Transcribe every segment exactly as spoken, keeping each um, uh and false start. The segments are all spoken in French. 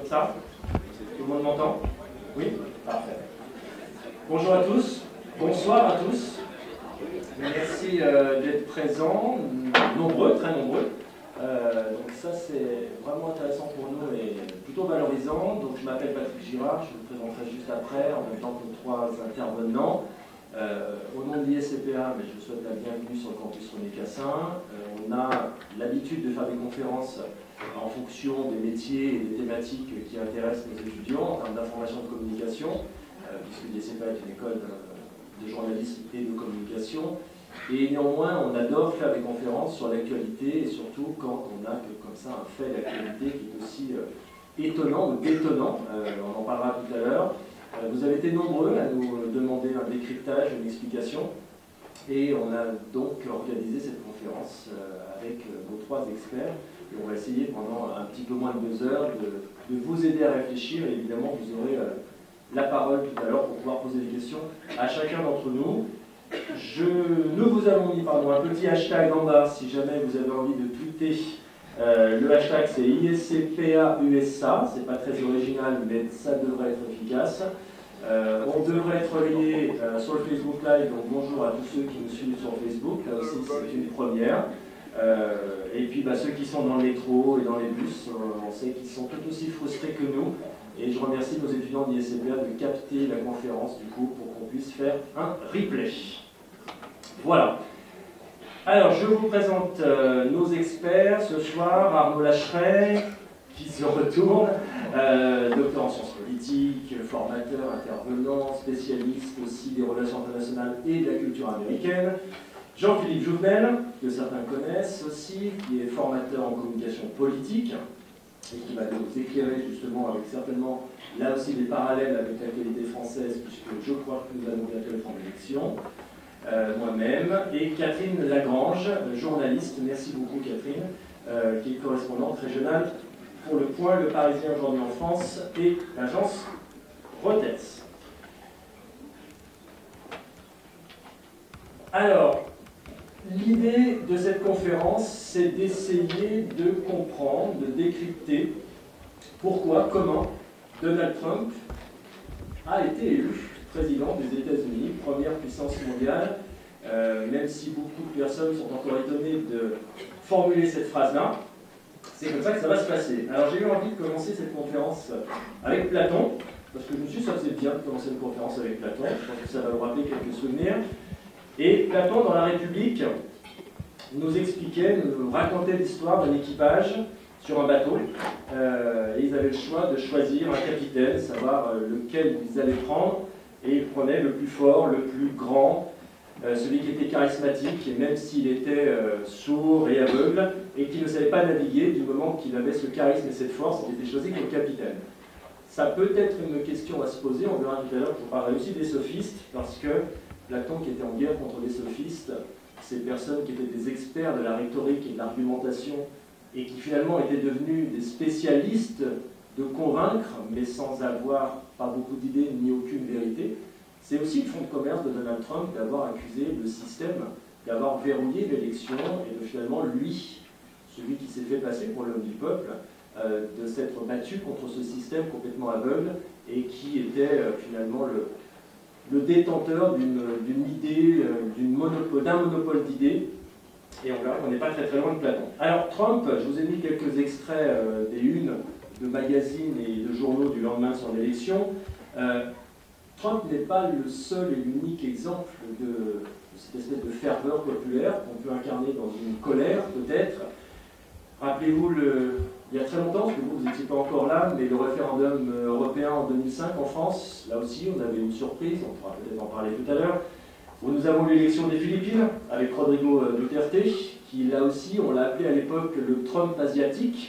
ça? Tout le monde m'entend? Oui? Parfait. Bonjour à tous, bonsoir à tous. Merci euh, d'être présents, nombreux, très nombreux. Euh, donc ça c'est vraiment intéressant pour nous et plutôt valorisant. Donc je m'appelle Patrick Girard, je vous présenterai juste après, en même temps que nos trois intervenants. Euh, au nom de l'I S C P A, mais je vous souhaite la bienvenue sur le campus René Cassin. Euh, on a l'habitude de faire des conférences en fonction des métiers et des thématiques qui intéressent nos étudiants en termes d'information et de communication, euh, puisque l'I S C P A est une école de, de journalisme et de communication. Et néanmoins, on adore faire des conférences sur l'actualité, et surtout quand on a comme ça un fait d'actualité qui est aussi euh, étonnant ou détonnant. Euh, on en parlera tout à l'heure. Euh, vous avez été nombreux à nous demander un décryptage, une explication. Et on a donc organisé cette conférence euh, avec euh, nos trois experts. Et on va essayer pendant un petit peu moins de deux heures de, de vous aider à réfléchir. Et évidemment, vous aurez euh, la parole tout à l'heure pour pouvoir poser des questions à chacun d'entre nous. Je, nous vous avons mis pardon, un petit hashtag en bas si jamais vous avez envie de tweeter. Euh, le hashtag c'est I S C P A U S A, c'est pas très original mais ça devrait être efficace. Euh, on devrait être relié euh, sur le Facebook Live, donc bonjour à tous ceux qui nous suivent sur Facebook, là aussi c'est une première. Euh, et puis bah, ceux qui sont dans le métro et dans les bus, on sait qu'ils sont tout aussi frustrés que nous. Et je remercie nos étudiants de l'I S C P A de capter la conférence du coup pour qu'on puisse faire un replay. Voilà. Alors je vous présente euh, nos experts ce soir. Arnaud Lacheret, qui se retourne, euh, docteur en sciences politiques, formateur, intervenant, spécialiste aussi des relations internationales et de la culture américaine. Jean-Philippe Jouvenel, que certains connaissent aussi, qui est formateur en communication politique, et qui va nous éclairer justement avec certainement là aussi des parallèles avec l'actualité française, puisque je crois que nous allons bientôt être en élection, euh, moi-même, et Catherine Lagrange, journaliste, merci beaucoup Catherine, euh, qui est correspondante régionale pour Le Point, Le Parisien aujourd'hui en France et l'agence Reuters. Alors, l'idée de cette conférence, c'est d'essayer de comprendre, de décrypter pourquoi, comment Donald Trump a été élu président des États-Unis, première puissance mondiale, euh, même si beaucoup de personnes sont encore étonnées de formuler cette phrase-là. C'est comme ça que ça va se passer. Alors j'ai eu envie de commencer cette conférence avec Platon, parce que je me suis dit que ça faisait bien de commencer une conférence avec Platon, je pense que ça va vous rappeler quelques souvenirs. Et Platon, dans la République, nous expliquait, nous racontait l'histoire d'un équipage sur un bateau. Euh, et ils avaient le choix de choisir un capitaine, savoir euh, lequel ils allaient prendre. Et ils prenaient le plus fort, le plus grand, euh, celui qui était charismatique, et même s'il était euh, sourd et aveugle, et qui ne savait pas naviguer, du moment qu'il avait ce charisme et cette force, il était choisi comme capitaine. Ça peut être une question à se poser, on verra tout à l'heure, je vous parlerai aussi des sophistes, parce que Platon, qui était en guerre contre les sophistes, ces personnes qui étaient des experts de la rhétorique et de l'argumentation, et qui finalement étaient devenus des spécialistes de convaincre, mais sans avoir pas beaucoup d'idées ni aucune vérité. C'est aussi le fonds de commerce de Donald Trump d'avoir accusé le système, d'avoir verrouillé l'élection, et de finalement lui, celui qui s'est fait passer pour l'homme du peuple, euh, de s'être battu contre ce système complètement aveugle, et qui était euh, finalement le... le détenteur d'une idée, d'un monopole, monopole d'idées, et on verra qu'on n'est pas très très loin de Platon. Alors Trump, je vous ai mis quelques extraits euh, des unes de magazines et de journaux du lendemain de son élection. Euh, Trump n'est pas le seul et l'unique exemple de, de cette espèce de ferveur populaire qu'on peut incarner dans une colère peut-être. Rappelez-vous, il y a très longtemps, parce que vous n'étiez pas encore là, mais le référendum européen en deux mille cinq en France, là aussi on avait une surprise, on pourra peut-être en parler tout à l'heure, où nous avons l'élection des Philippines avec Rodrigo Duterte, qui là aussi, on l'a appelé à l'époque le Trump asiatique.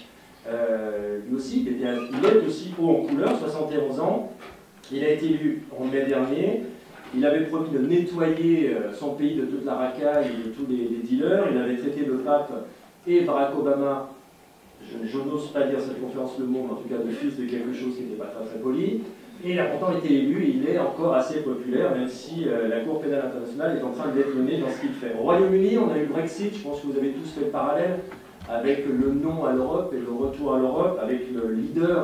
Euh, lui aussi, il, était, il est aussi haut en couleur, soixante et onze ans, il a été élu en mai dernier, il avait promis de nettoyer son pays de toute la racaille et de tous les, les dealers, il avait traité le pape et Barack Obama, je, je n'ose pas dire cette conférence le mot, mais en tout cas de fils de quelque chose qui n'était pas très très poli, et il a pourtant été élu, et il est encore assez populaire, même si euh, la Cour pénale internationale est en train de l'être dans ce qu'il fait. Au Royaume-Uni, on a eu le Brexit, je pense que vous avez tous fait le parallèle, avec le non à l'Europe et le retour à l'Europe, avec le leader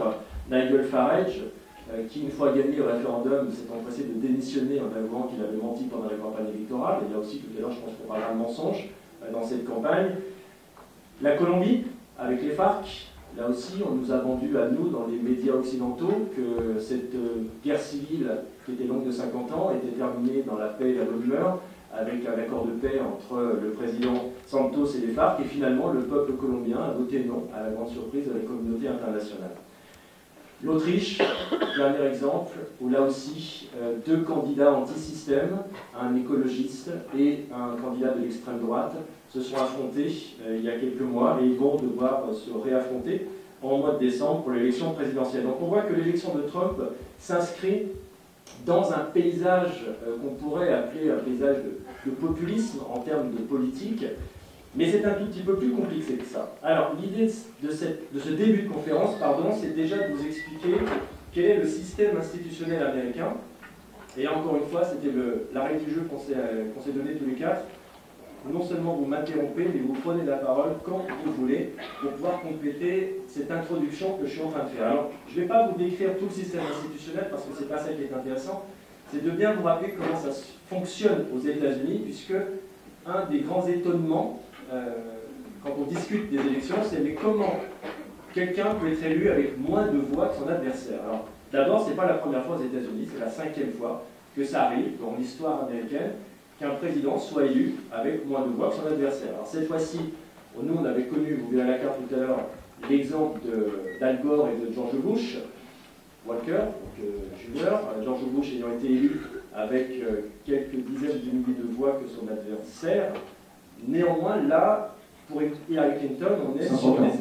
Nigel Farage, euh, qui, une fois gagné le référendum, s'est empressé de démissionner en avouant qu'il avait menti pendant la campagne électorale. Et là aussi, tout à l'heure, je pense qu'on parlera de mensonge euh, dans cette campagne. La Colombie, avec les FARC, là aussi, on nous a vendu à nous, dans les médias occidentaux, que cette euh, guerre civile, qui était longue de cinquante ans, était terminée dans la paix et la bonne humeur, avec un accord de paix entre le président Santos et les FARC, et finalement, le peuple colombien a voté non, à la grande surprise de la communauté internationale. L'Autriche, dernier exemple, où là aussi, euh, deux candidats anti-système, un écologiste et un candidat de l'extrême droite, se sont affrontés euh, il y a quelques mois et ils vont devoir euh, se réaffronter en mois de décembre pour l'élection présidentielle. Donc on voit que l'élection de Trump s'inscrit dans un paysage euh, qu'on pourrait appeler un paysage de, de populisme en termes de politique, mais c'est un tout petit peu plus compliqué que ça. Alors l'idée de, cette, de ce début de conférence, pardon, c'est déjà de vous expliquer quel est le système institutionnel américain. Et encore une fois, c'était la règle du jeu qu'on s'est qu'on s'est donné tous les quatre. Non seulement vous m'interrompez, mais vous prenez la parole quand vous voulez pour pouvoir compléter cette introduction que je suis en train de faire. Alors, je ne vais pas vous décrire tout le système institutionnel parce que ce n'est pas ça qui est intéressant, c'est de bien vous rappeler comment ça fonctionne aux États-Unis, puisque un des grands étonnements, euh, quand on discute des élections, c'est mais comment quelqu'un peut être élu avec moins de voix que son adversaire. Alors, d'abord, ce n'est pas la première fois aux États-Unis, c'est la cinquième fois que ça arrive dans l'histoire américaine, qu'un président soit élu avec moins de voix que son adversaire. Alors cette fois-ci, nous on avait connu, vous verrez à la carte tout à l'heure, l'exemple d'Al Gore et de George Bush, Walker, donc euh, Junior, George Bush ayant été élu avec euh, quelques dizaines de milliers de voix que son adversaire. Néanmoins, là, pour Hillary Clinton, on est sur des...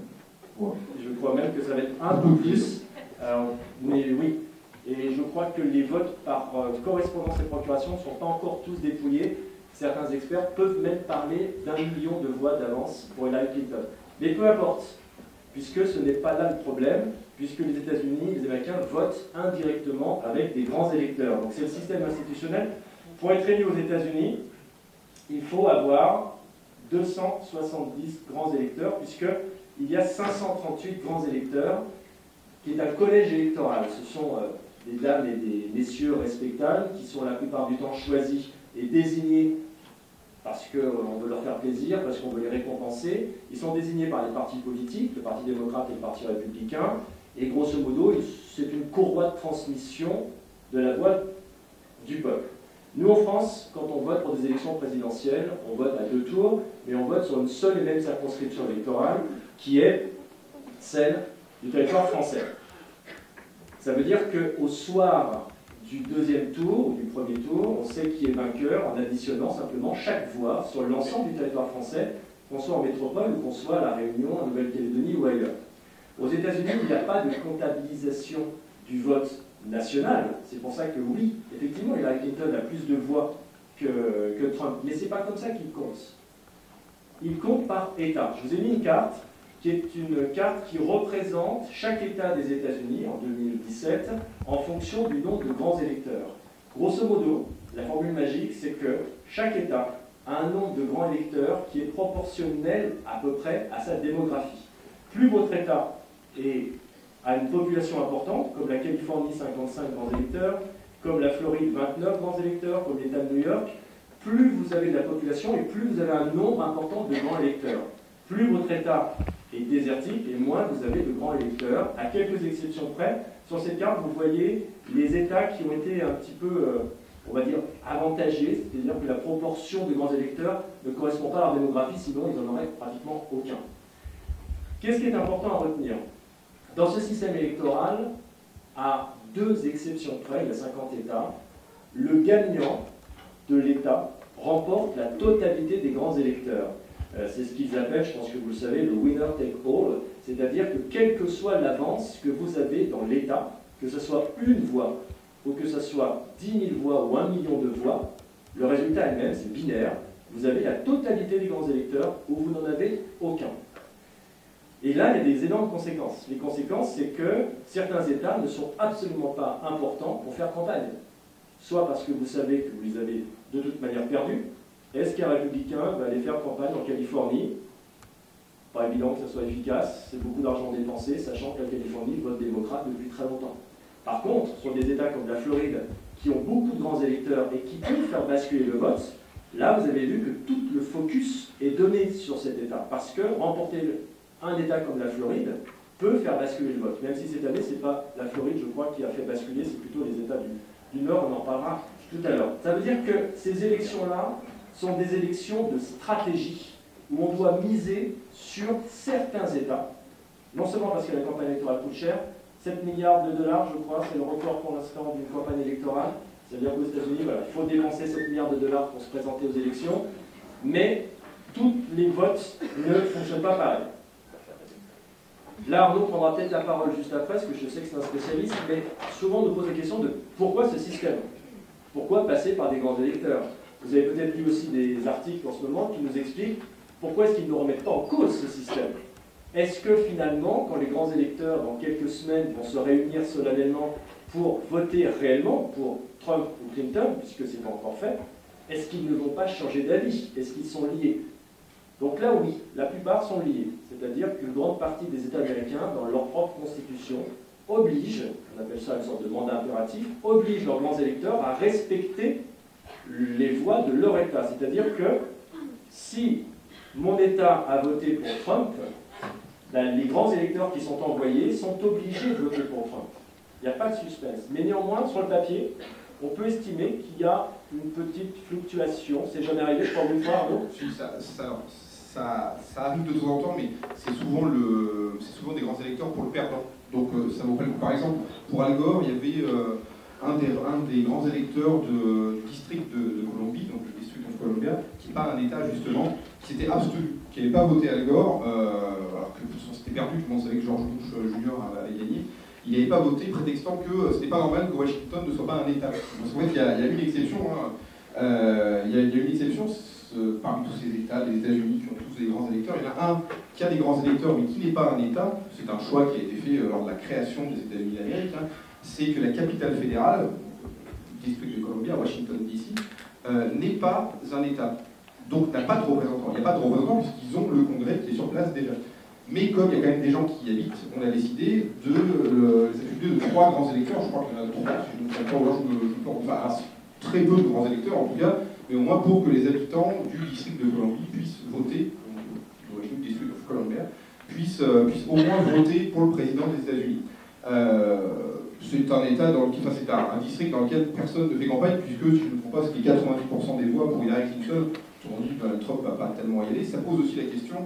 Je crois même que ça va être un peu plus. Alors, mais oui. Et je crois que les votes par euh, correspondance et procuration ne sont pas encore tous dépouillés. Certains experts peuvent même parler d'un million de voix d'avance pour Hillary Clinton. Mais peu importe, puisque ce n'est pas là le problème, puisque les États-Unis, les Américains votent indirectement avec des grands électeurs. Donc c'est le système institutionnel. Pour être élu aux États-Unis, il faut avoir deux cent soixante-dix grands électeurs, puisqu'il y a cinq cent trente-huit grands électeurs, qui est un collège électoral. Ce sont euh, des dames et des messieurs respectables qui sont la plupart du temps choisis et désignés parce qu'on veut leur faire plaisir, parce qu'on veut les récompenser. Ils sont désignés par les partis politiques, le Parti démocrate et le Parti républicain, et grosso modo, c'est une courroie de transmission de la voix du peuple. Nous, en France, quand on vote pour des élections présidentielles, on vote à deux tours, mais on vote sur une seule et même circonscription électorale, qui est celle du territoire français. Ça veut dire qu'au soir du deuxième tour, ou du premier tour, on sait qui est vainqueur en additionnant simplement chaque voix sur l'ensemble du territoire français, qu'on soit en métropole ou qu'on soit à La Réunion, en Nouvelle-Calédonie ou ailleurs. Aux États-Unis, il n'y a pas de comptabilisation du vote national. C'est pour ça que oui, effectivement, Hillary Clinton a plus de voix que, que Trump. Mais ce n'est pas comme ça qu'il compte. Il compte par État. Je vous ai mis une carte qui est une carte qui représente chaque État des États-Unis en deux mille dix-sept en fonction du nombre de grands électeurs. Grosso modo, la formule magique, c'est que chaque État a un nombre de grands électeurs qui est proportionnel à peu près à sa démographie. Plus votre État est, a une population importante, comme la Californie, cinquante-cinq grands électeurs, comme la Floride, vingt-neuf grands électeurs, comme l'État de New York, plus vous avez de la population et plus vous avez un nombre important de grands électeurs. Plus votre État est désertique et moins vous avez de grands électeurs. À quelques exceptions près, sur cette carte, vous voyez les États qui ont été un petit peu, euh, on va dire, avantagés, c'est-à-dire que la proportion de grands électeurs ne correspond pas à leur démographie, sinon ils n'en auraient pratiquement aucun. Qu'est-ce qui est important à retenir? Dans ce système électoral, à deux exceptions près, il y a cinquante États, le gagnant de l'État remporte la totalité des grands électeurs. Euh, c'est ce qu'ils appellent, je pense que vous le savez, le winner take all, c'est-à-dire que quelle que soit l'avance que vous avez dans l'État, que ce soit une voix ou que ce soit dix mille voix ou un million de voix, le résultat est le même, c'est binaire. Vous avez la totalité des grands électeurs ou vous n'en avez aucun. Et là, il y a des énormes conséquences. Les conséquences, c'est que certains États ne sont absolument pas importants pour faire campagne. Soit parce que vous savez que vous les avez de toute manière perdus. Est-ce qu'un républicain va aller faire campagne en Californie Pas évident que ça soit efficace, c'est beaucoup d'argent dépensé, sachant que la Californie vote démocrate depuis très longtemps. Par contre, sur des États comme la Floride, qui ont beaucoup de grands électeurs et qui peuvent faire basculer le vote, là, vous avez vu que tout le focus est donné sur cet État. Parce que remporter un État comme la Floride peut faire basculer le vote. Même si cette année, ce n'est pas la Floride, je crois, qui a fait basculer, c'est plutôt les États du, du Nord, on en parlera tout à l'heure. Ça veut dire que ces élections-là sont des élections de stratégie, où on doit miser sur certains États. Non seulement parce que la campagne électorale coûte cher, sept milliards de dollars, je crois, c'est le record pour l'instant d'une campagne électorale. C'est-à-dire qu'aux États-Unis, voilà, il faut dépenser sept milliards de dollars pour se présenter aux élections, mais tous les votes ne fonctionnent pas pareil. Là, Arnaud prendra peut-être la parole juste après, parce que je sais que c'est un spécialiste, mais souvent on nous pose la question de pourquoi ce système? Pourquoi passer par des grands électeurs? Vous avez peut-être lu aussi des articles en ce moment qui nous expliquent pourquoi est-ce qu'ils ne remettent pas en cause ce système. Est-ce que finalement, quand les grands électeurs, dans quelques semaines, vont se réunir solennellement pour voter réellement pour Trump ou Clinton, puisque ce n'est pas encore fait, est-ce qu'ils ne vont pas changer d'avis? Est-ce qu'ils sont liés? Donc là, oui, la plupart sont liés. C'est-à-dire qu'une grande partie des États américains, dans leur propre constitution, obligent, on appelle ça une sorte de mandat impératif, obligent leurs grands électeurs à respecter les voix de leur État. C'est-à-dire que si mon État a voté pour Trump, ben, les grands électeurs qui sont envoyés sont obligés de voter pour Trump. Il n'y a pas de suspense. Mais néanmoins, sur le papier, on peut estimer qu'il y a une petite fluctuation. C'est jamais arrivé, je crois, une fois, Arnaud ? ça, ça, ça, ça arrive de temps en temps, mais c'est souvent, le, souvent des grands électeurs pour le perdant. Donc euh, ça vaut pas le coup. Par exemple, pour Al Gore, il y avait euh, un, des, un des grands électeurs de, du district de, de Columbie, donc le district of Columbia, qui part un État justement, qui s'était abstenu, qui n'avait pas voté Al Gore, euh, alors que c'était perdu, tout le monde savait que George Bush junior avait gagné. Il n'avait pas voté, prétextant que c'était pas normal que Washington ne soit pas un État. Parce qu'en fait, il y a, il y a une exception. Hein. Euh, il, y a, il y a une exception euh, parmi tous ces États, les États-Unis qui ont tous des grands électeurs. Il y en a un qui a des grands électeurs, mais qui n'est pas un État. C'est un choix qui a été fait euh, lors de la création des États-Unis d'Amérique. Hein. C'est que la capitale fédérale, le district de Columbia, Washington D C, euh, n'est pas un État. Donc n'a pas de représentants. Il n'y a pas de représentants puisqu'ils ont le Congrès qui est sur place déjà. Mais comme il y a quand même des gens qui y habitent, on a décidé de euh, les attribuer de trois grands électeurs. Je crois qu'il y en a trois, si je ne me trompe pas, ou alors je me, je me trompe, enfin très peu de grands électeurs en tout cas, mais au moins pour que les habitants du district de Columbie puissent voter, du district of Columbia, puissent, euh, puissent au moins voter pour le président des États-Unis. Euh, c'est un État dans lequel, enfin c'est un, un district dans lequel personne ne fait campagne, puisque si je ne me trompe pas, c'est quatre-vingt-dix pour cent des voix pour Hillary Clinton. On dit que Donald Trump ne va pas tellement y aller. Ça pose aussi la question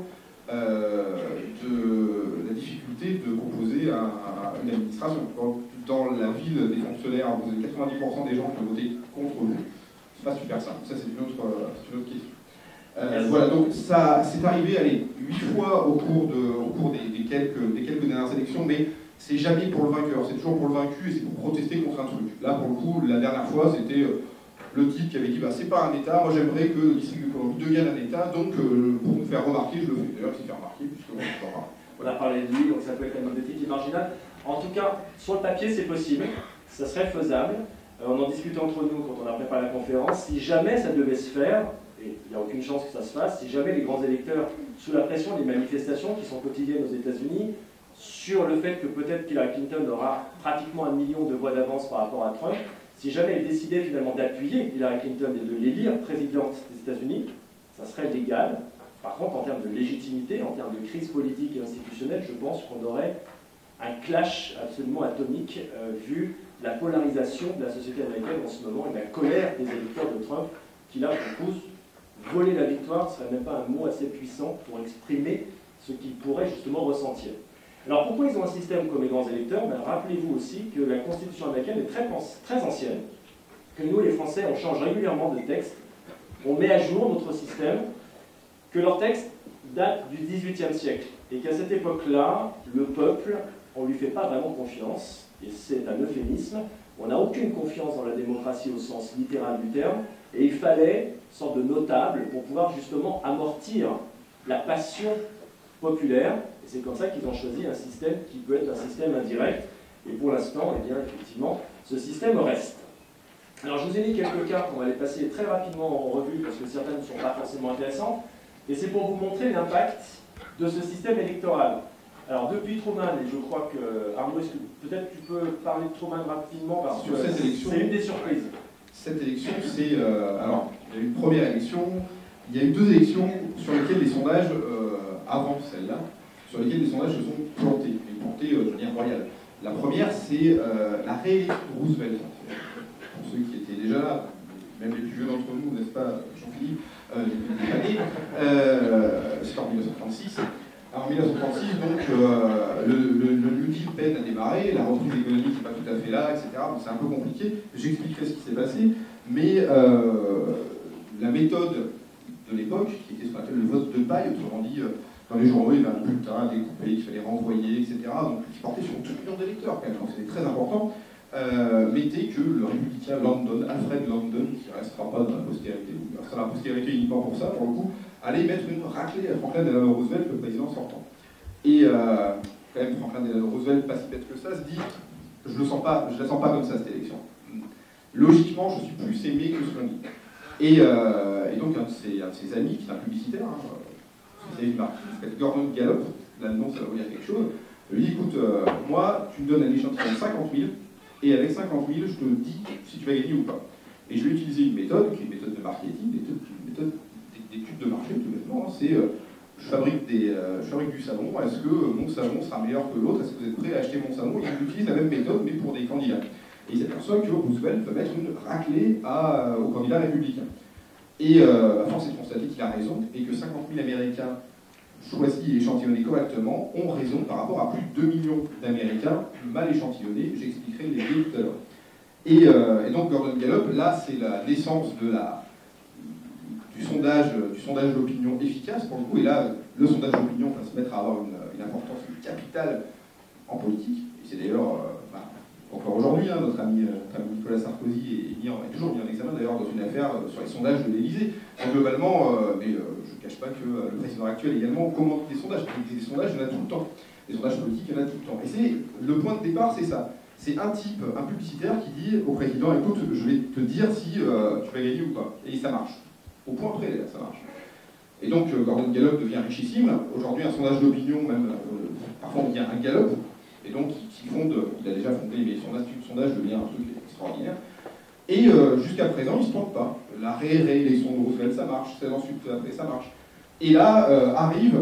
Euh, de la difficulté de composer un, un, une administration. Dans, dans la ville des fonctionnaires, vous avez quatre-vingt-dix pour cent des gens qui ont voté contre vous. C'est pas super simple. Ça, c'est une autre, une autre question. Euh, voilà, donc ça, c'est arrivé, allez, huit fois au cours, de, au cours des, des, quelques, des quelques dernières élections, mais c'est jamais pour le vainqueur. C'est toujours pour le vaincu et c'est pour protester contre un truc. Là, pour le coup, la dernière fois, c'était euh, le type qui avait dit bah, c'est pas un État, moi j'aimerais que le district de Columbie devienne un État, donc euh, pour me faire remarquer, je le fais. D'ailleurs, il s'est fait remarquer, puisque bon, je pas. On a parlé de lui, donc ça peut être anecdotique et marginal. En tout cas, sur le papier, c'est possible, ça serait faisable. Euh, on en discutait entre nous quand on a préparé la conférence. Si jamais ça devait se faire, et il n'y a aucune chance que ça se fasse, si jamais les grands électeurs, sous la pression des manifestations qui sont quotidiennes aux États-Unis, sur le fait que peut-être Hillary Clinton aura pratiquement un million de voix d'avance par rapport à Trump, si jamais elle décidait finalement d'appuyer Hillary Clinton et de l'élire présidente des États-Unis, ça serait légal. Par contre, en termes de légitimité, en termes de crise politique et institutionnelle, je pense qu'on aurait un clash absolument atomique euh, vu la polarisation de la société américaine en ce moment et la colère des électeurs de Trump qui, là, pour tous, voler la victoire ne serait même pas un mot assez puissant pour exprimer ce qu'ils pourraient justement ressentir. Alors pourquoi ils ont un système comme les grands électeurs? Ben, rappelez-vous aussi que la Constitution américaine est très, très ancienne, que nous les Français on change régulièrement de texte, on met à jour notre système, que leur texte date du dix-huitième siècle, et qu'à cette époque-là, le peuple, on ne lui fait pas vraiment confiance, et c'est un euphémisme, on n'a aucune confiance dans la démocratie au sens littéral du terme, et il fallait une sorte de notable pour pouvoir justement amortir la passion populaire, et c'est comme ça qu'ils ont choisi un système qui peut être un système indirect, et pour l'instant, eh bien, effectivement, ce système reste. Alors je vous ai mis quelques cas qu'on va les passer très rapidement en revue, parce que certaines ne sont pas forcément intéressantes, et c'est pour vous montrer l'impact de ce système électoral. Alors depuis Truman, et je crois que, Arnaud, peut-être tu peux parler de Truman rapidement, parce que c'est une des surprises. Cette élection, c'est... Euh, alors, il y a eu une première élection, il y a eu deux élections sur lesquelles les sondages, euh, avant celle-là, sur lesquelles les sondages se sont plantés, et plantés euh, de manière royale. La première, c'est euh, la réélection de Roosevelt. Pour ceux qui étaient déjà là, même les plus vieux d'entre nous, n'est-ce pas, Jean-Philippe, euh, les années, euh, c'était en mille neuf cent trente-six. Alors, en mille neuf cent trente-six, donc, euh, le, le, le New Deal peine à démarrer, la reprise économique n'est pas tout à fait là, et cetera. Donc c'est un peu compliqué. J'expliquerai ce qui s'est passé. Mais euh, la méthode de l'époque, qui était ce qu'on appelle le vote de paille, autrement dit, euh, dans les journaux, il y avait un bulletin découpé qu'il fallait renvoyer, et cetera. Donc qui portait sur deux millions d'électeurs, quand même. Donc c'était très important. Euh, mettait que le républicain Landon, Alfred Landon, qui ne restera pas dans la postérité, ou restera dans la postérité uniquement pour ça, pour le coup, allait mettre une raclée à Franklin Delano Roosevelt, le président sortant. Et euh, quand même, Franklin Delano Roosevelt, pas si bête que ça, se dit, je ne sens pas, je la sens pas comme ça, cette élection. Logiquement, je suis plus aimé que ce qu'on dit. Et, euh, et donc, un de, ses, un de ses amis, qui est un publicitaire, hein, spécialiste marketing, qui s'appelle Gordon Gallup, là, le nom, ça va vous dire quelque chose, lui dit, écoute, euh, moi, tu me donnes un échantillon de cinquante mille, et avec cinquante mille, je te dis si tu vas gagner ou pas. Et je vais utiliser une méthode, qui est une méthode de marketing, une méthode d'étude de marché, tout bêtement. C'est, euh, je, fabrique des, euh, je fabrique du savon, est-ce que mon savon sera meilleur que l'autre? Est-ce que vous êtes prêts à acheter mon savon? Et il utilise la même méthode, mais pour des candidats. Et il s'aperçoit que Roosevelt peut mettre une raclée à, aux candidats républicains. Et euh, à force est de constater qu'il a raison, et que cinquante mille Américains choisis et échantillonnés correctement ont raison par rapport à plus de deux millions d'Américains mal échantillonnés. J'expliquerai les deux tout à l'heure. Et, euh, et donc Gordon Gallup, là, c'est la naissance de la, du sondage, du sondage d'opinion efficace pour le coup. Et là, le sondage d'opinion va se mettre à avoir une, une importance capitale en politique. Et c'est d'ailleurs, euh, bah, encore aujourd'hui, hein, notre, ami, notre ami Nicolas Sarkozy est, mis en, est toujours mis en examen d'ailleurs dans une affaire sur les sondages de l'Élysée. Globalement, euh, mais euh, je ne cache pas que euh, le président actuel également commente des sondages. Des sondages, il y en a tout le temps. Des sondages politiques, il y en a tout le temps. Et c'est le point de départ, c'est ça. C'est un type, un publicitaire qui dit au président, écoute, je vais te dire si euh, tu vas gagner ou pas. Et ça marche. Au point près, d'ailleurs, ça marche. Et donc, euh, Gordon Gallup devient richissime. Aujourd'hui, un sondage d'opinion, même, euh, parfois on dit un Gallup. Et donc, il, fonde, il a déjà fondé, mais son institut de sondage devient un truc extraordinaire. Et euh, jusqu'à présent, il ne se trompe pas. La ré réélection de Roosevelt, ça marche. seize ans ensuite, après, ça marche. Et là, euh, arrive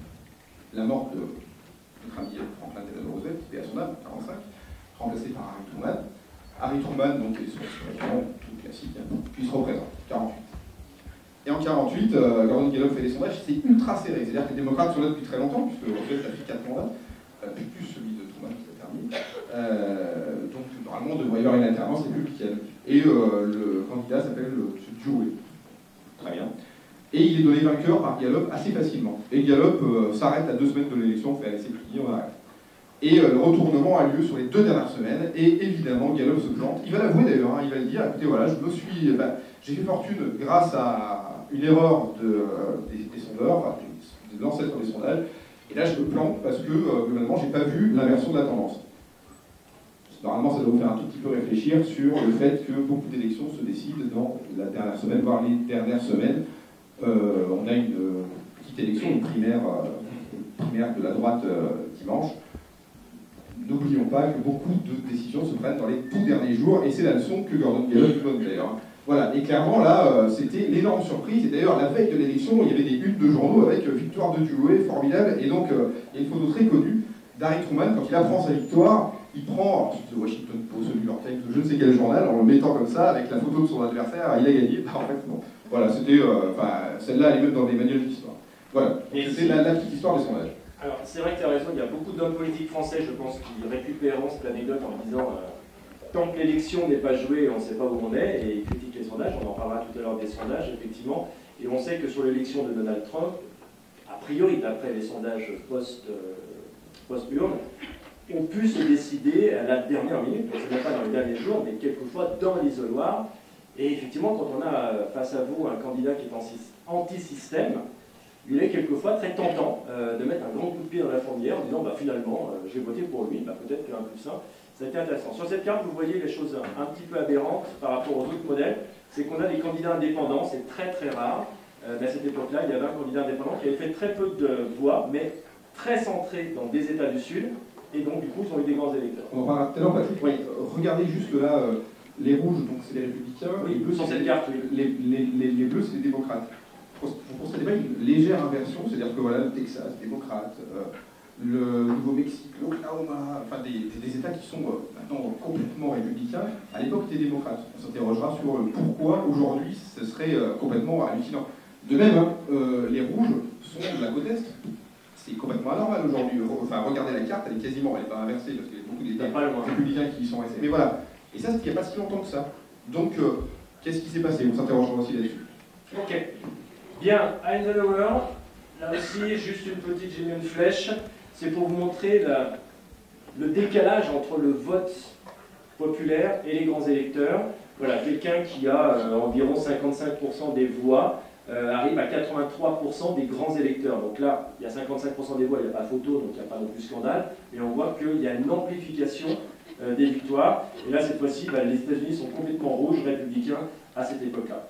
la mort de notre ami Franklin Delano Roosevelt, qui est à son âme, quarante-cinq, remplacé par Harry Truman. Harry Truman, donc, est son président, tout classique, hein, puis il se représente, quarante-huit. Et en quarante-huit, euh, Gordon Gallup fait des sondages, c'est ultra serré. C'est-à-dire que les démocrates sont là depuis très longtemps, puisque Roosevelt a fait quatre mandats, euh, plus celui de Truman qui s'est terminé. Euh, donc, normalement, on devrait y avoir une alternance républicaine. Et euh, le candidat s'appelle M. Dewey. Très bien. Et il est donné vainqueur par Gallup assez facilement. Et Gallup euh, s'arrête à deux semaines de l'élection, fait allez, c'est fini, on arrête. Et euh, le retournement a lieu sur les deux dernières semaines, et évidemment, Gallup se plante. Il va l'avouer d'ailleurs, hein, il va le dire, écoutez, voilà, je me suis, ben, j'ai fait fortune grâce à une erreur de, euh, des, des sondeurs, enfin, de l'ancêtre des sondages, et là je me plante parce que, euh, globalement, j'ai pas vu l'inversion de la tendance. Normalement, ça doit vous faire un tout petit peu réfléchir sur le fait que beaucoup d'élections se décident dans la dernière semaine, voire les dernières semaines. Euh, on a une euh, petite élection, une primaire, euh, une primaire de la droite euh, dimanche. N'oublions pas que beaucoup de décisions se prennent dans les tout derniers jours, et c'est la leçon que Gordon Gallup donne d'ailleurs. Voilà, et clairement là, euh, c'était l'énorme surprise, et d'ailleurs la veille de l'élection, il y avait des unes de journaux avec euh, victoire de Dewey, formidable, et donc euh, il y a une photo très connue d'Harry Truman, quand il apprend sa victoire, il prend, ensuite le Washington Post, le New York Times, je ne sais quel journal, en le mettant comme ça, avec la photo de son adversaire, il a gagné, bah, en fait non. Voilà, c'était, euh, enfin, celle-là, elle est même dans des manuels d'histoire. Voilà, c'est la, la petite histoire des sondages. Alors, c'est vrai que tu as raison, il y a beaucoup d'hommes politiques français, je pense, qui récupéreront cette anecdote en disant euh, tant que l'élection n'est pas jouée, on ne sait pas où on est, et ils critiquent les sondages, on en parlera tout à l'heure des sondages, effectivement, et on sait que sur l'élection de Donald Trump, a priori, d'après les sondages post, euh, post-urne, on pu se décider à la dernière minute, donc ce n'est pas dans les derniers jours, mais quelquefois dans l'isoloir, et effectivement, quand on a face à vous un candidat qui est anti-système, il est quelquefois très tentant euh, de mettre un grand coup de pied dans la fourmilière en disant bah, finalement, euh, j'ai voté pour lui, bah, peut-être qu'un plus un, ça a été intéressant. Sur cette carte, vous voyez les choses un, un petit peu aberrantes par rapport aux autres modèles, c'est qu'on a des candidats indépendants, c'est très très rare. euh, mais à cette époque-là, il y avait un candidat indépendant qui avait fait très peu de voix, mais très centré dans des États du Sud, et donc du coup, ils ont eu des grands électeurs. On en parlera tout à l'heure, Patrick. Oui. Regardez juste là, euh, les rouges, donc c'est les républicains, Oui, les bleus, sur c'est cette les, carte, oui. les, les, les, les bleus, c'est les démocrates. Vous constatez pas une légère inversion, c'est-à-dire que voilà, le Texas, démocrate, euh, le Nouveau-Mexique, l'Oklahoma, enfin des, des États qui sont euh, maintenant complètement républicains, à l'époque étaient démocrates. On s'interrogera sur euh, pourquoi aujourd'hui ce serait euh, complètement hallucinant. De même, hein, euh, les rouges sont de la côte est. C'est complètement anormal aujourd'hui. Enfin, regardez la carte, elle est quasiment, elle n'est pas inversée parce qu'il y a beaucoup d'États républicains qui y sont restés. Mais voilà. Et ça, c'était il n'y a pas si longtemps que ça. Donc, euh, qu'est-ce qui s'est passé? On s'interrogera aussi là-dessus. Ok. Bien, Eisenhower, là aussi, juste une petite, j'ai mis une flèche. C'est pour vous montrer la, le décalage entre le vote populaire et les grands électeurs. Voilà, quelqu'un qui a euh, environ cinquante-cinq pour cent des voix euh, arrive à quatre-vingt-trois pour cent des grands électeurs. Donc là, il y a cinquante-cinq pour cent des voix, il n'y a pas photo, donc il n'y a pas non plus scandale. Mais on voit qu'il y a une amplification euh, des victoires. Et là, cette fois-ci, bah, les États-Unis sont complètement rouges, républicains, à cette époque-là.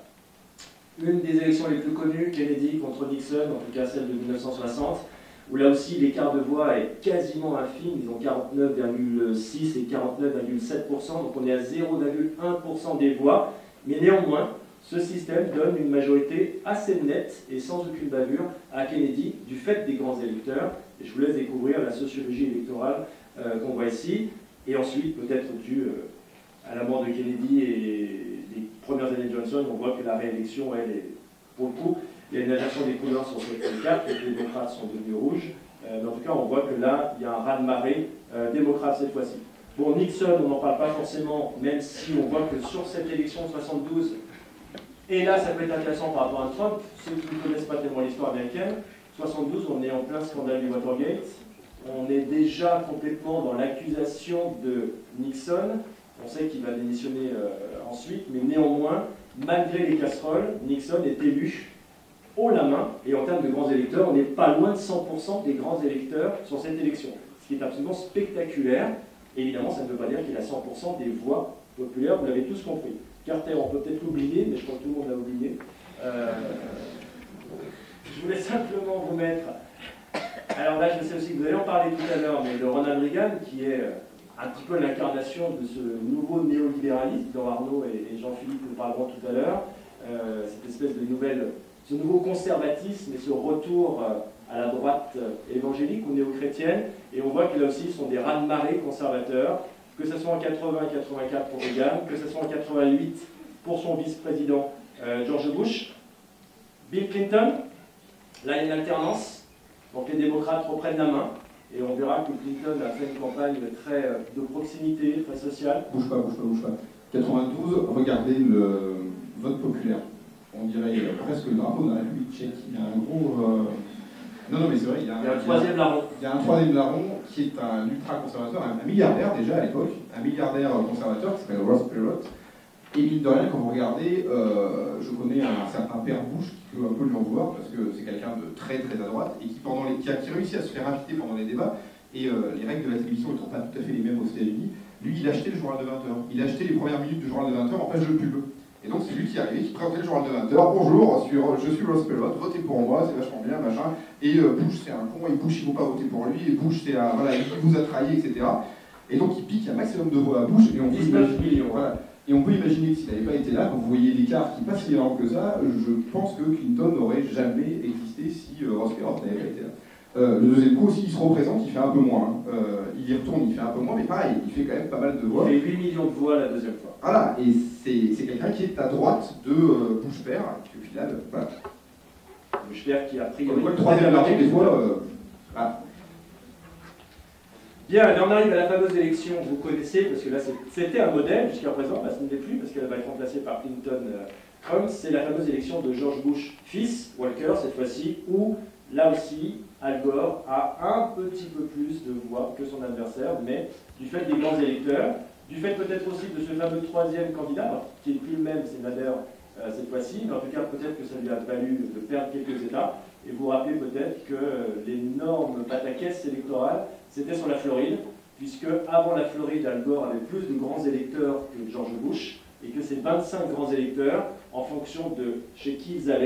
Une des élections les plus connues, Kennedy contre Nixon, en tout cas celle de mille neuf cent soixante, où là aussi l'écart de voix est quasiment infime, ils ont quarante-neuf virgule six et quarante-neuf virgule sept pour cent, donc on est à zéro virgule un pour cent des voix, mais néanmoins, ce système donne une majorité assez nette et sans aucune bavure à Kennedy, du fait des grands électeurs, et je vous laisse découvrir la sociologie électorale euh, qu'on voit ici, et ensuite peut-être dû euh, à la mort de Kennedy et des premières années de Johnson, on voit que la réélection, elle, est, pour le coup, il y a une inversion des couleurs sur cette carte, les démocrates sont devenus rouges, euh, mais en tout cas, on voit que là, il y a un raz-de-marée euh, démocrate cette fois-ci. Bon, Nixon, on n'en parle pas forcément, même si on voit que sur cette élection de soixante-douze, et là, ça peut être intéressant par rapport à Trump, ceux qui ne connaissent pas tellement l'histoire américaine, soixante-douze, on est en plein scandale du Watergate, on est déjà complètement dans l'accusation de Nixon, on sait qu'il va démissionner euh, ensuite, mais néanmoins, malgré les casseroles, Nixon est élu haut la main, et en termes de grands électeurs, on n'est pas loin de cent pour cent des grands électeurs sur cette élection, ce qui est absolument spectaculaire. Évidemment, ça ne veut pas dire qu'il a cent pour cent des voix populaires, vous l'avez tous compris. Carter, on peut peut-être l'oublier, mais je crois que tout le monde l'a oublié. Euh, je voulais simplement vous mettre... Alors là, je sais aussi que vous allez en parler tout à l'heure, mais de Ronald Reagan, qui est un petit peu l'incarnation de ce nouveau néolibéralisme, dont Arnaud et Jean-Philippe nous parleront tout à l'heure, euh, cette espèce de nouvelle... ce nouveau conservatisme et ce retour à la droite évangélique ou néo-chrétienne, et on voit que là aussi, ce sont des raz-de-marée conservateurs, que ce soit en quatre-vingts et quatre-vingt-quatre pour Reagan, que ce soit en quatre-vingt-huit pour son vice-président euh, George Bush. Bill Clinton, là il y a une alternance, donc les démocrates reprennent la main, et on verra que Clinton a fait une campagne très de proximité, très sociale. Bouge pas, bouge pas, bouge pas. quatre-vingt-douze, regardez le vote populaire. On dirait presque le drapeau de la République tchèque. Il y a un gros... Euh... Non, non, mais c'est vrai, il y a un, il y a un troisième larron. Il y a un troisième larron qui est un ultra-conservateur, un, un milliardaire déjà à l'époque, un milliardaire conservateur qui s'appelle Ross Perot. Et mine de rien, quand vous regardez, euh, je connais un certain père Bush qui peut un peu lui en vouloir parce que c'est quelqu'un de très très à droite et qui, pendant les, qui a qui réussit à se faire inviter pendant les débats. Et euh, les règles de la télévision ne sont pas tout à fait les mêmes aux États-Unis. Lui, il achetait le journal de vingt heures. Il achetait les premières minutes du journal de vingt heures en page de pub. Et donc c'est lui qui est arrivé, qui présentait le journal de vingt heures. Bonjour, sur, je suis Ross Perot, votez pour moi, c'est vachement bien, machin. Et euh, Bush c'est un con, et Bush il ne faut pas voter pour lui, et Bush c'est un, voilà, il vous a trahi, et cetera. Et donc il pique un maximum de voix à Bush, et on peut imaginer, voilà, et on peut imaginer que s'il n'avait pas été là, quand vous voyez l'écart qui passe si grand que ça, je pense que Clinton n'aurait jamais existé si euh, Ross Perot n'avait pas été là. Euh, le deuxième coup aussi, il se représente, il fait un peu moins. Hein. Euh, il y retourne, il fait un peu moins, mais pareil, il fait quand même pas mal de voix. Il fait huit millions de voix la deuxième fois. Voilà, et c'est quelqu'un qui est à droite de euh, Bush père, et au final, voilà. Bush père qui a pris... On voit le troisième larron des voix. Euh, voilà. Bien, là on arrive à la fameuse élection, vous connaissez, parce que là c'était un modèle jusqu'à présent, là ce n'est plus, parce qu'elle va être remplacée par Clinton-Trump, euh, c'est la fameuse élection de George Bush fils, Walker cette fois-ci, où là aussi, Al Gore a un petit peu plus de voix que son adversaire, mais du fait des grands électeurs, du fait peut-être aussi de ce fameux troisième candidat, alors, qui n'est plus le même, c'est Nader euh, cette fois-ci, mais en tout cas peut-être que ça lui a valu de perdre quelques États, et vous vous rappelez peut-être que euh, l'énorme pataquès électorale, c'était sur la Floride, puisque avant la Floride, Al Gore avait plus de grands électeurs que George Bush, et que ces vingt-cinq grands électeurs, en fonction de chez qui ils allaient,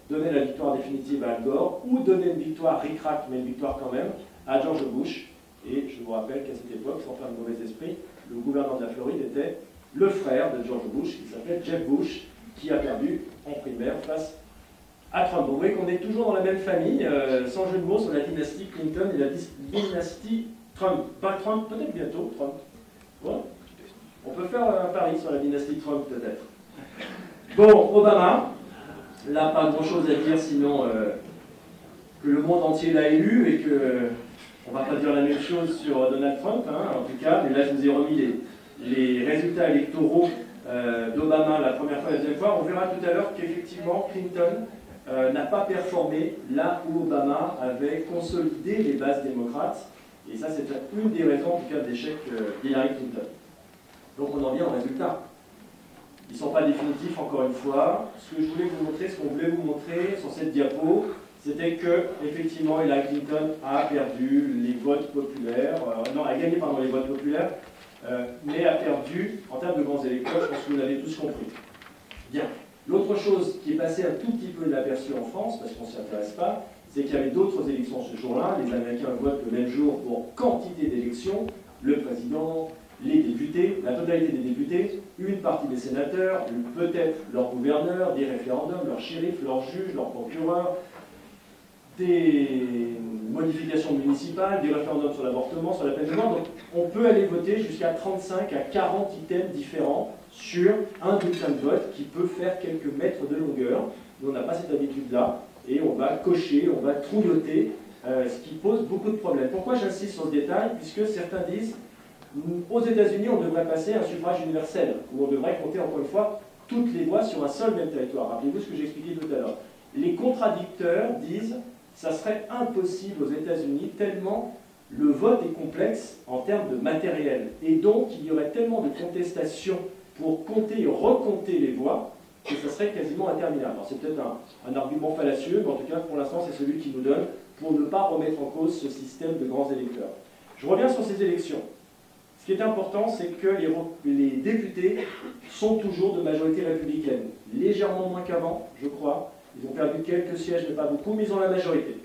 donner la victoire définitive à Al Gore ou donner une victoire ric-rac, mais une victoire quand même, à George Bush. Et je vous rappelle qu'à cette époque, sans faire de mauvais esprit, le gouverneur de la Floride était le frère de George Bush, qui s'appelait Jeb Bush, qui a perdu en primaire face à Trump. Vous voyez qu'on est toujours dans la même famille, euh, sans jeu de mots, sur la dynastie Clinton et la dynastie Trump. Pas Trump, peut-être bientôt, Trump. Voilà. On peut faire un pari sur la dynastie Trump, peut-être. Bon, Obama, là, pas grand-chose à dire, sinon euh, que le monde entier l'a élu et que, euh, on ne va pas dire la même chose sur Donald Trump, hein, en tout cas, mais là, je vous ai remis les, les résultats électoraux euh, d'Obama la première fois et la deuxième fois. On verra tout à l'heure qu'effectivement, Clinton euh, n'a pas performé là où Obama avait consolidé les bases démocrates. Et ça, c'est une des raisons, en tout cas, de l'échec d'Hillary Clinton. Donc, on en vient aux résultats. Ils ne sont pas définitifs, encore une fois. Ce que je voulais vous montrer, ce qu'on voulait vous montrer sur cette diapo, c'était que, effectivement, Hillary Clinton a perdu les votes populaires, euh, non, a gagné, pardon, les votes populaires, euh, mais a perdu en termes de grands électeurs. Je pense que vous l'avez tous compris. Bien. L'autre chose qui est passée un tout petit peu inaperçue en France, parce qu'on ne s'y intéresse pas, c'est qu'il y avait d'autres élections ce jour-là. Les Américains votent le même jour pour quantité d'élections, le président, les députés, la totalité des députés, une partie des sénateurs, peut-être leurs gouverneurs, des référendums, leurs shérifs, leurs juges, leurs procureurs, des modifications municipales, des référendums sur l'avortement, sur la peine de mort. Donc on peut aller voter jusqu'à trente-cinq à quarante items différents sur un bulletin de vote qui peut faire quelques mètres de longueur. Nous, on n'a pas cette habitude-là, et on va cocher, on va trouilloter, euh, ce qui pose beaucoup de problèmes. Pourquoi j'insiste sur ce détail? Puisque certains disent aux États-Unis, on devrait passer à un suffrage universel, où on devrait compter, encore une fois, toutes les voix sur un seul même territoire. Rappelez-vous ce que j'ai expliqué tout à l'heure. Les contradicteurs disent que ça serait impossible aux États-Unis, tellement le vote est complexe en termes de matériel. Et donc, il y aurait tellement de contestations pour compter et recompter les voix que ça serait quasiment interminable. Alors, c'est peut-être un, un argument fallacieux, mais en tout cas, pour l'instant, c'est celui qui nous donne pour ne pas remettre en cause ce système de grands électeurs. Je reviens sur ces élections. Ce qui est important, c'est que les, les députés sont toujours de majorité républicaine. Légèrement moins qu'avant, je crois. Ils ont perdu quelques sièges, mais pas beaucoup, mais ils ont la majorité.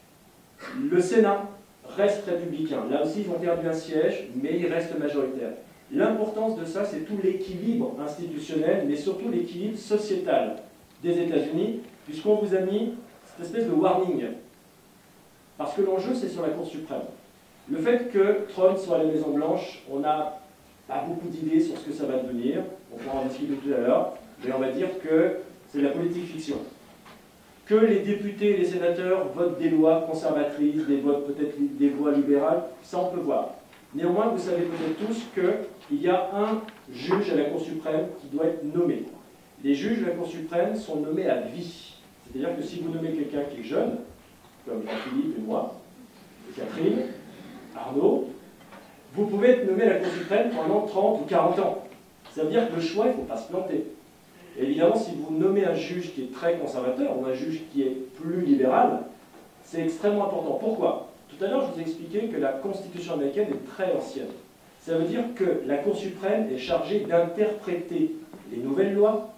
Le Sénat reste républicain. Là aussi, ils ont perdu un siège, mais ils restent majoritaires. L'importance de ça, c'est tout l'équilibre institutionnel, mais surtout l'équilibre sociétal des États-Unis, puisqu'on vous a mis cette espèce de warning. Parce que l'enjeu, c'est sur la Cour suprême. Le fait que Trump soit à la Maison-Blanche, on n'a pas beaucoup d'idées sur ce que ça va devenir. On pourra en discuter tout à l'heure. Mais on va dire que c'est de la politique fiction. Que les députés et les sénateurs votent des lois conservatrices, des votes peut-être des voix libérales, ça on peut voir. Néanmoins, vous savez peut-être tous qu'il y a un juge à la Cour suprême qui doit être nommé. Les juges de la Cour suprême sont nommés à vie. C'est-à-dire que si vous nommez quelqu'un qui est jeune, comme Jean-Philippe et moi, et Catherine, Arnaud, vous pouvez être nommé à la Cour suprême pendant trente ou quarante ans. Ça veut dire que le choix, il ne faut pas se planter. Et évidemment, si vous nommez un juge qui est très conservateur ou un juge qui est plus libéral, c'est extrêmement important. Pourquoi? Tout à l'heure, je vous ai expliqué que la Constitution américaine est très ancienne. Ça veut dire que la Cour suprême est chargée d'interpréter les nouvelles lois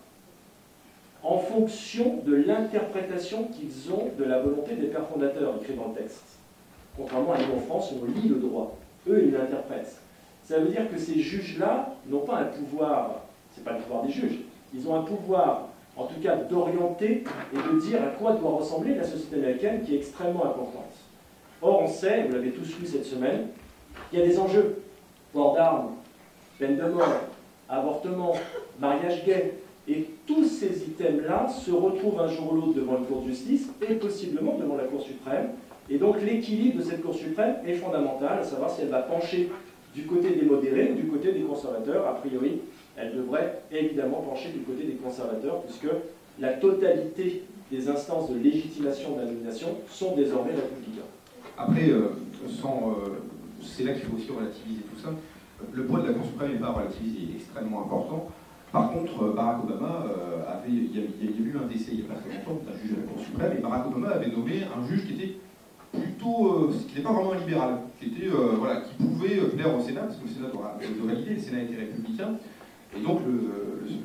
en fonction de l'interprétation qu'ils ont de la volonté des pères fondateurs écrits dans le texte. Contrairement à nous en France, où on lit le droit. Eux, ils l'interprètent. Ça veut dire que ces juges-là n'ont pas un pouvoir, c'est pas le pouvoir des juges, ils ont un pouvoir, en tout cas, d'orienter et de dire à quoi doit ressembler la société américaine, qui est extrêmement importante. Or, on sait, vous l'avez tous lu cette semaine, il y a des enjeux. Port d'armes, peine de mort, avortement, mariage gay. Et tous ces items-là se retrouvent un jour ou l'autre devant une cour de justice et possiblement devant la Cour suprême. Et donc l'équilibre de cette Cour suprême est fondamental, à savoir si elle va pencher du côté des modérés ou du côté des conservateurs. A priori, elle devrait évidemment pencher du côté des conservateurs, puisque la totalité des instances de légitimation de la nomination sont désormais républicains. Après, euh, sans, euh, c'est là qu'il faut aussi relativiser tout ça. Le poids de la Cour suprême n'est pas relativisé, il est extrêmement important. Par contre, Barack Obama euh, avait, il y, a, il y a eu un décès il n'y a pas très longtemps d'un juge de la Cour suprême, et Barack Obama avait nommé un juge qui était plutôt, euh, qui n'était pas vraiment un libéral, qui était, euh, voilà, qui pouvait plaire au Sénat, parce que le Sénat doit, doit valider, le Sénat était républicain, et donc le, le, le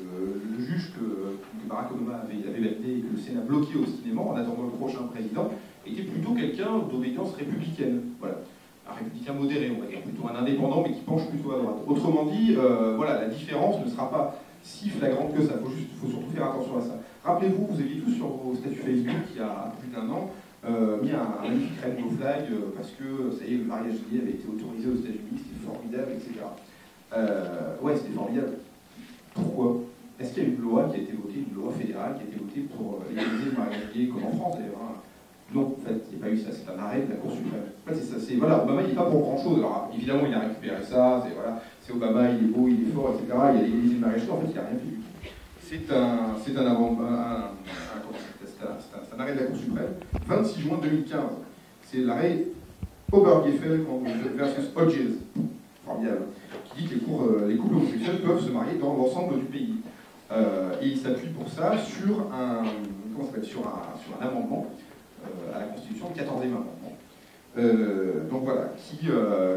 le juge que, que Barack Obama avait, avait validé et que le Sénat bloquait obstinément en attendant le prochain président était plutôt quelqu'un d'obédience républicaine. Voilà. Un républicain modéré, on va dire, plutôt un indépendant, mais qui penche plutôt à droite. Autrement dit, euh, voilà, la différence ne sera pas si flagrante que ça. Il faut, juste, faut surtout faire attention à ça. Rappelez-vous, vous aviez tous sur vos statuts Facebook, il y a plus d'un an, euh, mis un magnifique rainbow flag euh, parce que, ça y est, le mariage gay avait été autorisé aux États-Unis, c'était formidable, et cetera. Euh, ouais, c'était formidable. Pourquoi? Est-ce qu'il y a une loi qui a été votée, une loi fédérale qui a été votée pour légaliser le mariage gay, comme en France d'ailleurs hein? Non, en fait, il n'y a pas eu ça, c'est un arrêt de la Cour suprême. En fait, c'est ça, c'est, voilà, Obama, il n'est pas pour grand-chose. Alors, évidemment, il a récupéré ça, c'est, voilà, c'est Obama, il est beau, il est fort, et cetera. Il a légalisé le mariage gay, en fait, il n'a rien fait du tout. C'est un, c'est un, avant, un, un, un, c'est un, c'est un arrêt de la Cour suprême, vingt-six juin deux mille quinze. C'est l'arrêt Obergefell versus Hodges, formidable, qui dit que les, cours, les couples homosexuels peuvent se marier dans l'ensemble du pays. Euh, et il s'appuie pour ça sur un, comment ça s'appelle, sur un, sur un amendement euh, à la Constitution, le quatorzième amendement. Euh, donc voilà, qui, euh,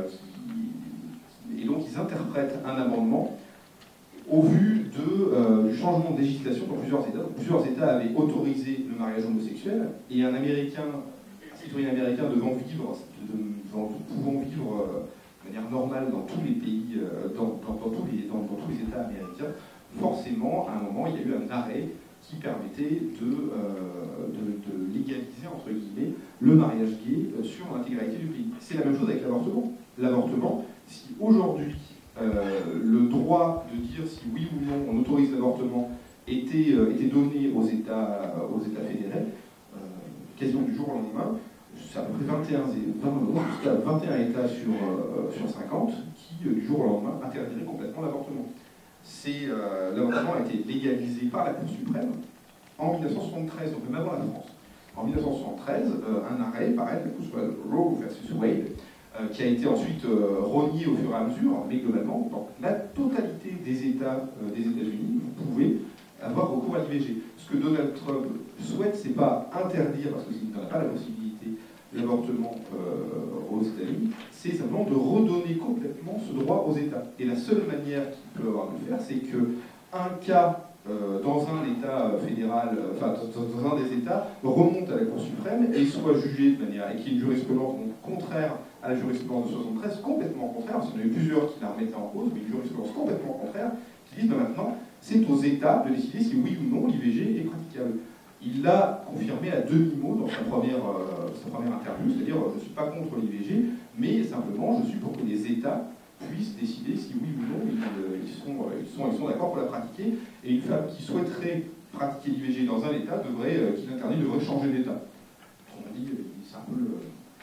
qui, et donc ils interprètent un amendement au vu de, euh, du changement de législation dans plusieurs États. Donc, plusieurs États avaient autorisé le mariage homosexuel, et un Américain, un citoyen américain devant vivre, devant, pouvant vivre euh, de manière normale dans tous les pays, euh, dans, dans, dans, tous les, dans, dans tous les États américains, forcément, à un moment, il y a eu un arrêt qui permettait de, euh, de, de légaliser, entre guillemets, le mariage gay euh, sur l'intégralité du pays. C'est la même chose avec l'avortement. L'avortement, si aujourd'hui, euh, le droit de dire si oui ou non on autorise l'avortement était, euh, était donné aux États, aux États fédérés, euh, quasiment du jour au lendemain, c'est à peu près vingt et un, vingt et un États sur, euh, sur cinquante qui, euh, du jour au lendemain, interdiraient complètement l'avortement. Euh, l'avortement a été légalisé par la Cour suprême en mille neuf cent soixante-treize, donc même avant la France. En mille neuf cent soixante-treize, euh, un arrêt, pareil, la Cour suprême Roe versus Wade, euh, qui a été ensuite euh, renié au fur et à mesure, mais globalement, dans la totalité des États euh, des États-Unis, vous pouvez avoir recours à l'I V G. Ce que Donald Trump souhaite, c'est pas interdire, parce qu'il n'a pas la possibilité, l'avortement euh, aux États-Unis, c'est simplement de redonner complètement ce droit aux États. Et la seule manière qu'il peut avoir de le faire, c'est qu'un cas euh, dans un État fédéral, euh, enfin dans, dans un des États, remonte à la Cour suprême et soit jugé de manière, et qu'il y ait une jurisprudence donc, contraire à la jurisprudence de soixante-treize, complètement contraire, parce qu'il y en a eu plusieurs qui la remettaient en cause, mais une jurisprudence complètement contraire, qui dit ben, maintenant, c'est aux États de décider si oui ou non l'I V G est praticable. Il l'a confirmé à demi-mot dans sa première, euh, sa première interview, c'est-à-dire je ne suis pas contre l'I V G, mais simplement je suis pour que les États puissent décider si oui ou non ils, euh, ils sont, ils sont, ils sont d'accord pour la pratiquer, et une femme qui souhaiterait pratiquer l'I V G dans un État devrait, euh, qui l'interdit, devrait changer d'État. On dit, c'est un peu le,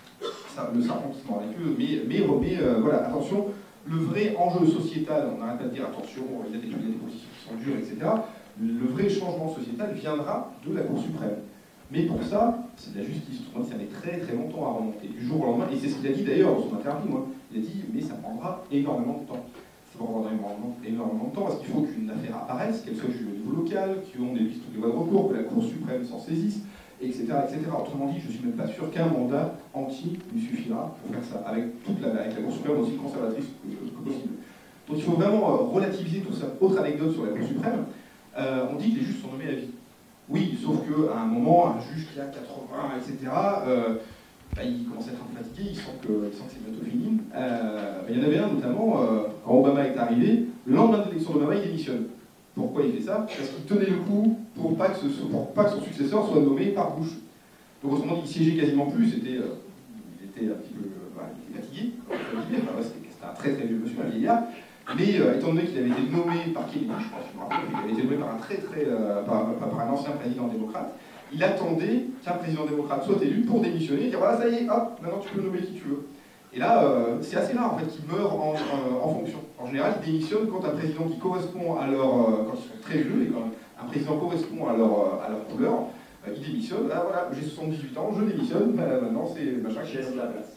ça, le serpent qui se mord avec eux, mais, mais, mais euh, voilà, attention, le vrai enjeu sociétal, on n'arrête pas de dire attention, il y a des, il y a des positions qui sont dures, et cetera. Le vrai changement sociétal viendra de la Cour suprême. Mais pour ça, c'est de la justice. Autrement dit, ça met très très longtemps à remonter, du jour au lendemain. Et c'est ce qu'il a dit d'ailleurs dans son interview. Hein. Il a dit, mais ça prendra énormément de temps. Ça prendra énormément, énormément de temps parce qu'il faut qu'une affaire apparaisse, qu'elle soit jugée au niveau local, qu'on ait toutes les voies de recours, que la Cour suprême s'en saisisse, et cetera, et cetera. Autrement dit, je ne suis même pas sûr qu'un mandat entier lui suffira pour faire ça, avec, toute la, avec la Cour suprême aussi conservatrice que, que possible. Donc il faut vraiment euh, relativiser tout ça. Autre anecdote sur la Cour suprême. Euh, on dit que les juges sont nommés à vie. Oui, sauf qu'à un moment, un juge qui a quatre-vingts, et cetera, euh, bah, il commence à être un peu fatigué, il sent que, il sent que c'est bientôt fini. Euh, bah, il y en avait un notamment, euh, quand Obama est arrivé, le lendemain de l'élection d'Obama, il démissionne. Pourquoi il fait ça? Parce qu'il tenait le coup pour pas, que ce, pour pas que son successeur soit nommé par Bush. Donc autrement dit, il siégeait quasiment plus, c'était, euh, il était un petit peu euh, bah, il était fatigué, enfin, c'était un très très vieux monsieur, un vieillard. Mais euh, étant donné qu'il avait été nommé par Kennedy, je pense, je me rappelle, il avait été nommé par un très très euh, par, par, par un ancien président démocrate, il attendait qu'un président démocrate soit élu pour démissionner et dire voilà, ça y est, hop, maintenant tu peux nommer qui tu veux. Et là, euh, c'est assez rare en fait qu'ils meurent en, euh, en fonction. En général, ils démissionnent quand un président qui correspond à leur, euh, quand ils sont très vieux et quand un président correspond à leur, euh, à leur couleur, euh, ils démissionnent. Ah voilà, j'ai soixante-dix-huit ans, je démissionne. Bah, maintenant c'est machin qui laisse la place.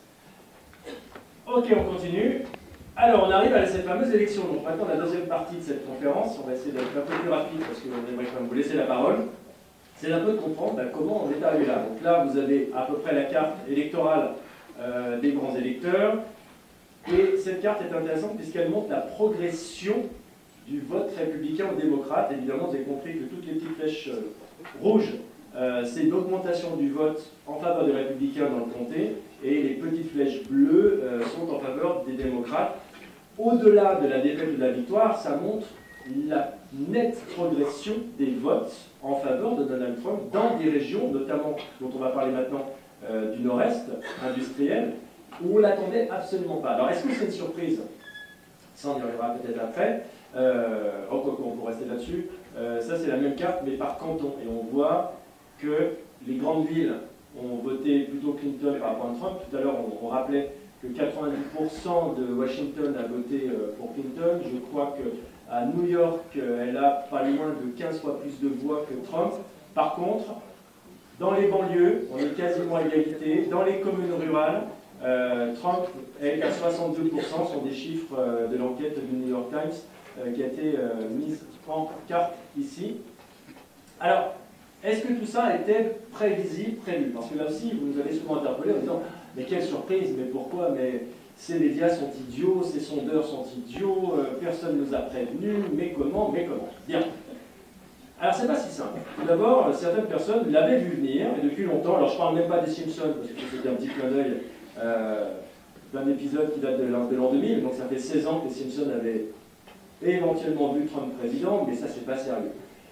Ok, on continue. Alors, on arrive à cette fameuse élection. Donc maintenant, la deuxième partie de cette conférence, on va essayer d'être un peu plus rapide parce qu'on aimerait quand même vous laisser la parole. C'est un peu de comprendre ben, comment on est arrivé là. Donc là, vous avez à peu près la carte électorale euh, des grands électeurs. Et cette carte est intéressante puisqu'elle montre la progression du vote républicain ou démocrate. Évidemment, vous avez compris que toutes les petites flèches euh, rouges, euh, c'est l'augmentation du vote en faveur des républicains dans le comté, et les petites flèches bleues euh, sont en faveur des démocrates. Au-delà de la défaite ou de la victoire, ça montre la nette progression des votes en faveur de Donald Trump dans des régions, notamment, dont on va parler maintenant, euh, du nord-est industriel, où on ne l'attendait absolument pas. Alors, est-ce que c'est une surprise? Ça, on y reviendra peut-être après. Euh, oh, quoi, on peut rester là-dessus. Euh, ça, c'est la même carte, mais par canton. Et on voit que les grandes villes ont voté plutôt Clinton par rapport à Trump. Tout à l'heure, on, on rappelait que quatre-vingt-dix pour cent de Washington a voté euh, pour Clinton. Je crois qu'à New York, euh, elle a pas loin de quinze fois plus de voix que Trump. Par contre, dans les banlieues, on est quasiment à égalité. Dans les communes rurales, euh, Trump est à soixante-deux pour cent, ce sont des chiffres euh, de l'enquête du New York Times euh, qui a été euh, mise en carte ici. Alors, est-ce que tout ça était prévisible, prévu? Parce que là aussi, vous nous avez souvent interpellé en disant « Mais quelle surprise, mais pourquoi? Mais ces médias sont idiots, ces sondeurs sont idiots, euh, personne ne nous a prévenus, mais comment, mais comment ?» Bien. Alors, c'est pas si simple. Tout d'abord, certaines personnes l'avaient vu venir, et depuis longtemps, alors je parle même pas des Simpsons, parce que c'était un petit clin d'œil euh, d'un épisode qui date de l'an deux mille, donc ça fait seize ans que les Simpsons avaient éventuellement vu Trump président, mais ça, c'est pas sérieux.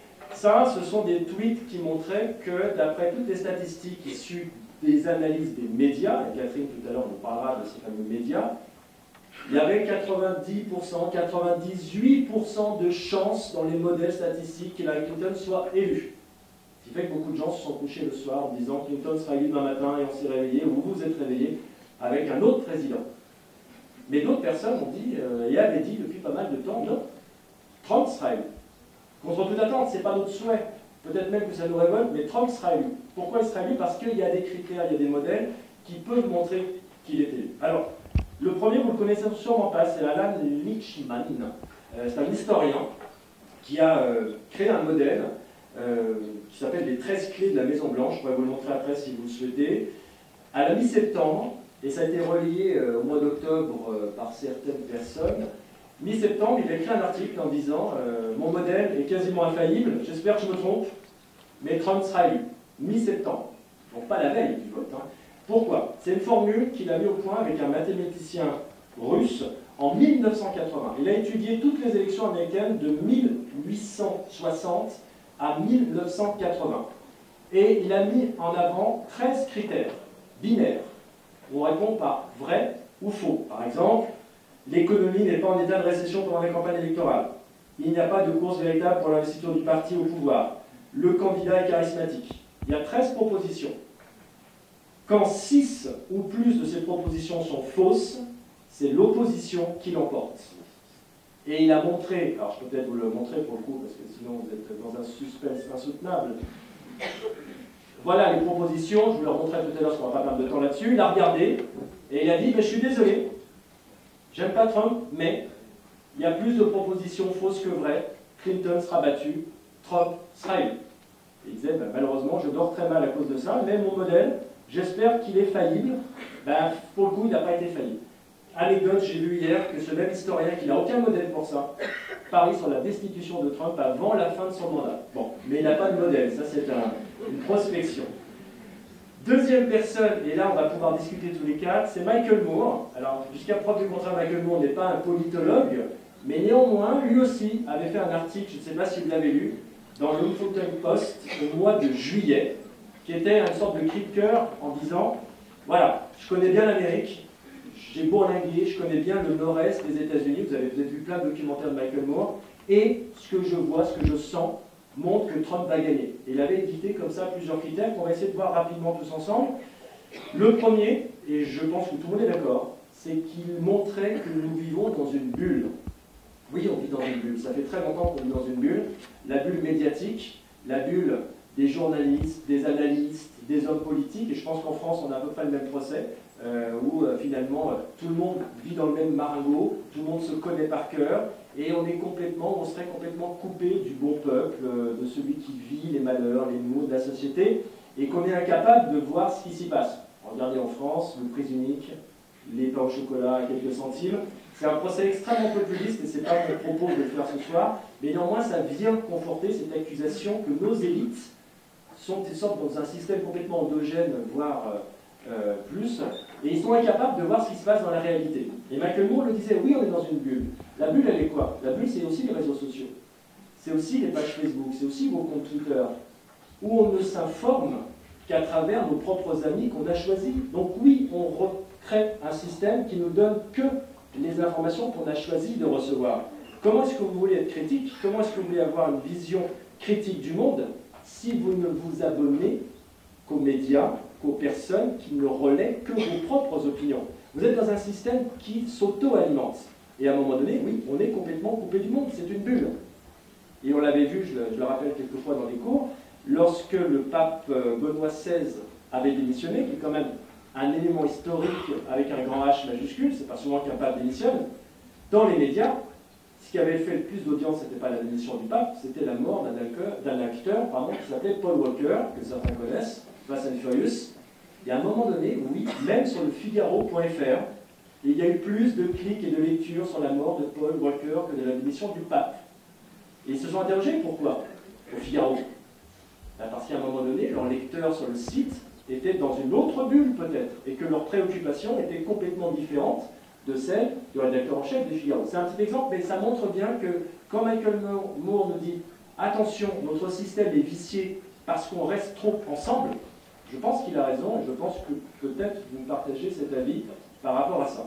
Ça, ce sont des tweets qui montraient que, d'après toutes les statistiques issues des analyses des médias, et Catherine tout à l'heure nous parlera de ces fameux médias, il y avait quatre-vingt-dix pour cent, quatre-vingt-dix-huit pour cent de chances dans les modèles statistiques qu'Hillary Clinton soit élue. Ce qui fait que beaucoup de gens se sont couchés le soir en disant Clinton sera élu demain matin et on s'est réveillé, ou vous vous êtes réveillé avec un autre président. Mais d'autres personnes ont dit, euh, et avaient dit depuis pas mal de temps, non, Trump sera élu. Contre toute attente, ce n'est pas notre souhait. Peut-être même que ça nous révolte, mais Trump sera élu. Pourquoi il sera élu? Parce qu'il y a des critères, il y a des modèles qui peuvent montrer qu'il est élu. Alors, le premier, vous ne le connaissez sûrement pas, c'est Alan Lichtman. Euh, c'est un historien qui a euh, créé un modèle euh, qui s'appelle les treize clés de la Maison-Blanche. Je pourrais vous le montrer après si vous le souhaitez. À la mi-septembre, et ça a été relié euh, au mois d'octobre euh, par certaines personnes, mi-septembre, il a écrit un article en disant euh, « Mon modèle est quasiment infaillible, j'espère que je me trompe, mais Trump sera élu. » Mi-septembre. Donc pas la veille du vote. Hein. Pourquoi? C'est une formule qu'il a mis au point avec un mathématicien russe en mille neuf cent quatre-vingts. Il a étudié toutes les élections américaines de mille huit cent soixante à mille neuf cent quatre-vingts. Et il a mis en avant treize critères binaires. On répond par vrai ou faux. Par exemple, l'économie n'est pas en état de récession pendant les campagnes électorales. Il n'y a pas de course véritable pour l'investiture du parti au pouvoir. Le candidat est charismatique. Il y a treize propositions. Quand six ou plus de ces propositions sont fausses, c'est l'opposition qui l'emporte. Et il a montré, alors je peux peut-être vous le montrer pour le coup, parce que sinon vous êtes dans un suspense insoutenable. Voilà les propositions, je vous les remontrerai tout à l'heure, parce qu'on va pas perdre de temps là-dessus. Il a regardé, et il a dit, mais je suis désolé, j'aime pas Trump, mais il y a plus de propositions fausses que vraies. Clinton sera battu, Trump sera élu. Et il disait, ben, malheureusement, je dors très mal à cause de ça, mais mon modèle, j'espère qu'il est faillible. Ben, pour le coup, il n'a pas été faillible. Anecdote, j'ai vu hier que ce même historien, qui n'a aucun modèle pour ça, parie sur la destitution de Trump avant la fin de son mandat. Bon, mais il n'a pas de modèle, ça c'est un, une prospection. Deuxième personne, et là on va pouvoir discuter tous les quatre, c'est Michael Moore. Alors, jusqu'à preuve du contraire, Michael Moore n'est pas un politologue, mais néanmoins, lui aussi avait fait un article, je ne sais pas si vous l'avez lu, dans le Huffington Post au mois de juillet, qui était une sorte de cri de cœur en disant, voilà, je connais bien l'Amérique, j'ai bourlingué, je connais bien le nord-est des États-Unis, vous avez peut-être vu plein de documentaires de Michael Moore, et ce que je vois, ce que je sens, montre que Trump va gagner. Et il avait édité comme ça plusieurs critères qu'on va essayer de voir rapidement tous ensemble. Le premier, et je pense que tout le monde est d'accord, c'est qu'il montrait que nous vivons dans une bulle. Oui, on vit dans une bulle, ça fait très longtemps qu'on vit dans une bulle, la bulle médiatique, la bulle des journalistes, des analystes, des hommes politiques, et je pense qu'en France on a à peu près le même procès, euh, où euh, finalement euh, tout le monde vit dans le même maringot, tout le monde se connaît par cœur, et on est complètement, on serait complètement coupé du bon peuple, euh, de celui qui vit les malheurs, les maux de la société, et qu'on est incapable de voir ce qui s'y passe. Regardez en France, le prix unique, les pains au chocolat à quelques centimes. C'est un procès extrêmement populiste et ce n'est pas mon propos de le faire ce soir, mais néanmoins ça vient conforter cette accusation que nos élites sont sortent dans un système complètement endogène, voire euh, euh, plus, et ils sont incapables de voir ce qui se passe dans la réalité. Et Michael Moore le disait, oui on est dans une bulle. La bulle elle est quoi? La bulle c'est aussi les réseaux sociaux, c'est aussi les pages Facebook, c'est aussi vos comptes Twitter, où on ne s'informe qu'à travers nos propres amis qu'on a choisis. Donc oui, on recrée un système qui nous donne que les informations qu'on a choisi de recevoir. Comment est-ce que vous voulez être critique? Comment est-ce que vous voulez avoir une vision critique du monde si vous ne vous abonnez qu'aux médias, qu'aux personnes qui ne relaient que vos propres opinions? Vous êtes dans un système qui s'auto-alimente. Et à un moment donné, oui, on est complètement coupé du monde, c'est une bulle. Et on l'avait vu, je le, je le rappelle quelquefois dans les cours, lorsque le pape Benoît seize avait démissionné, qui est quand même un élément historique avec un grand H majuscule, c'est pas souvent qu'un pape démissionne, dans les médias, ce qui avait fait le plus d'audience, ce n'était pas la démission du pape, c'était la mort d'un acteur pardon, qui s'appelait Paul Walker, que certains connaissent, Fast and Furious. Et à un moment donné, oui, même sur le Figaro point F R, il y a eu plus de clics et de lectures sur la mort de Paul Walker que de la démission du pape. Et ils se sont interrogés, pourquoi au Figaro? Ben parce qu'à un moment donné, leurs lecteurs sur le site étaient dans une autre bulle peut-être, et que leurs préoccupations étaient complètement différentes de celles du rédacteur en chef du Figaro. C'est un petit exemple, mais ça montre bien que quand Michael Moore nous dit « Attention, notre système est vicié parce qu'on reste trop ensemble », je pense qu'il a raison, et je pense que peut-être vous partagez cet avis par rapport à ça.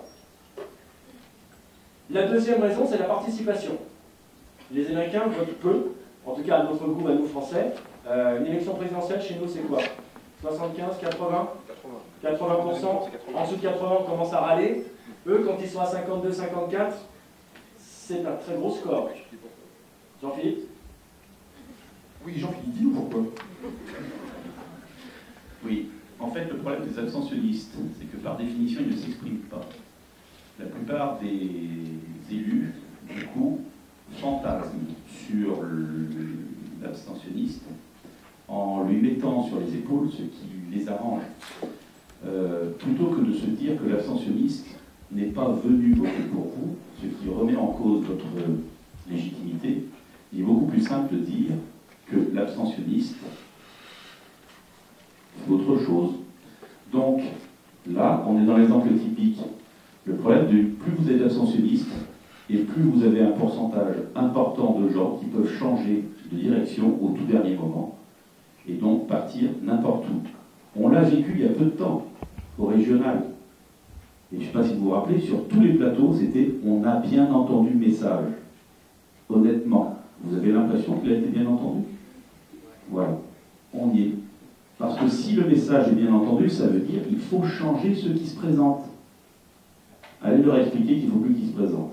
La deuxième raison, c'est la participation. Les Américains votent peu, en tout cas à notre goût, à nous Français. Euh, une élection présidentielle chez nous, c'est quoi? soixante-quinze, quatre-vingts quatre-vingts pour cent. En dessous de quatre-vingts, on commence à râler. Eux, quand ils sont à cinquante-deux, cinquante-quatre, c'est un très gros score. Jean-Philippe? Oui, Jean-Philippe, dis-nous pourquoi. Oui, en fait, le problème des abstentionnistes, c'est que par définition, ils ne s'expriment pas. La plupart des élus, du coup, fantasment sur l'abstentionniste en lui mettant sur les épaules ce qui les arrange. Euh, plutôt que de se dire que l'abstentionniste n'est pas venu voter pour vous, ce qui remet en cause votre légitimité, il est beaucoup plus simple de dire que l'abstentionniste c'est autre chose. Donc, là, on est dans l'exemple typique. Le problème de plus vous êtes abstentionniste, et plus vous avez un pourcentage important de gens qui peuvent changer de direction au tout dernier moment, et donc partir n'importe où. On l'a vécu il y a peu de temps, au régional. Et je ne sais pas si vous vous rappelez, sur tous les plateaux, c'était « on a bien entendu le message ». Honnêtement, vous avez l'impression qu'il a été bien entendu? Voilà, on y est. Parce que si le message est bien entendu, ça veut dire qu'il faut changer ceux qui se présentent. Allez leur expliquer qu'il ne faut plus qu'ils se présentent.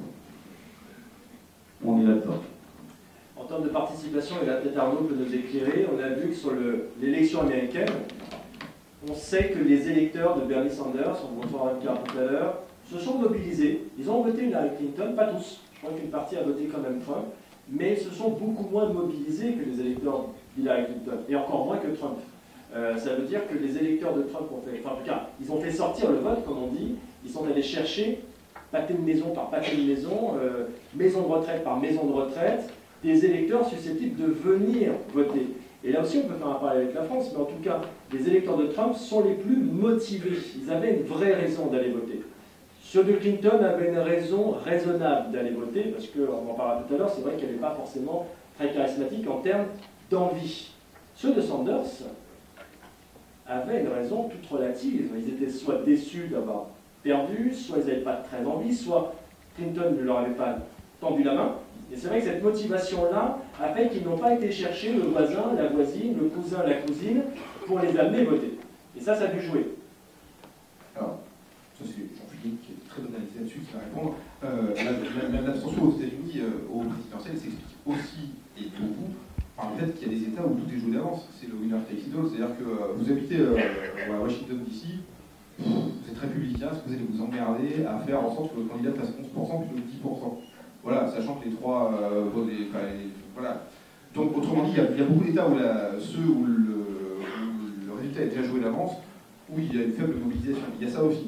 On est là-dedans. En termes de participation, et là peut-être Arnaud peut nous éclairer, on a vu que sur l'élection américaine, on sait que les électeurs de Bernie Sanders, on va voir tout à l'heure, se sont mobilisés. Ils ont voté Hillary Clinton, pas tous. Je crois qu'une partie a voté quand même Trump, mais ils se sont beaucoup moins mobilisés que les électeurs d'Hillary Clinton, et encore moins que Trump. Euh, ça veut dire que les électeurs de Trump ont fait, enfin en tout cas, ils ont fait sortir le vote, comme on dit, ils sont allés chercher pâté de maison par pâté de maison, euh, maison de retraite par maison de retraite, des électeurs susceptibles de venir voter. Et là aussi, on peut faire un parallèle avec la France, mais en tout cas, les électeurs de Trump sont les plus motivés. Ils avaient une vraie raison d'aller voter. Ceux de Clinton avaient une raison raisonnable d'aller voter, parce qu'on en parlera tout à l'heure, c'est vrai qu'elle n'est pas forcément très charismatique en termes d'envie. Ceux de Sanders avaient une raison toute relative. Ils étaient soit déçus d'avoir perdu, soit ils n'avaient pas très envie, soit Clinton ne leur avait pas tendu la main. Et c'est vrai que cette motivation-là a fait qu'ils n'ont pas été chercher le voisin, la voisine, le cousin, la cousine, pour les amener voter. Et ça, ça a dû jouer. Alors, ça c'est Jean-Philippe qui est très bon analyse là-dessus, qui va répondre. Euh, L'abstention aux États-Unis, euh, au présidentiel, s'explique aussi, et beaucoup, par le fait qu'il y a des États où tout est joué d'avance. C'est le winner takes it all, c'est-à-dire que euh, vous habitez euh, à Washington D C, vous êtes républicain, est-ce que vous allez vous emmerder à faire en sorte que votre candidat fasse onze pour cent plutôt que dix pour cent? Voilà, sachant que les trois euh, votent des, enfin, les, voilà. Donc, autrement dit, il y a, il y a beaucoup d'États où la, ceux où le, où le résultat est déjà joué d'avance, où il y a une faible mobilisation. Il y a ça aussi.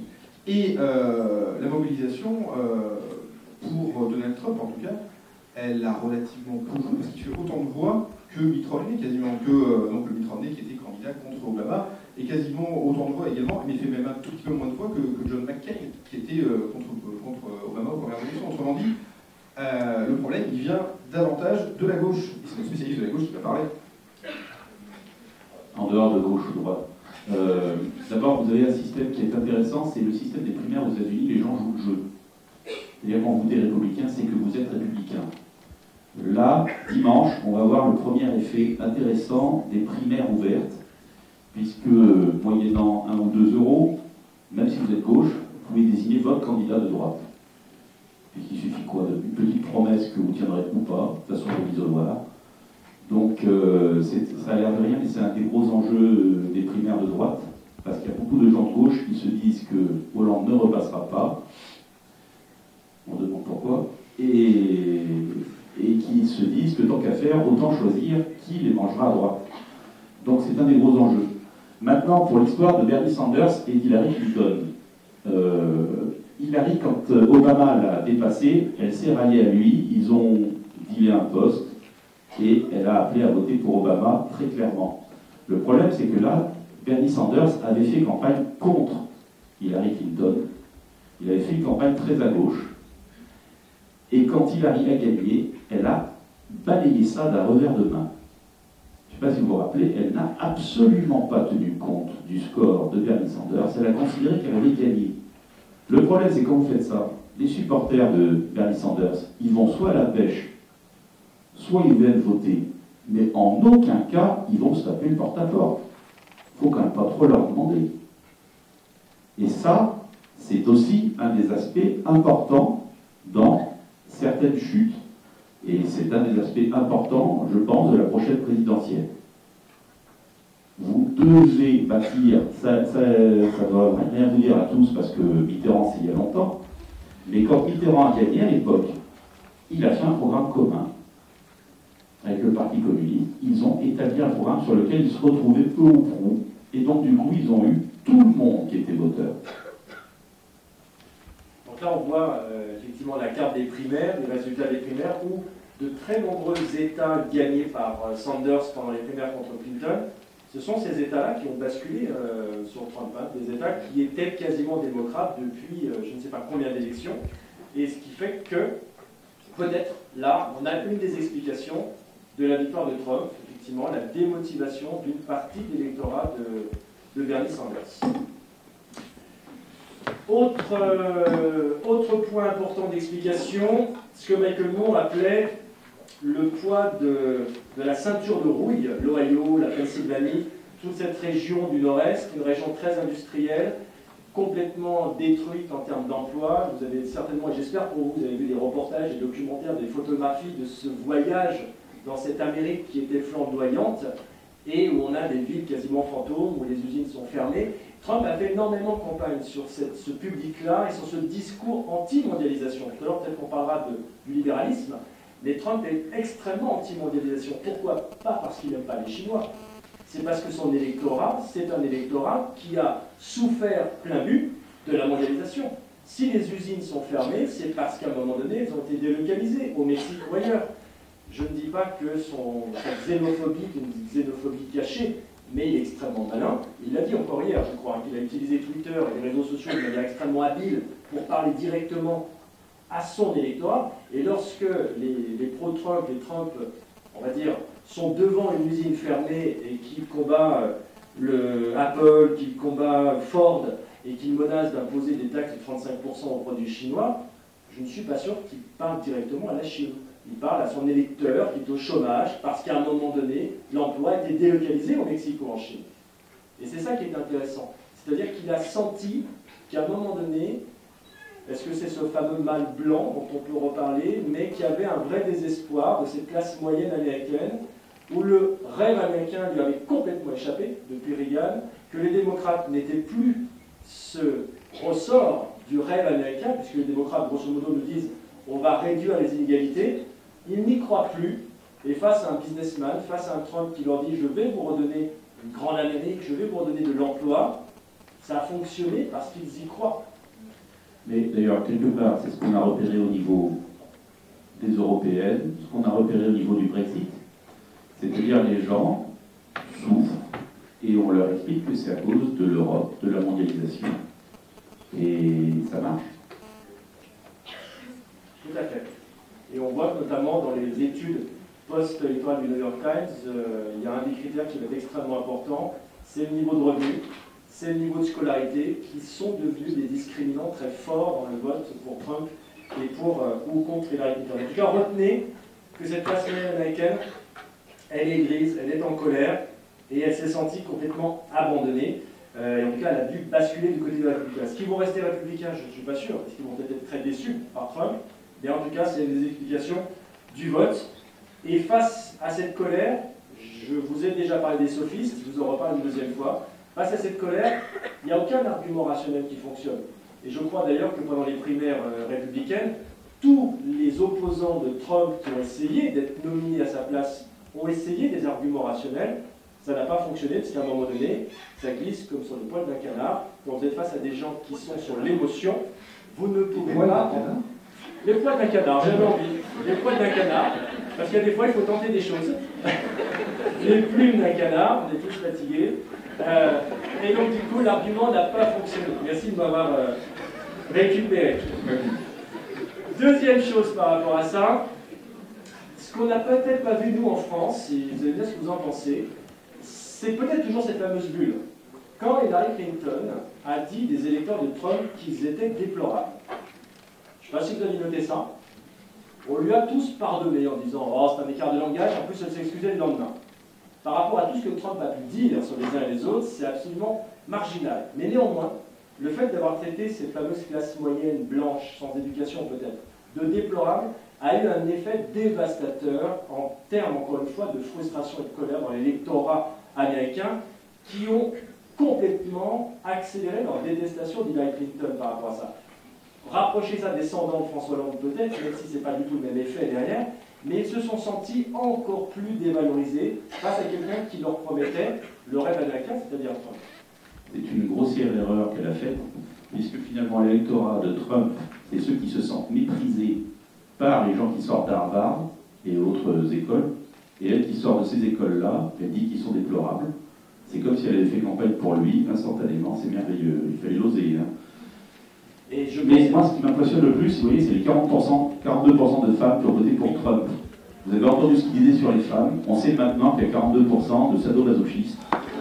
Et euh, la mobilisation, euh, pour Donald Trump en tout cas, elle a relativement peu joué, parce qu'il fait autant de voix que Mitt Romney, quasiment que euh, donc le Mitt Romney qui était candidat contre Obama, et quasiment autant de voix également, mais il fait même un tout petit peu moins de voix que, que John McCain, qui était euh, contre, contre Obama aux premières élections. Autrement dit, euh, le problème, il vient davantage de la gauche. Et c'est le spécialiste de la gauche qui va parler. En dehors de gauche ou droite. Euh, D'abord, vous avez un système qui est intéressant, c'est le système des primaires aux États-Unis, les gens jouent le jeu. C'est-à-dire quand vous êtes républicain, c'est que vous êtes républicain. Là, dimanche, on va voir le premier effet intéressant des primaires ouvertes, puisque, moyennant un ou deux euros, même si vous êtes gauche, vous pouvez désigner votre candidat de droite. Puisqu'il suffit quoi? Une petite promesse que vous tiendrez ou pas, de toute façon, de l'isoloir. Donc, euh, ça a l'air de rien, mais c'est un des gros enjeux des primaires de droite, parce qu'il y a beaucoup de gens de gauche qui se disent que Hollande ne repassera pas. On demande pourquoi. Et, et qui se disent que tant qu'à faire, autant choisir qui les mangera à droite. Donc, c'est un des gros enjeux. Maintenant, pour l'histoire de Bernie Sanders et d'Hillary Clinton. Euh, Hillary, quand Obama l'a dépassé, elle s'est ralliée à lui, ils ont dealé un poste, et elle a appelé à voter pour Obama très clairement. Le problème, c'est que là, Bernie Sanders avait fait campagne contre Hillary Clinton. Il avait fait une campagne très à gauche. Et quand Hillary a gagné, elle a balayé ça d'un revers de main. Je ne sais pas si vous vous rappelez, elle n'a absolument pas tenu compte du score de Bernie Sanders. Elle a considéré qu'elle avait gagné. Le problème, c'est quand vous faites ça, les supporters de Bernie Sanders, ils vont soit à la pêche, soit ils viennent voter, mais en aucun cas, ils vont se taper le porte-à-porte. Il ne faut quand même pas trop leur demander. Et ça, c'est aussi un des aspects importants dans certaines chutes. Et c'est un des aspects importants, je pense, de la prochaine présidentielle. Vous devez bâtir, ça, ça, ça doit rien vous dire à tous, parce que Mitterrand, c'est il y a longtemps, mais quand Mitterrand a gagné à l'époque, il a fait un programme commun avec le Parti communiste. Ils ont établi un programme sur lequel ils se retrouvaient peu ou prou, et donc du coup, ils ont eu tout le monde qui était voteur. Donc là, on voit euh, effectivement la carte des primaires, des résultats des primaires, où de très nombreux États gagnés par euh, Sanders pendant les primaires contre Clinton, ce sont ces États-là qui ont basculé euh, sur Trump, hein, des États qui étaient quasiment démocrates depuis euh, je ne sais pas combien d'élections, et ce qui fait que peut-être là, on a une des explications de la victoire de Trump, effectivement, la démotivation d'une partie de l'électorat de, de Bernie Sanders. Autre, euh, autre point important d'explication, ce que Michael Moore appelait le poids de, de la ceinture de rouille, l'Ohio, la Pennsylvanie, toute cette région du Nord-Est, une région très industrielle, complètement détruite en termes d'emploi. Vous avez certainement, et j'espère pour vous, vous avez vu des reportages, des documentaires, des photographies de ce voyage dans cette Amérique qui était flamboyante et où on a des villes quasiment fantômes, où les usines sont fermées. Trump a fait énormément de campagne sur cette, ce public-là et sur ce discours anti-mondialisation. Tout à l'heure, peut-être qu'on parlera de, du libéralisme, mais Trump est extrêmement anti-mondialisation. Pourquoi? Pas parce qu'il n'aime pas les Chinois. C'est parce que son électorat, c'est un électorat qui a souffert plein but de la mondialisation. Si les usines sont fermées, c'est parce qu'à un moment donné, elles ont été délocalisées au Mexique ou ailleurs. Je ne dis pas que son xénophobie est une xénophobie cachée, mais il est extrêmement malin. Il l'a dit encore hier, je crois, qu'il a utilisé Twitter et les réseaux sociaux de manière extrêmement habile pour parler directement à son électorat. Et lorsque les, les pro-Trump, les Trump, on va dire, sont devant une usine fermée et qui combat le Apple, qui combat Ford et qui menace d'imposer des taxes de trente-cinq pour cent aux produits chinois, je ne suis pas sûr qu'il parle directement à la Chine. Il parle à son électeur qui est au chômage parce qu'à un moment donné, l'emploi a été délocalisé au Mexique ou en Chine. Et c'est ça qui est intéressant. C'est-à-dire qu'il a senti qu'à un moment donné, est-ce que c'est ce fameux mâle blanc dont on peut reparler, mais qu'il y avait un vrai désespoir de cette classe moyenne américaine où le rêve américain lui avait complètement échappé depuis Reagan, que les démocrates n'étaient plus ce ressort du rêve américain, puisque les démocrates, grosso modo, nous disent on va réduire les inégalités. Ils n'y croient plus, et face à un businessman, face à un Trump qui leur dit je vais vous redonner une grande Amérique, je vais vous redonner de l'emploi, ça a fonctionné parce qu'ils y croient. Mais d'ailleurs, quelque part, c'est ce qu'on a repéré au niveau des européennes, ce qu'on a repéré au niveau du Brexit. C'est-à-dire les gens souffrent et on leur explique que c'est à cause de l'Europe, de la mondialisation. Et ça marche. Tout à fait. Et on voit que notamment dans les études post-électorales du New York Times, euh, il y a un des critères qui va être extrêmement important, c'est le niveau de revenu, c'est le niveau de scolarité, qui sont devenus des discriminants très forts dans le vote pour Trump et pour euh, ou contre Hillary Clinton. En tout cas, retenez que cette classe moyenne américaine, elle est grise, elle est en colère, et elle s'est sentie complètement abandonnée. Euh, et en tout cas, elle a dû basculer du côté des républicains. Est-ce qu'ils vont rester républicains? Je ne suis pas sûr, parce qu'ils vont peut-être être très déçus par Trump. Mais en tout cas, c'est des explications du vote. Et face à cette colère, je vous ai déjà parlé des sophistes, je vous en reparle une deuxième fois. Face à cette colère, il n'y a aucun argument rationnel qui fonctionne. Et je crois d'ailleurs que pendant les primaires euh, républicaines, tous les opposants de Trump qui ont essayé d'être nominés à sa place ont essayé des arguments rationnels. Ça n'a pas fonctionné, parce qu'à un moment donné, ça glisse comme sur le poil d'un canard. Quand vous êtes face à des gens qui sont sur l'émotion, vous ne pouvez pas... Les poils d'un canard, j'avais envie. Les poils d'un canard, parce qu'il y a des fois, il faut tenter des choses. Les plumes d'un canard, on est tous fatigués. Euh, et donc, du coup, l'argument n'a pas fonctionné. Merci de m'avoir euh, récupéré. Deuxième chose par rapport à ça, ce qu'on n'a peut-être pas vu, nous, en France, et vous allez dire ce que vous en pensez, c'est peut-être toujours cette fameuse bulle. Quand Hillary Clinton a dit des électeurs de Trump qu'ils étaient déplorables, je ne sais pas si vous avez noté ça, on lui a tous pardonné en disant « Oh, c'est un écart de langage », en plus elle s'est excusée le lendemain. Par rapport à tout ce que Trump a pu dire sur les uns et les autres, c'est absolument marginal. Mais néanmoins, le fait d'avoir traité cette fameuse classe moyenne, blanche, sans éducation peut-être, de déplorable, a eu un effet dévastateur en termes, encore une fois, de frustration et de colère dans l'électorat américain, qui ont complètement accéléré leur détestation d'Hillary Clinton par rapport à ça. Rapprocher ça descendant de François Hollande peut-être, même si ce n'est pas du tout le même effet derrière, mais ils se sont sentis encore plus dévalorisés face à quelqu'un qui leur promettait le rêve américain, c'est-à-dire Trump. C'est une grossière erreur qu'elle a faite, puisque finalement l'électorat de Trump, c'est ceux qui se sentent méprisés par les gens qui sortent d'Harvard et autres écoles, et elle qui sort de ces écoles-là, elle dit qu'ils sont déplorables. C'est comme si elle avait fait campagne pour lui, instantanément, c'est merveilleux, il fallait l'oser. Hein. Et je Mais moi, ce qui m'impressionne le plus, vous voyez, c'est les quarante pour cent, quarante-deux pour cent de femmes qui ont voté pour Trump. Vous avez entendu ce qu'il disait sur les femmes. On sait maintenant qu'il y a quarante-deux pour cent de sadomasochistes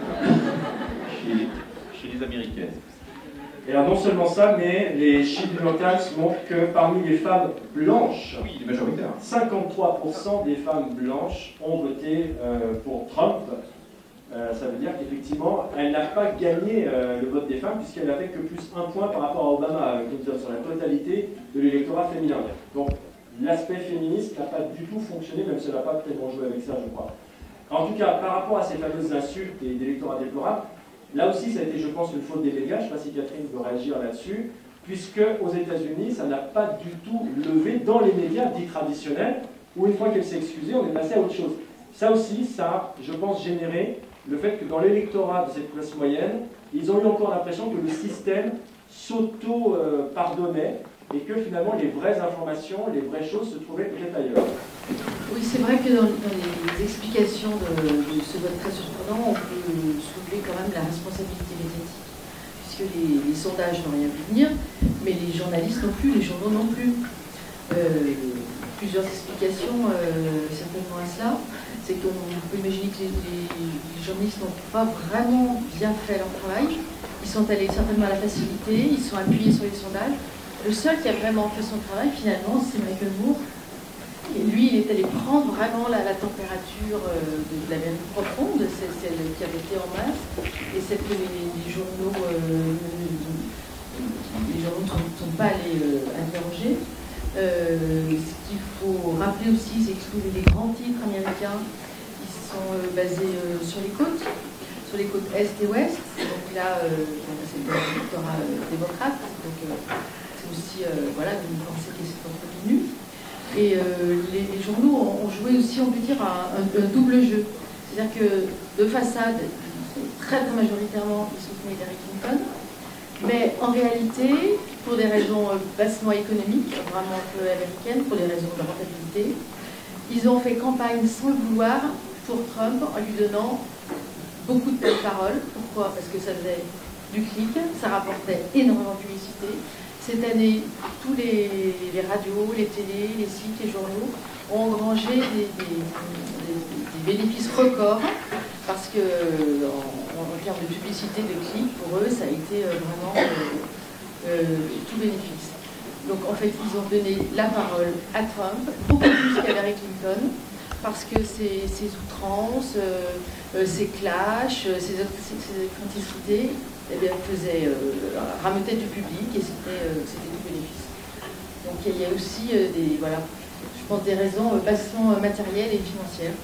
chez, chez les Américaines. Et alors non seulement ça, mais les chiffres du New York Times montrent que parmi les femmes blanches, Oui, il est majoritaire. cinquante-trois pour cent des femmes blanches ont voté euh, pour Trump. Euh, ça veut dire qu'effectivement, elle n'a pas gagné euh, le vote des femmes, puisqu'elle n'a fait que plus un point par rapport à Obama, Clinton, sur la totalité de l'électorat féminin. Donc l'aspect féministe n'a pas du tout fonctionné, même si elle n'a pas tellement joué avec ça, je crois. En tout cas, par rapport à ces fameuses insultes et d'électorat déplorable, là aussi, ça a été, je pense, une faute des médias. Je ne sais pas si Catherine veut réagir là-dessus, puisque aux États-Unis, ça n'a pas du tout levé dans les médias dits traditionnels, où une fois qu'elle s'est excusée, on est passé à autre chose. Ça aussi, ça a, je pense, généré le fait que dans l'électorat de cette classe moyenne, ils ont eu encore l'impression que le système s'auto-pardonnait et que finalement les vraies informations, les vraies choses se trouvaient peut-être ailleurs. Oui, c'est vrai que dans, dans les explications de, de ce vote très surprenant, on peut soulever quand même la responsabilité médiatique, puisque les, les sondages n'ont rien pu venir, mais les journalistes non plus, les journaux non plus. Euh, plusieurs explications euh, certainement à cela. C'est qu'on peut imaginer que les, les, les journalistes n'ont pas vraiment bien fait leur travail. Ils sont allés certainement à la facilité, ils sont appuyés sur les sondages. Le seul qui a vraiment fait son travail, finalement, c'est Michael Moore. Et lui, il est allé prendre vraiment la, la température euh, de, de l'Amérique profonde, c'est celle qui avait été en masse, et celle que les, les journaux euh, les journaux ne sont pas allés euh, interroger. Euh, ce qu'il faut rappeler aussi, c'est que tous les grands titres américains, ils sont euh, basés euh, sur les côtes, sur les côtes est et ouest. Donc là, euh, c'est le électorat euh, démocrate, donc euh, c'est aussi euh, voilà, une pensée qui s'est entretenue. Et euh, les, les journaux ont, ont joué aussi, on peut dire, un, un, un double jeu. C'est-à-dire que de façade, très très majoritairement, ils soutenaient Hillary Clinton. Mais en réalité, pour des raisons bassement économiques, vraiment un peu américaines, pour des raisons de rentabilité, ils ont fait campagne sans le vouloir pour Trump en lui donnant beaucoup de paroles. Pourquoi? Parce que ça faisait du clic, ça rapportait énormément de publicité. Cette année, tous les, les radios, les télés, les sites, les journaux ont engrangé des, des, des, des bénéfices records parce que, en, en termes de publicité, de clics, pour eux, ça a été vraiment euh, euh, tout bénéfice. Donc, en fait, ils ont donné la parole à Trump, beaucoup plus qu'à Hillary Clinton, parce que ses, ses outrances, euh, ses clashs, ses, ses excentricités, eh bien, faisaient euh, rameuter du public et c'était euh, du bénéfice. Donc, il y a aussi euh, des, voilà, je pense, des raisons euh, bassement matérielles et financières.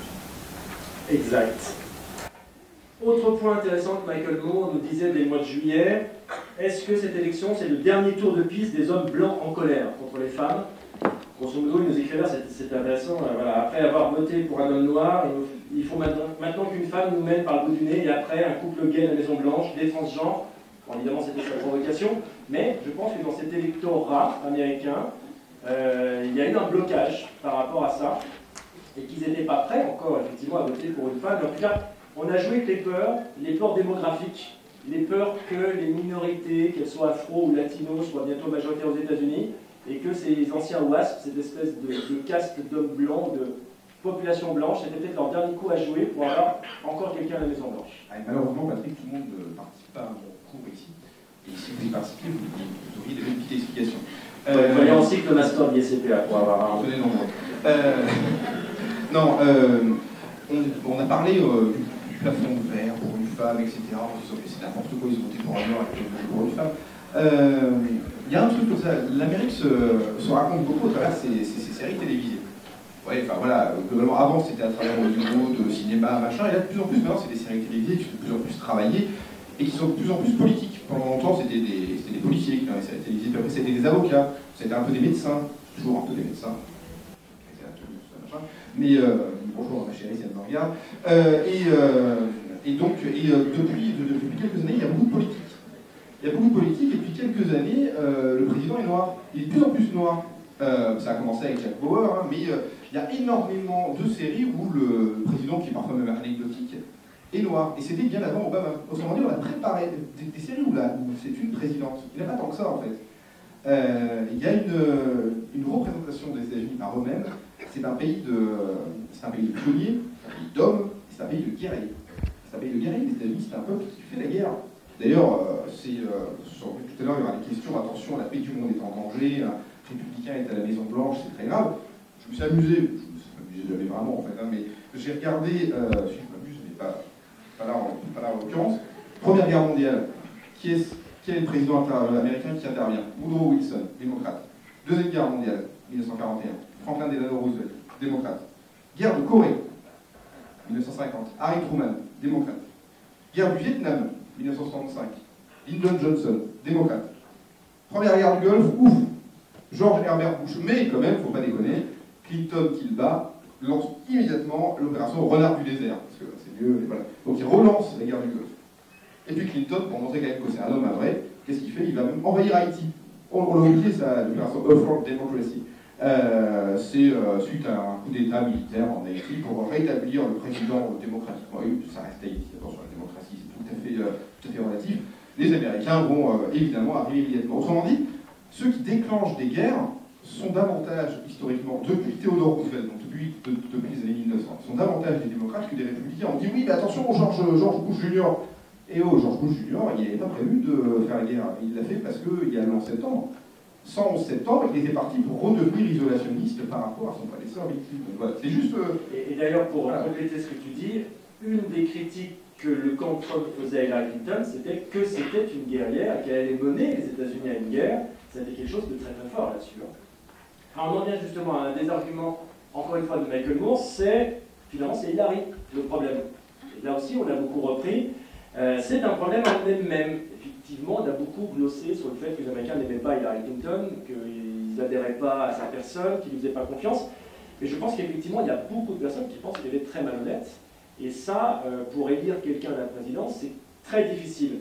Exact. Autre point intéressant que Michael Moore nous disait dès le mois de juillet, est-ce que cette élection, c'est le dernier tour de piste des hommes blancs en colère contre les femmes? Grosso modo, il nous écrivait, c'est intéressant, euh, voilà, après avoir voté pour un homme noir, il faut maintenant, maintenant qu'une femme nous mène par le bout du nez, et après un couple gay à la Maison Blanche, des transgenres, bon, évidemment c'était sa provocation, mais je pense que dans cet électorat américain, euh, il y a eu un blocage par rapport à ça, et qu'ils n'étaient pas prêts encore effectivement à voter pour une femme, mais en tout cas, on a joué avec les peurs, les peurs démographiques, les peurs que les minorités, qu'elles soient afro ou latino, soient bientôt majoritaires aux États-Unis, et que ces anciens WASP, cette espèce de, de caste d'hommes blancs, de population blanche, c'était peut-être leur dernier coup à jouer pour avoir encore quelqu'un à la Maison Blanche. Ah, malheureusement, Patrick, tout le monde ne participe pas à mon cours ici. Et si vous y participez, vous, vous auriez des petites explications. Euh, il fallait en cycle master de l'I S C P A pour avoir un... Tenez nombreux. Euh, non, euh, on, on a parlé euh, du, du plafond de verre pour une femme, et cetera. En disant que c'est n'importe quoi, ils ont voté pour un noir et pour une femme. Euh, Il y a un truc comme ça, l'Amérique se, se raconte beaucoup à travers ses, ses, ses séries télévisées. Ouais, enfin voilà, globalement, avant c'était à travers Hollywood, de cinéma, machin, et là de plus en plus maintenant c'est des séries télévisées qui sont de plus en plus travaillées et qui sont de plus en plus politiques. Pendant longtemps c'était des, des policiers qui dans les séries télévisées, puis après c'était des avocats, c'était un peu des médecins, toujours un peu des médecins. Mais euh, bonjour ma chérie, si elle me regarde. Euh, et, euh, et donc, et, euh, depuis, de, depuis quelques années, il y a beaucoup de politique. Il y a beaucoup de politique, et depuis quelques années, euh, le président est noir. Il est de plus en plus noir. Euh, ça a commencé avec Jack Bauer, hein, mais euh, il y a énormément de séries où le président, qui est parfois même anecdotique, est noir. Et c'était bien avant Obama. Autrement dit, on a préparé des, des séries où, là, où c'est une présidente. Il n'y a pas tant que ça, en fait. Euh, il y a une, une représentation des États-Unis par eux-mêmes. C'est un pays de, c'est un pays de pionniers, c'est un pays d'hommes, c'est un pays de guerriers. C'est un pays de guerriers. Les États-Unis, c'est un peuple qui fait la guerre. D'ailleurs, euh, c'est, euh, tout à l'heure, il y aura des questions, attention, la paix du monde est en danger, un républicain est à la Maison Blanche, c'est très grave. Je me suis amusé, je me suis amusé jamais vraiment en fait, hein, mais j'ai regardé, euh, si je m'amuse, mais pas, pas là en, pas là en l'occurrence, Première Guerre mondiale, qui est, qui est le président américain qui intervient? Woodrow Wilson, démocrate. Deuxième Guerre mondiale, mille neuf cent quarante et un, Franklin Delano Roosevelt, démocrate. Guerre de Corée, mille neuf cent cinquante, Harry Truman, démocrate. Guerre du Vietnam, mille neuf cent soixante-cinq, Lyndon Johnson, démocrate. Première guerre du Golfe, ouf, George Herbert Bush, mais quand même, faut pas déconner, Clinton qui le bat, lance immédiatement l'opération Renard du désert, parce que c'est mieux, et voilà. Donc il relance la guerre du Golfe. Et puis Clinton, pour montrer quand même que c'est un homme à vrai, qu'est-ce qu'il fait? Il va même envahir Haïti. On, on l'a oublié, ça, l'opération Upfront Democracy. Euh, c'est euh, suite à un coup d'État militaire en Haïti pour rétablir le président démocratiquement élu. Ça reste Haïti, attention, la démocratie, c'est tout à fait, euh, tout à fait relatif. Les Américains vont euh, évidemment arriver immédiatement. Autrement dit, ceux qui déclenchent des guerres sont davantage, historiquement, depuis Theodore Roosevelt, donc depuis, de, depuis les années mille neuf cents, sont davantage des démocrates que des républicains. On dit oui, mais attention, George, George Bush Junior Et oh, George Bush Junior, il n'avait pas prévu de faire la guerre. Il l'a fait parce qu'il y a le onze septembre. cent onze septembre, il était parti pour redevenir isolationniste par rapport à son prédécesseur victime. Donc voilà, c'est juste... Euh... Et, et d'ailleurs, pour voilà. compléter ce que tu dis, une des critiques que le camp Trump faisait à Hillary Clinton, c'était que c'était une guerrière, qu'elle allait mener les États-Unis à une guerre. C'était quelque chose de très très fort là-dessus. Alors on en vient justement à un des arguments, encore une fois, de Michael Moore, c'est, finalement, c'est Hillary, le problème. Et là aussi, on l'a beaucoup repris. Euh, c'est un problème en elle-même. Effectivement, on a beaucoup glossé sur le fait que les Américains n'aimaient pas Hillary Clinton, qu'ils n'adhéraient pas à sa personne, qu'ils ne faisaient pas confiance. Mais je pense qu'effectivement, il y a beaucoup de personnes qui pensent qu'elle est très malhonnête. Et ça, euh, pour élire quelqu'un à la présidence, c'est très difficile.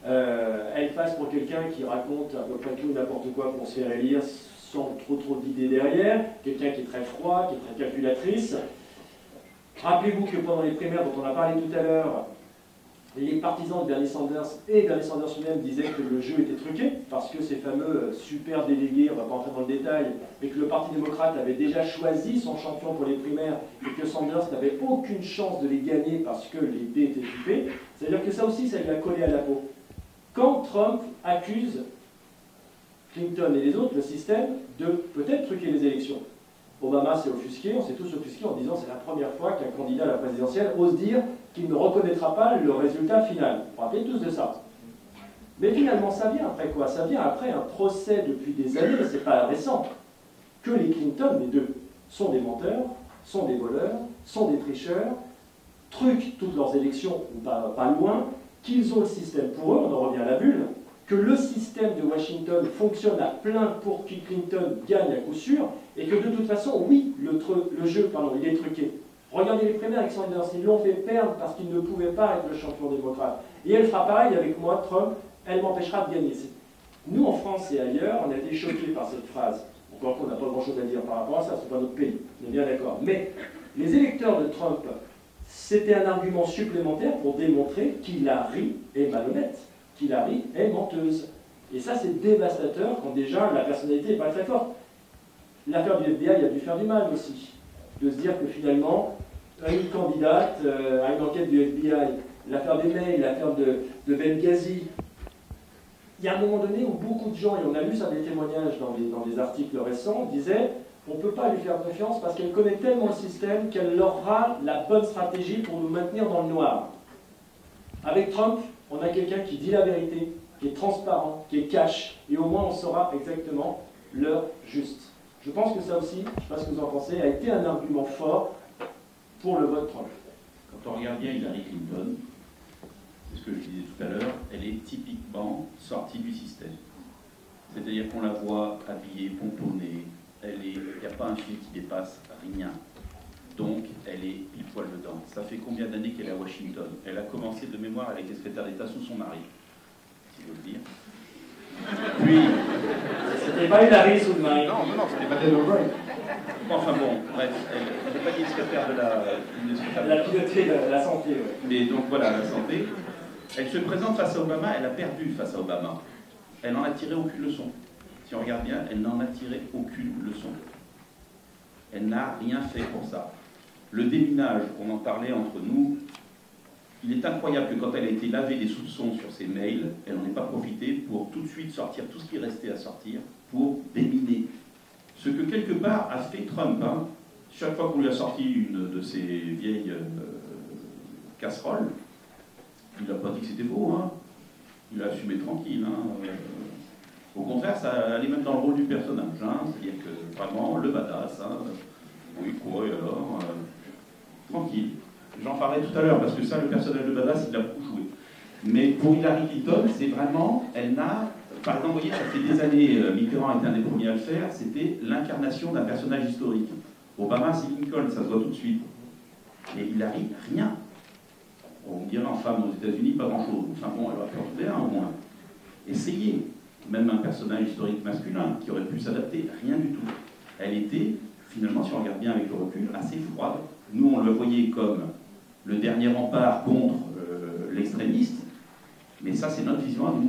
euh, elle passe pour quelqu'un qui raconte à peu près tout et n'importe quoi pour se faire élire sans trop trop d'idées derrière, quelqu'un qui est très froid, qui est très calculatrice. Rappelez-vous que pendant les primaires dont on a parlé tout à l'heure, les partisans de Bernie Sanders et Bernie Sanders lui-même disaient que le jeu était truqué, parce que ces fameux super délégués, on ne va pas entrer dans le détail, mais que le Parti démocrate avait déjà choisi son champion pour les primaires et que Sanders n'avait aucune chance de les gagner parce que les dés étaient flippés. C'est-à-dire que ça aussi, ça lui a collé à la peau. Quand Trump accuse Clinton et les autres, le système, de peut-être truquer les élections, Obama s'est offusqué, on s'est tous offusqués en disant c'est la première fois qu'un candidat à la présidentielle ose dire qu'il ne reconnaîtra pas le résultat final. Vous vous rappelez tous de ça. Mais finalement, ça vient après quoi? Ça vient après un procès depuis des années, c'est pas récent, que les Clinton, les deux, sont des menteurs, sont des voleurs, sont des tricheurs, truquent toutes leurs élections, ou pas, pas loin, qu'ils ont le système pour eux, on en revient à la bulle, que le système de Washington fonctionne à plein pour que Clinton gagne à coup sûr, et que de toute façon, oui, le, le jeu, pardon, il est truqué. Regardez les primaires avec Sanders, ils l'ont fait perdre parce qu'il ne pouvait pas être le champion démocrate. Et elle fera pareil avec moi, Trump, elle m'empêchera de gagner. Nous, en France et ailleurs, on a été choqués par cette phrase. Encore qu'on n'a pas grand-chose à dire par rapport à ça, c'est pas notre pays, on est bien d'accord. Mais les électeurs de Trump, c'était un argument supplémentaire pour démontrer qu'Hillary est malhonnête, qu'Hillary est menteuse. Et ça, c'est dévastateur quand déjà la personnalité n'est pas très forte. L'affaire du F B I a dû faire du mal aussi, de se dire que finalement, une candidate euh, à une enquête du F B I, l'affaire des mails, l'affaire de, de Benghazi, il y a un moment donné où beaucoup de gens, et on a lu ça des témoignages dans des, dans des articles récents, disaient on ne peut pas lui faire confiance parce qu'elle connaît tellement le système qu'elle aura la bonne stratégie pour nous maintenir dans le noir. Avec Trump, on a quelqu'un qui dit la vérité, qui est transparent, qui est cash, et au moins on saura exactement l'heure juste. Je pense que ça aussi, je ne sais pas ce que vous en pensez, a été un argument fort pour le vote Trump. Quand on regarde bien Hillary Clinton, c'est ce que je disais tout à l'heure, elle est typiquement sortie du système. C'est-à-dire qu'on la voit habillée, pomponnée, il n'y a pas un fil qui dépasse, rien. Donc, elle est pile poil dedans. Ça fait combien d'années qu'elle est à Washington? Elle a commencé de mémoire, elle a été secrétaire d'État sous son mari, si je veux le dire. Puis... C'était pas Hillary sous le mari. Non, non, non, c'était pas Taylor Bright. Enfin bon, bref, elle n'est pas dit secrétaire de la... Elle a piloté la, la santé, ouais. Mais donc voilà, la santé. Elle se présente face à Obama, elle a perdu face à Obama. Elle n'en a tiré aucune leçon. Si on regarde bien, elle n'en a tiré aucune leçon. Elle n'a rien fait pour ça. Le déminage, on en parlait entre nous, il est incroyable que quand elle a été lavée des soupçons sur ses mails, elle n'en ait pas profité pour tout de suite sortir tout ce qui restait à sortir pour déminer. Ce que quelque part a fait Trump, hein, chaque fois qu'on lui a sorti une de ses vieilles euh, casseroles, il n'a pas dit que c'était faux, hein. Il a assumé tranquille. Hein. Euh, au contraire, ça allait même dans le rôle du personnage, hein. C'est-à-dire que vraiment le badass, hein. Oui quoi, et alors euh, tranquille. J'en parlais tout à l'heure, parce que ça, le personnage de badass, il a beaucoup joué. Mais pour Hillary Clinton, c'est vraiment, elle n'a... Par exemple, vous voyez, ça fait des années, euh, Mitterrand était un des premiers à le faire, c'était l'incarnation d'un personnage historique. Obama, c'est Lincoln, ça se voit tout de suite. Et Hillary, rien. On me dirait en femme aux États-Unis, pas grand-chose. Enfin bon, elle va faire trouver un au moins. Essayez. Même un personnage historique masculin qui aurait pu s'adapter, rien du tout. Elle était, finalement, si on regarde bien avec le recul, assez froide. Nous, on le voyait comme le dernier rempart contre euh, l'extrémiste, mais ça, c'est notre vision à nous.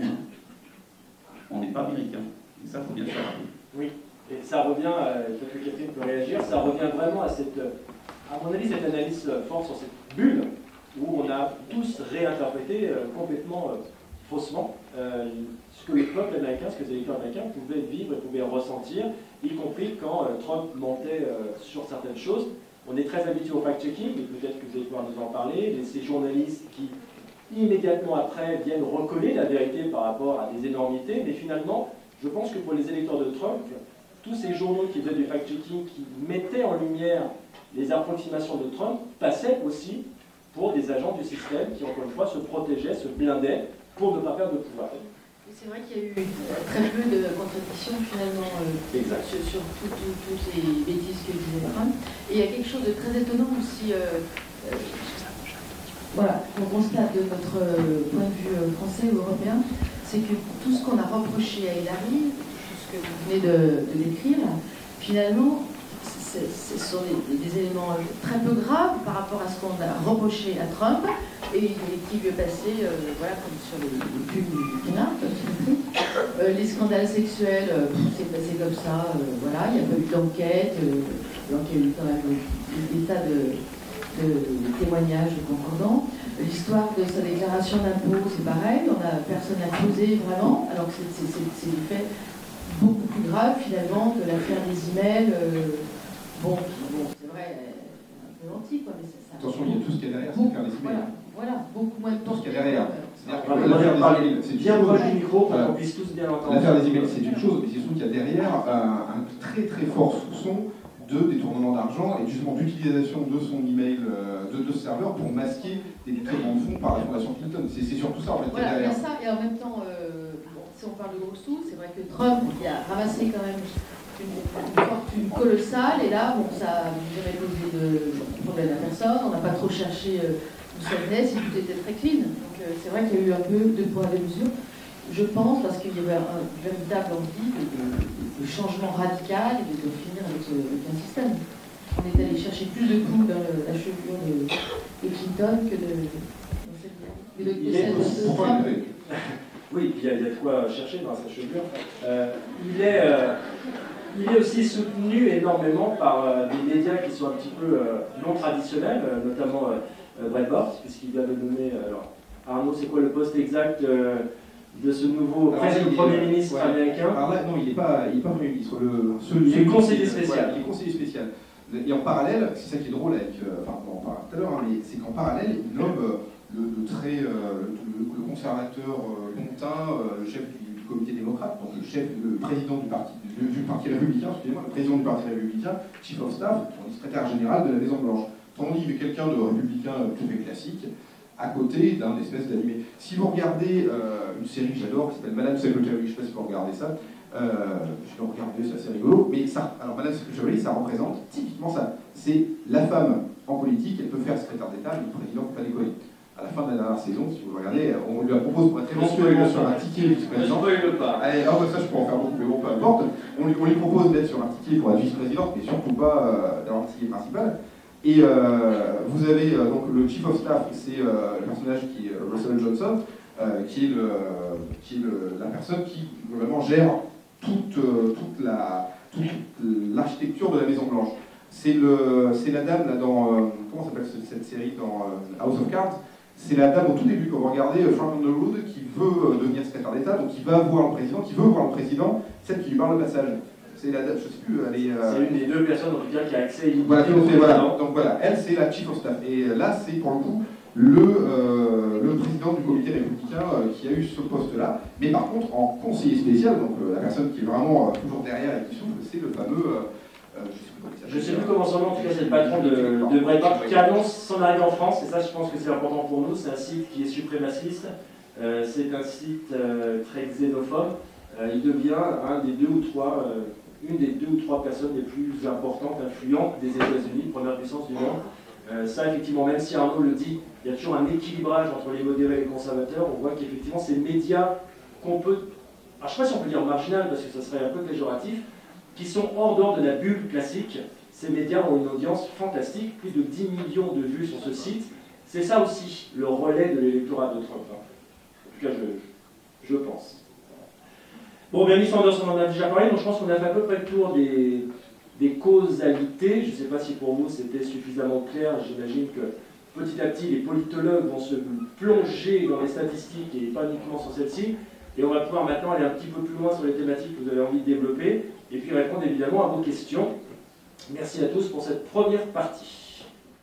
On n'est pas américain. Et ça, il faut bien se rappeler. Oui, et ça revient, euh, peut-être que Catherine peut réagir, ça revient vraiment à cette, à mon avis, cette analyse forte sur cette bulle où on a tous réinterprété euh, complètement euh, faussement euh, ce que le peuple américain, ce que les électeurs américains pouvaient vivre et pouvaient ressentir, y compris quand euh, Trump mentait euh, sur certaines choses. On est très habitué au fact-checking, mais peut-être que vous allez pouvoir nous en parler, ces journalistes qui immédiatement après viennent recoller la vérité par rapport à des énormités, mais finalement, je pense que pour les électeurs de Trump, tous ces journaux qui faisaient du fact-checking, qui mettaient en lumière les approximations de Trump, passaient aussi pour des agents du système qui, encore une fois, se protégeaient, se blindaient pour ne pas perdre de pouvoir. C'est vrai qu'il y a eu très peu de contradictions finalement euh, sur, sur tout, tout, toutes les bêtises que disait Trump. Et il y a quelque chose de très étonnant aussi. Euh, euh, voilà, qu'on constate de notre point de vue français ou européen, c'est que tout ce qu'on a reproché à Hillary, tout ce que vous venez de, de décrire, finalement, ce sont des, des éléments très peu graves par rapport à ce qu'on a reproché à Trump et, et qui lui est passé, euh, voilà, comme sur les, les pubs du Pinard, euh, les scandales sexuels, euh, c'est passé comme ça, euh, voilà, il n'y a pas eu d'enquête, euh, donc il y a eu quand même des tas de, de, de témoignages concordants. L'histoire de sa déclaration d'impôt, c'est pareil, on a, personne n'a posé vraiment, alors que c'est des faits beaucoup plus graves finalement que l'affaire des emails. Euh, Bon, bon c'est vrai, un peu gentil, quoi, mais ça... ça Attention, il y a tout ce qu'il y a derrière, c'est faire des emails. Voilà, voilà, beaucoup moins de temps. Tout ce qu'il y a derrière. C'est bien proche du micro pour qu'on puisse tous bien entendre. L'affaire des emails, c'est une chose, mais c'est surtout qu'il y a derrière un, un très très fort soupçon de détournement d'argent et justement d'utilisation de son email, de, de ce serveur pour masquer des détournements de fonds par la fondation Clinton. C'est surtout ça en fait. Voilà, il y a derrière. ça, et en même temps, euh, bon, si on parle de gros sous, c'est vrai que Trump, il a ramassé quand même une, une fortune colossale, et là, bon, ça n'a jamais posé de problème à personne, on n'a pas trop cherché euh, où ça venait, si tout était très clean. Donc euh, c'est vrai qu'il y a eu un peu de poids de mesure, je pense, parce qu'il y avait un, une véritable envie de, de, de changement radical et de, de finir avec, ce, avec un système. On est allé chercher plus de coups dans le, la chevelure de, de Clinton que de... de, de, de, de, de, de Trump. Oui, il y, a, il y a de quoi chercher dans sa chevelure. Euh, il, est, euh, il est aussi soutenu énormément par euh, des médias qui sont un petit peu euh, non traditionnels, euh, notamment euh, Breitbart, puisqu'il vient de nommer... Alors, Arnaud, c'est quoi le poste exact euh, de ce nouveau président, Premier ministre ouais. américain? Alors là, non, il n'est pas, pas Premier ministre. Le, celui, il est conseiller spécial. Ouais, il est conseiller spécial. Et en parallèle, c'est ça qui est drôle avec... Euh, enfin, on en parlera tout à l'heure, hein, mais c'est qu'en parallèle, il nomme... Euh, Le, le, très, euh, le, le conservateur euh, longtemps, euh, le chef du, du comité démocrate, donc le chef, le président du parti, du, du parti républicain, excusez-moi, le président du parti républicain, chief of staff, son secrétaire général de la Maison Blanche. Tandis que quelqu'un de républicain tout à fait classique, à côté d'un espèce d'animé. Si vous regardez euh, une série que j'adore, qui s'appelle Madame Secretary, je ne sais pas si vous regardez ça, euh, je vais regarder, c'est assez rigolo, mais ça, alors Madame Secretary, ça représente typiquement ça. C'est la femme en politique, elle peut faire secrétaire d'État, mais le président ne peut pas décoller. À la fin de la dernière saison, si vous regardez, on lui propose pour être éventuellement sur un ticket vice-président. Allez, oh, ça je peux en faire beaucoup, mais bon, peu importe. On lui, on lui propose d'être sur un ticket pour être vice-présidente, mais surtout pas euh, d'avoir un ticket principal. Et euh, vous avez euh, donc le chief of staff, c'est euh, le personnage qui est Russell Johnson, euh, qui est, le, qui est le, la personne qui vraiment gère toute, euh, toute la toute l'architecture de la Maison Blanche. C'est la dame là dans euh, comment s'appelle cette série dans euh, House of Cards. C'est la dame au tout début, quand vous regardez Frank Underwood, qui veut devenir secrétaire d'État, donc qui va voir le président, qui veut voir le président, celle qui lui parle au passage. C'est la dame, je ne sais plus, elle est... Euh... C'est une des deux personnes, en tout cas, qui a accès illimité voilà, au président. Voilà, donc voilà, elle, c'est la chief of staff. Et là, c'est pour le coup le, euh, le président du comité républicain euh, qui a eu ce poste-là. Mais par contre, en conseiller spécial, donc euh, la personne qui est vraiment euh, toujours derrière et qui souffle, c'est le fameux... Euh, Euh, je ne sais plus comment son nom, en tout cas c'est le patron de, de Breitbart qui annonce son arrivée en France, et ça je pense que c'est important pour nous. C'est un site qui est suprémaciste, euh, c'est un site euh, très xénophobe. Euh, il devient un des deux ou trois, euh, une des deux ou trois personnes les plus importantes, influentes des États-Unis, première puissance du monde. Euh, ça effectivement, même si Arnaud le dit, il y a toujours un équilibrage entre les modérés et les conservateurs. On voit qu'effectivement ces médias qu'on peut, alors, je ne sais pas si on peut dire marginal parce que ça serait un peu péjoratif, qui sont hors dehors de la bulle classique. Ces médias ont une audience fantastique, plus de dix millions de vues sur ce site. C'est ça aussi le relais de l'électorat de Trump. Hein. En tout cas, je, je pense. Bon, Bernie Sanders, on en a déjà parlé, donc je pense qu'on a fait à peu près le tour des, des causalités. Je ne sais pas si pour vous c'était suffisamment clair. J'imagine que petit à petit, les politologues vont se plonger dans les statistiques et pas uniquement sur celle-ci. Et on va pouvoir maintenant aller un petit peu plus loin sur les thématiques que vous avez envie de développer, et puis répondre évidemment à vos questions. Merci à tous pour cette première partie.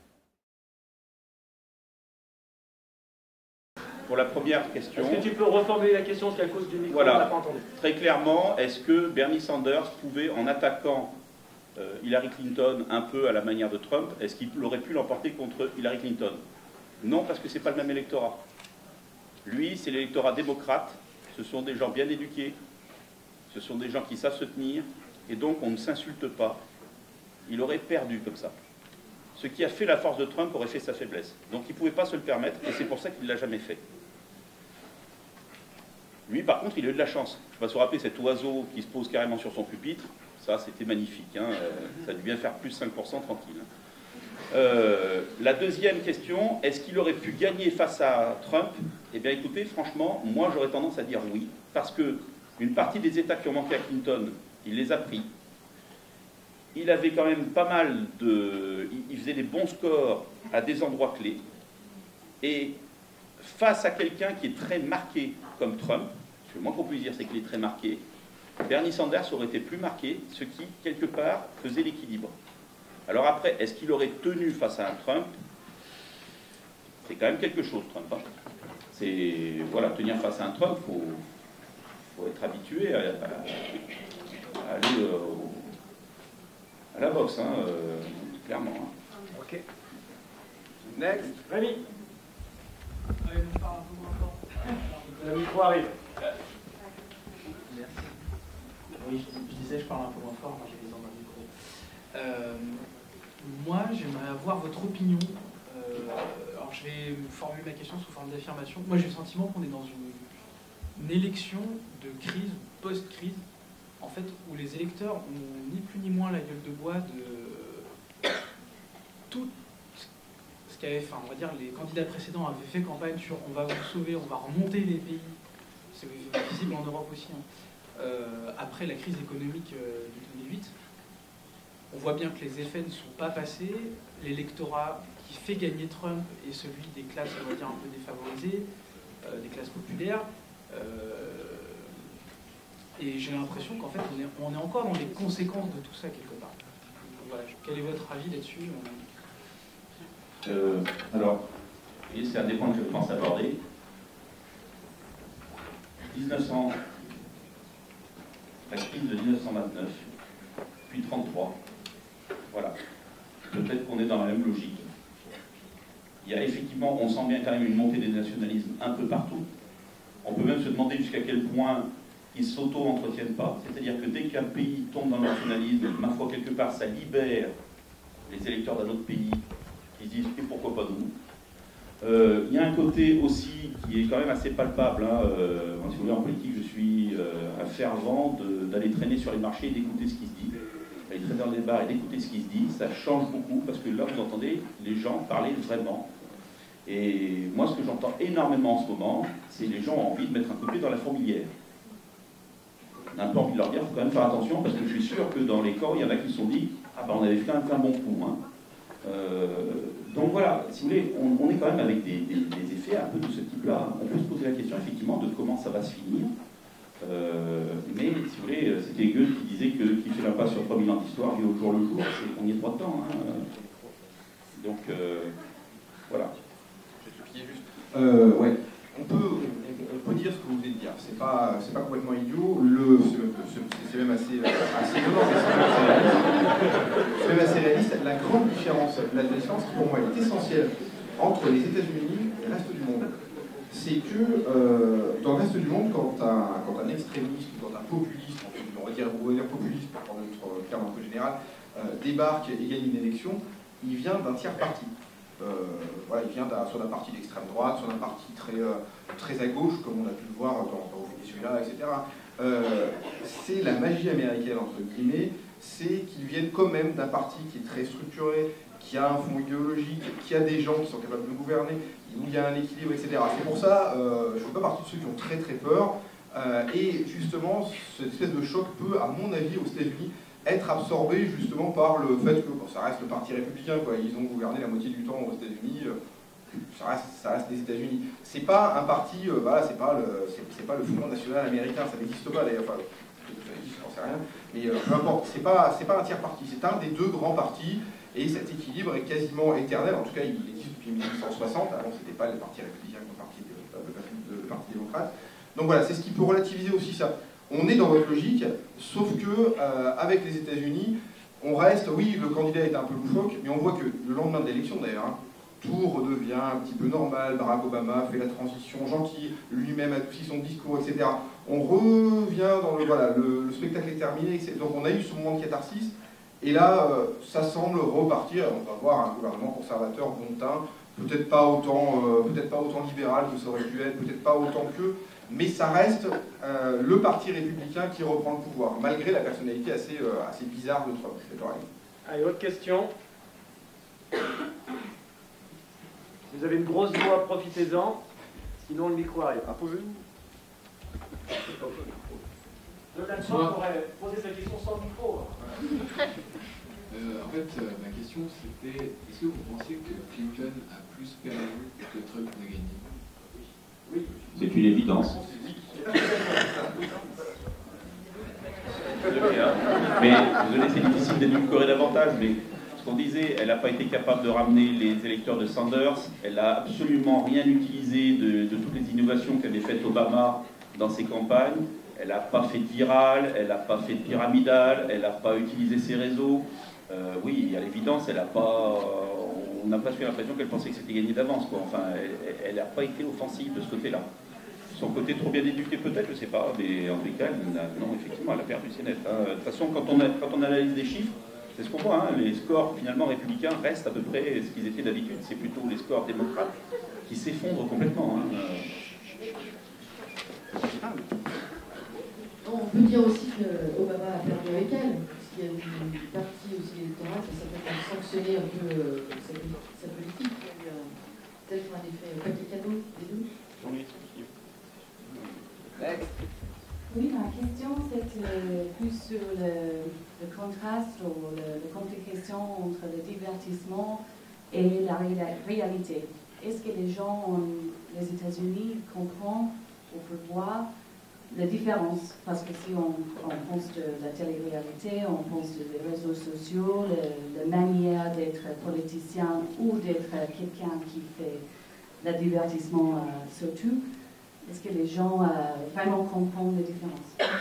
Pour la première question... Est-ce que tu peux reformuler la question parce qu'à cause du micro, voilà. on n'a pas entendu. Très clairement, est-ce que Bernie Sanders pouvait, en attaquant euh, Hillary Clinton un peu à la manière de Trump, est-ce qu'il aurait pu l'emporter contre Hillary Clinton? Non, parce que ce n'est pas le même électorat. Lui, c'est l'électorat démocrate. Ce sont des gens bien éduqués, ce sont des gens qui savent se tenir, et donc on ne s'insulte pas. Il aurait perdu comme ça. Ce qui a fait la force de Trump aurait fait sa faiblesse. Donc il ne pouvait pas se le permettre, et c'est pour ça qu'il ne l'a jamais fait. Lui, par contre, il a eu de la chance. Je ne sais pas si vous vous rappelez cet oiseau qui se pose carrément sur son pupitre. Ça, c'était magnifique. Hein. Ça a dû bien faire plus cinq pour cent tranquille. Euh, la deuxième question, est-ce qu'il aurait pu gagner face à Trump? Eh bien, écoutez, franchement, moi, j'aurais tendance à dire oui. Parce que une partie des États qui ont manqué à Clinton, il les a pris. Il avait quand même pas mal de... Il faisait des bons scores à des endroits clés. Et face à quelqu'un qui est très marqué comme Trump, le moins qu'on puisse dire, c'est qu'il est très marqué, Bernie Sanders aurait été plus marqué, ce qui, quelque part, faisait l'équilibre. Alors après, est-ce qu'il aurait tenu face à un Trump? C'est quand même quelque chose, Trump. Hein. C'est... Voilà, tenir face à un Trump, il faut... faut être habitué à, à, à aller euh, au... à la boxe, hein, euh, clairement. Hein. Ok. Next. Rémi. Allez, on parle un peu moins fort. Le micro arrive. Merci. Oui, je, je disais, je parle un peu moins fort, moi j'ai besoin d'un micro. Euh, moi, j'aimerais avoir votre opinion. Euh, alors, je vais formuler ma question sous forme d'affirmation. Moi, j'ai le sentiment qu'on est dans une, une élection de crise, post-crise, en fait, où les électeurs ont ni plus ni moins la gueule de bois de tout ce qu'avaient fait, on va dire, les candidats précédents avaient fait campagne sur on va vous sauver, on va remonter les pays, c'est visible en Europe aussi, hein. euh, après la crise économique euh, de deux mille huit. On voit bien que les effets ne sont pas passés, l'électorat qui fait gagner Trump est celui des classes, on va dire, un peu défavorisées, euh, des classes populaires. Euh, Et j'ai l'impression qu'en fait, on est, on est encore dans les conséquences de tout ça, quelque part. Donc, voilà, quel est votre avis là-dessus? euh, Alors, c'est un des points que je pense aborder. mille neuf cents, la crise de mille neuf cent vingt-neuf, puis trente-trois. Voilà. Peut-être qu'on est dans la même logique. Il y a effectivement, on sent bien quand même une montée des nationalismes un peu partout. On peut même se demander jusqu'à quel point ils ne s'auto-entretiennent pas. C'est-à-dire que dès qu'un pays tombe dans le nationalisme, ma foi, quelque part, ça libère les électeurs d'un autre pays qui se disent « et pourquoi pas nous ?» euh, Il y a un côté aussi qui est quand même assez palpable. Hein. Euh, si vous voulez, en politique, je suis euh, un fervent d'aller traîner sur les marchés et d'écouter ce qui se dit. D'aller traîner dans les bars et d'écouter ce qui se dit, ça change beaucoup parce que là, vous entendez les gens parler vraiment. Et moi, ce que j'entends énormément en ce moment, c'est les gens ont envie de mettre un coup de pied dans la fourmilière. On a un peu envie de leur dire, il faut quand même faire attention, parce que je suis sûr que dans les camps, il y en a qui se sont dit, ah ben on avait fait un, un bon coup. Hein. Euh, donc voilà, si vous voulez, on, on est quand même avec des, des, des effets un peu de ce type-là. On peut se poser la question, effectivement, de comment ça va se finir. Euh, mais, si vous voulez, c'était Goethe qui disait que qui fait l'impasse sur trois mille ans d'histoire vit au jour le jour, on y est droit dedans. Hein. Donc, euh, voilà. Euh, ouais. On peut, on peut dire ce que vous venez de dire. C'est pas, c'est pas complètement idiot. Le, c'est même assez, assez étonnant, mais c'est même assez réaliste. C'est même assez réaliste. La grande différence, la différence qui pour moi est essentielle entre les États-Unis et le reste du monde, c'est que euh, dans le reste du monde, quand un, quand un extrémiste, quand un populiste, on va dire, on va dire populiste pour prendre notre terme un peu général, euh, débarque et gagne une élection, il vient d'un tiers parti. Euh, voilà, il vient soit d'un parti d'extrême droite, soit d'un parti très, euh, très à gauche, comme on a pu le voir dans, dans le Venezuela, et cetera. Euh, c'est la magie américaine, entre guillemets, c'est qu'ils viennent quand même d'un parti qui est très structuré, qui a un fond idéologique, qui a des gens qui sont capables de gouverner, où il y a un équilibre, et cetera. C'est pour ça, euh, je ne fais pas partie de ceux qui ont très très peur, euh, et justement, cette espèce de choc peut, à mon avis, aux États-Unis, être absorbé justement par le fait que bon, ça reste le parti républicain, quoi. Ils ont gouverné la moitié du temps aux États-Unis, euh, ça, reste, ça reste les États-Unis. C'est pas un parti, euh, voilà, c'est pas le, c'est pas le Front National américain, ça n'existe pas d'ailleurs, enfin, ça existe, j'en sais rien, mais euh, peu importe, c'est pas, c'est pas un tiers parti, c'est un des deux grands partis, et cet équilibre est quasiment éternel, en tout cas il existe depuis mille huit cent soixante, avant c'était pas le parti républicain, le parti, le, le, le parti démocrate. Donc voilà, c'est ce qui peut relativiser aussi ça. On est dans votre logique, sauf que euh, avec les États-Unis, on reste, oui, le candidat est un peu loufoque, mais on voit que le lendemain de l'élection, d'ailleurs, hein, tout redevient un petit peu normal. Barack Obama fait la transition gentille, lui-même adoucit son discours, et cetera. On revient dans le, voilà, le, le spectacle est terminé, donc on a eu ce moment de catharsis, Et là, euh, ça semble repartir. On va voir un gouvernement conservateur bon teint, peut-être pas autant, euh, peut-être pas autant libéral que ça aurait pu être, peut-être pas autant que, mais ça reste euh, le parti républicain qui reprend le pouvoir, malgré la personnalité assez, euh, assez bizarre de Trump. Allez, autre question. Vous avez une grosse voix, profitez-en. Sinon, le micro arrive. Imposez-vous. Donald Trump pourrait poser sa question sans micro. Euh, en fait, euh, ma question c'était, est-ce que vous pensez que Clinton a plus perdu que Trump n'a gagné? Oui. C'est une évidence. Mais désolé, c'est difficile d'édulcorer davantage, mais ce qu'on disait, elle n'a pas été capable de ramener les électeurs de Sanders, elle n'a absolument rien utilisé de, de toutes les innovations qu'avait faites Obama dans ses campagnes, elle n'a pas fait de viral, elle n'a pas fait de pyramidal, elle n'a pas utilisé ses réseaux. Euh, oui, à l'évidence, elle n'a pas, on n'a pas eu l'impression qu'elle pensait que c'était gagné d'avance, quoi. Enfin, elle n'a pas été offensive de ce côté-là. Son côté trop bien éduqué peut-être, je ne sais pas, mais en tout cas, elle a, non, effectivement, elle a perdu, c'est net. Hein. De toute façon, quand on, a, quand on analyse des chiffres, c'est ce qu'on voit, hein, les scores finalement républicains restent à peu près ce qu'ils étaient d'habitude, c'est plutôt les scores démocrates qui s'effondrent complètement. Hein. On peut dire aussi que Obama a perdu avec elle, parce qu'il y a une partie aussi électorale qui s'appelle sanctionner un peu euh, sa, sa politique. Il y a eu peut-être un effet paquet cadeau des deux. Oui, ma question c'est euh, plus sur le, le contraste ou le, la complication entre le divertissement et la ré réalité. Est-ce que les gens, en, les États-Unis, comprennent ou peuvent voir la différence? Parce que si on, on pense de la télé-réalité, on pense des réseaux sociaux, le, la manière d'être politicien ou d'être quelqu'un qui fait le divertissement euh, surtout. Est-ce que les gens euh, vraiment comprennent les différences?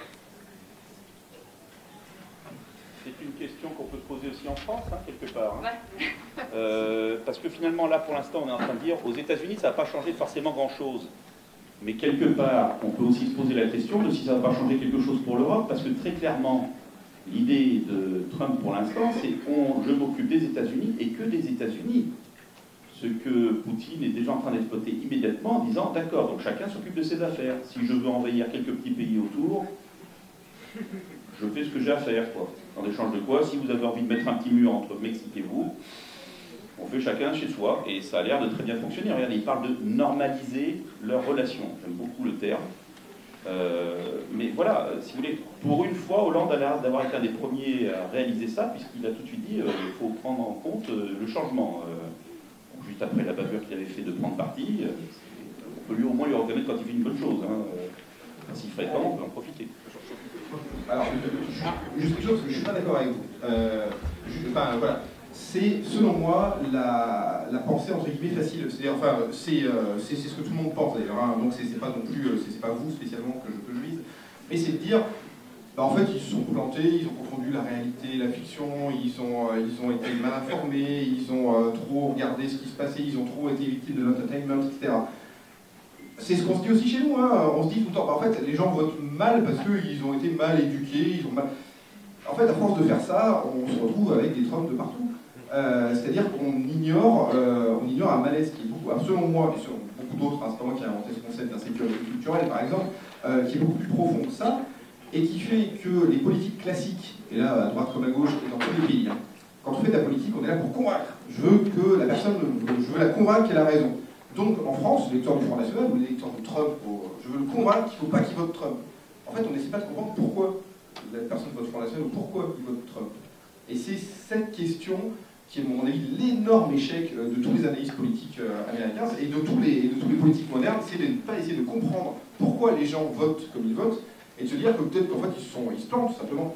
C'est une question qu'on peut se poser aussi en France, hein, quelque part. Hein. Ouais. Euh, parce que finalement, là, pour l'instant, on est en train de dire, aux États-Unis, ça n'a pas changé forcément grand-chose. Mais quelque part, on peut aussi se poser la question de si ça va pas changer quelque chose pour l'Europe, parce que très clairement, l'idée de Trump pour l'instant, c'est on, je m'occupe des États-Unis et que des États-Unis. Ce que Poutine est déjà en train d'exploiter immédiatement en disant, d'accord, donc chacun s'occupe de ses affaires. Si je veux envahir quelques petits pays autour, je fais ce que j'ai à faire, quoi. En échange de quoi, si vous avez envie de mettre un petit mur entre Mexique et vous, on fait chacun chez soi, et ça a l'air de très bien fonctionner. Regardez, il parle de normaliser leurs relations. J'aime beaucoup le terme. Euh, mais voilà, si vous voulez, pour une fois, Hollande a l'air d'avoir été un des premiers à réaliser ça, puisqu'il a tout de suite dit, il euh, faut prendre en compte euh, le changement. Euh, juste après la bavure qu'il avait fait de prendre parti, euh, on peut lui au moins lui reconnaître quand il fait une bonne chose. Hein. Enfin, s'il ferait pas, on peut en profiter. Alors, juste quelque chose, parce que je ne suis pas d'accord avec vous. Euh, je, enfin, voilà. C'est, selon moi, la, la pensée entre guillemets facile. C'est-à-dire, enfin, c'est euh, ce que tout le monde pense d'ailleurs. Hein, donc, c'est pas non plus, c'est pas vous spécialement que je, que je vise. Mais c'est de dire, bah, en fait, ils se sont plantés, ils ont confondu la réalité et la fiction, ils ont, euh, ils ont été mal informés, ils ont euh, trop regardé ce qui se passait, ils ont trop été victimes de l'entertainment, et cetera. C'est ce qu'on se dit aussi chez nous. Hein. On se dit tout le temps, bah, en fait, les gens votent mal parce qu'ils ont été mal éduqués, ils ont mal... En fait, à force de faire ça, on se retrouve avec des Trump de partout. Euh, C'est-à-dire qu'on ignore, euh, on ignore un malaise qui est beaucoup, selon moi, et selon beaucoup d'autres, hein, c'est pas moi qui ai inventé ce concept d'insécurité culturelle par exemple, euh, qui est beaucoup plus profond que ça, et qui fait que les politiques classiques, et là à droite comme à gauche, et dans tous les pays, hein, quand on fait de la politique, on est là pour convaincre. Je veux que la personne, je veux la convaincre qu'elle a raison. Donc en France, l'électeur du Front National ou l'électeur de Trump, je veux le convaincre qu'il ne faut pas qu'il vote Trump. En fait, on n'essaie pas de comprendre pourquoi la personne vote Front National ou pourquoi il vote Trump. Et c'est cette question qui est, à mon avis, l'énorme échec de tous les analystes politiques américains et de tous les, de tous les politiques modernes, c'est de ne pas essayer de comprendre pourquoi les gens votent comme ils votent et de se dire que peut-être qu'en fait ils, sont, ils se plantent tout simplement.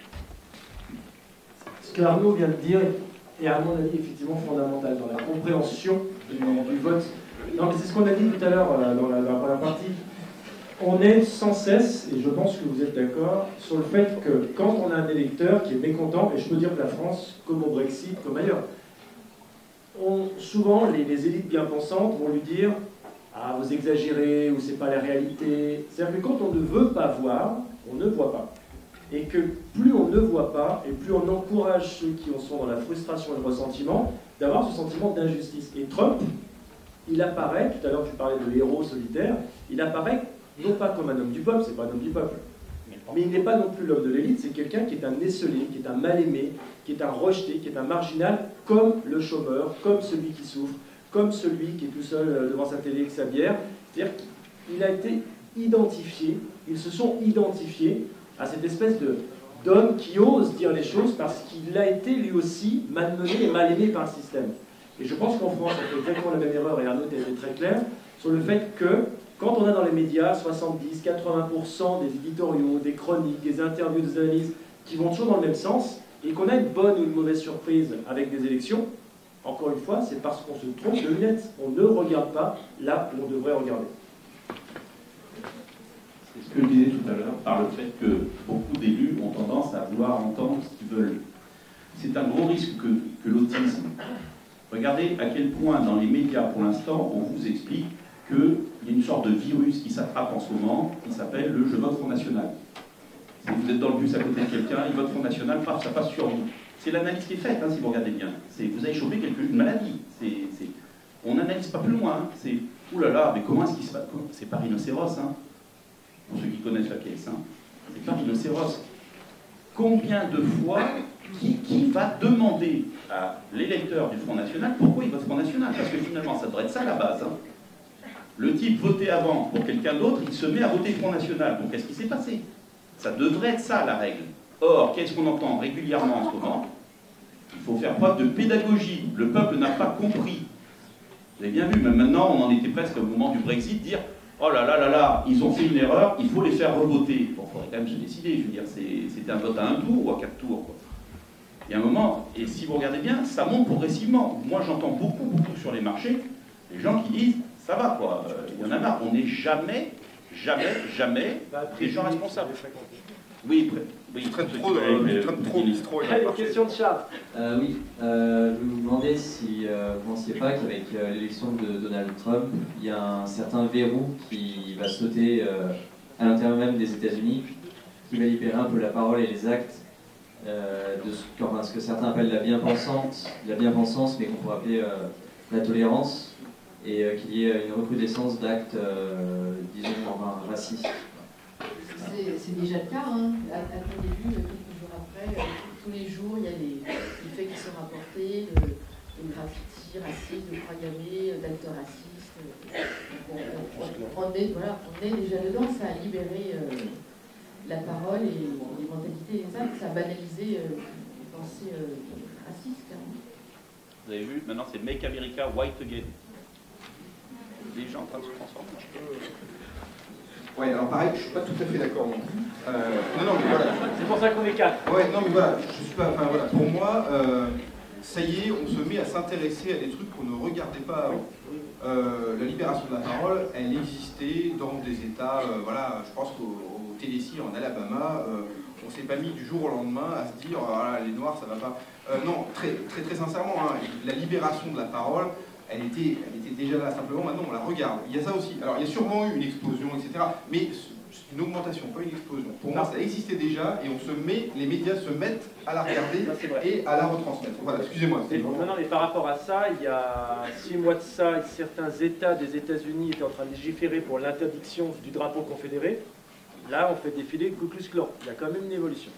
Ce qu'Arnaud vient de dire est à mon avis effectivement fondamental dans la compréhension du, du vote. Non mais c'est ce qu'on a dit tout à l'heure dans la, dans la première partie. On est sans cesse, et je pense que vous êtes d'accord, sur le fait que quand on a un électeur qui est mécontent, et je peux dire que la France, comme au Brexit, comme ailleurs, on, souvent les, les élites bien pensantes vont lui dire « Ah, vous exagérez, ou c'est pas la réalité ». C'est-à-dire que quand on ne veut pas voir, on ne voit pas. et que plus on ne voit pas, et plus on encourage ceux qui sont dans la frustration et le ressentiment, d'avoir ce sentiment d'injustice. Et Trump, il apparaît, tout à l'heure tu parlais de héros solitaire, il apparaît non pas comme un homme du peuple, c'est pas un homme du peuple, mais il n'est pas non plus l'homme de l'élite, c'est quelqu'un qui est un esselé, qui est un mal-aimé, qui est un rejeté, qui est un marginal, comme le chômeur, comme celui qui souffre, comme celui qui est tout seul devant sa télé avec sa bière. C'est-à-dire qu'il a été identifié, ils se sont identifiés à cette espèce de d'homme qui ose dire les choses parce qu'il a été lui aussi malmené et mal aimé par le système. Et je pense qu'en France, on fait exactement la même erreur, et Arnaud a été très clair, sur le fait que quand on a dans les médias soixante-dix à quatre-vingts pour cent des éditoriaux, des chroniques, des interviews, des analyses qui vont toujours dans le même sens, et qu'on a une bonne ou une mauvaise surprise avec des élections, encore une fois, c'est parce qu'on se trompe de lunettes. On ne regarde pas là où on devrait regarder. C'est ce que je disais tout à l'heure, par le fait que beaucoup d'élus ont tendance à vouloir entendre ce qu'ils veulent. C'est un gros risque que, que l'autisme. Regardez à quel point dans les médias, pour l'instant, on vous explique qu'il y a une sorte de virus qui s'attrape en ce moment, qui s'appelle le « je vote Front National ». Si vous êtes dans le bus à côté de quelqu'un, il vote Front National, paf, ça passe sur vous. C'est l'analyse qui est faite, hein, si vous regardez bien. Vous avez chopé quelque, une maladie. C'est, c'est, on n'analyse pas plus loin. Hein. C'est, oulala, mais comment est-ce qu'il se passe? C'est pas rhinocéros, hein. Pour ceux qui connaissent la caisse, hein. C'est pas rhinocéros. Combien de fois, qui, qui va demander à l'électeur du Front National pourquoi il vote Front National? Parce que finalement, ça devrait être ça la base. Hein. Le type votait avant pour quelqu'un d'autre, il se met à voter Front National. Donc qu'est-ce qui s'est passé? Ça devrait être ça la règle. Or, qu'est-ce qu'on entend régulièrement en ce moment? Il faut faire preuve de pédagogie. Le peuple n'a pas compris. Vous avez bien vu, même maintenant, on en était presque au moment du Brexit, dire « Oh là là là là, ils ont fait une erreur, il faut les faire revoter. » Bon, il faudrait quand même se décider. Je veux dire, c'était un vote à un tour ou à quatre tours, quoi. Il y a un moment, et si vous regardez bien, ça monte progressivement. Moi, j'entends beaucoup, beaucoup sur les marchés, les gens qui disent « Ça va, quoi, il y en a marre. » On n'est jamais, jamais, jamais des gens responsables. Oui, oui, je traite trop, euh, je traite trop, trop. Allez, question de Charles. Euh, oui, euh, je vous demandais si euh, vous ne pensiez pas qu'avec euh, l'élection de Donald Trump, il y a un certain verrou qui va sauter euh, à l'intérieur même des États-Unis, qui va libérer un peu la parole et les actes euh, de ce, enfin, ce que certains appellent la bien-pensance, la bien-pensance, mais qu'on pourrait appeler euh, la tolérance, et euh, qu'il y ait une recrudescence d'actes, euh, disons, enfin, racistes. C'est déjà le cas, hein. À, à ton début, quelques jours après, euh, tous les jours, il y a les, les faits qui sont rapportés, de, de graffiti raciste, de croix gammées, d'actes racistes. On, on, on, est, voilà, on est déjà dedans, ça a libéré euh, la parole et les mentalités et les actes, ça a banalisé euh, les pensées euh, racistes. Hein. Vous avez vu, maintenant c'est Make America White Again. Les gens en train de se transformer un peu. Ouais, alors pareil, je suis pas tout à fait d'accord non plus. Euh, non, non, mais voilà. C'est pour ça qu'on est quatre. Ouais, non, mais voilà, je suis pas. Enfin voilà, pour moi, euh, ça y est, on se met à s'intéresser à des trucs qu'on ne regardait pas avant. Euh, la libération de la parole, elle existait dans des États. Euh, voilà, je pense qu'au Tennessee, en Alabama, euh, on s'est pas mis du jour au lendemain à se dire, ah, les Noirs, ça va pas. Euh, non, très, très, très sincèrement, hein, la libération de la parole. Elle était, elle était déjà là, simplement maintenant on la regarde. Il y a ça aussi. Alors il y a sûrement eu une explosion, et cetera. Mais c'est une augmentation, pas une explosion. Pour moi, ça existait déjà et on se met, les médias se mettent à la regarder et à la retransmettre. Voilà, excusez-moi. Non, non, mais par rapport à ça, il y a six mois de ça, certains États des États-Unis étaient en train de légiférer pour l'interdiction du drapeau confédéré. Là, on fait défiler Ku Klux Klan. Il y a quand même une évolution.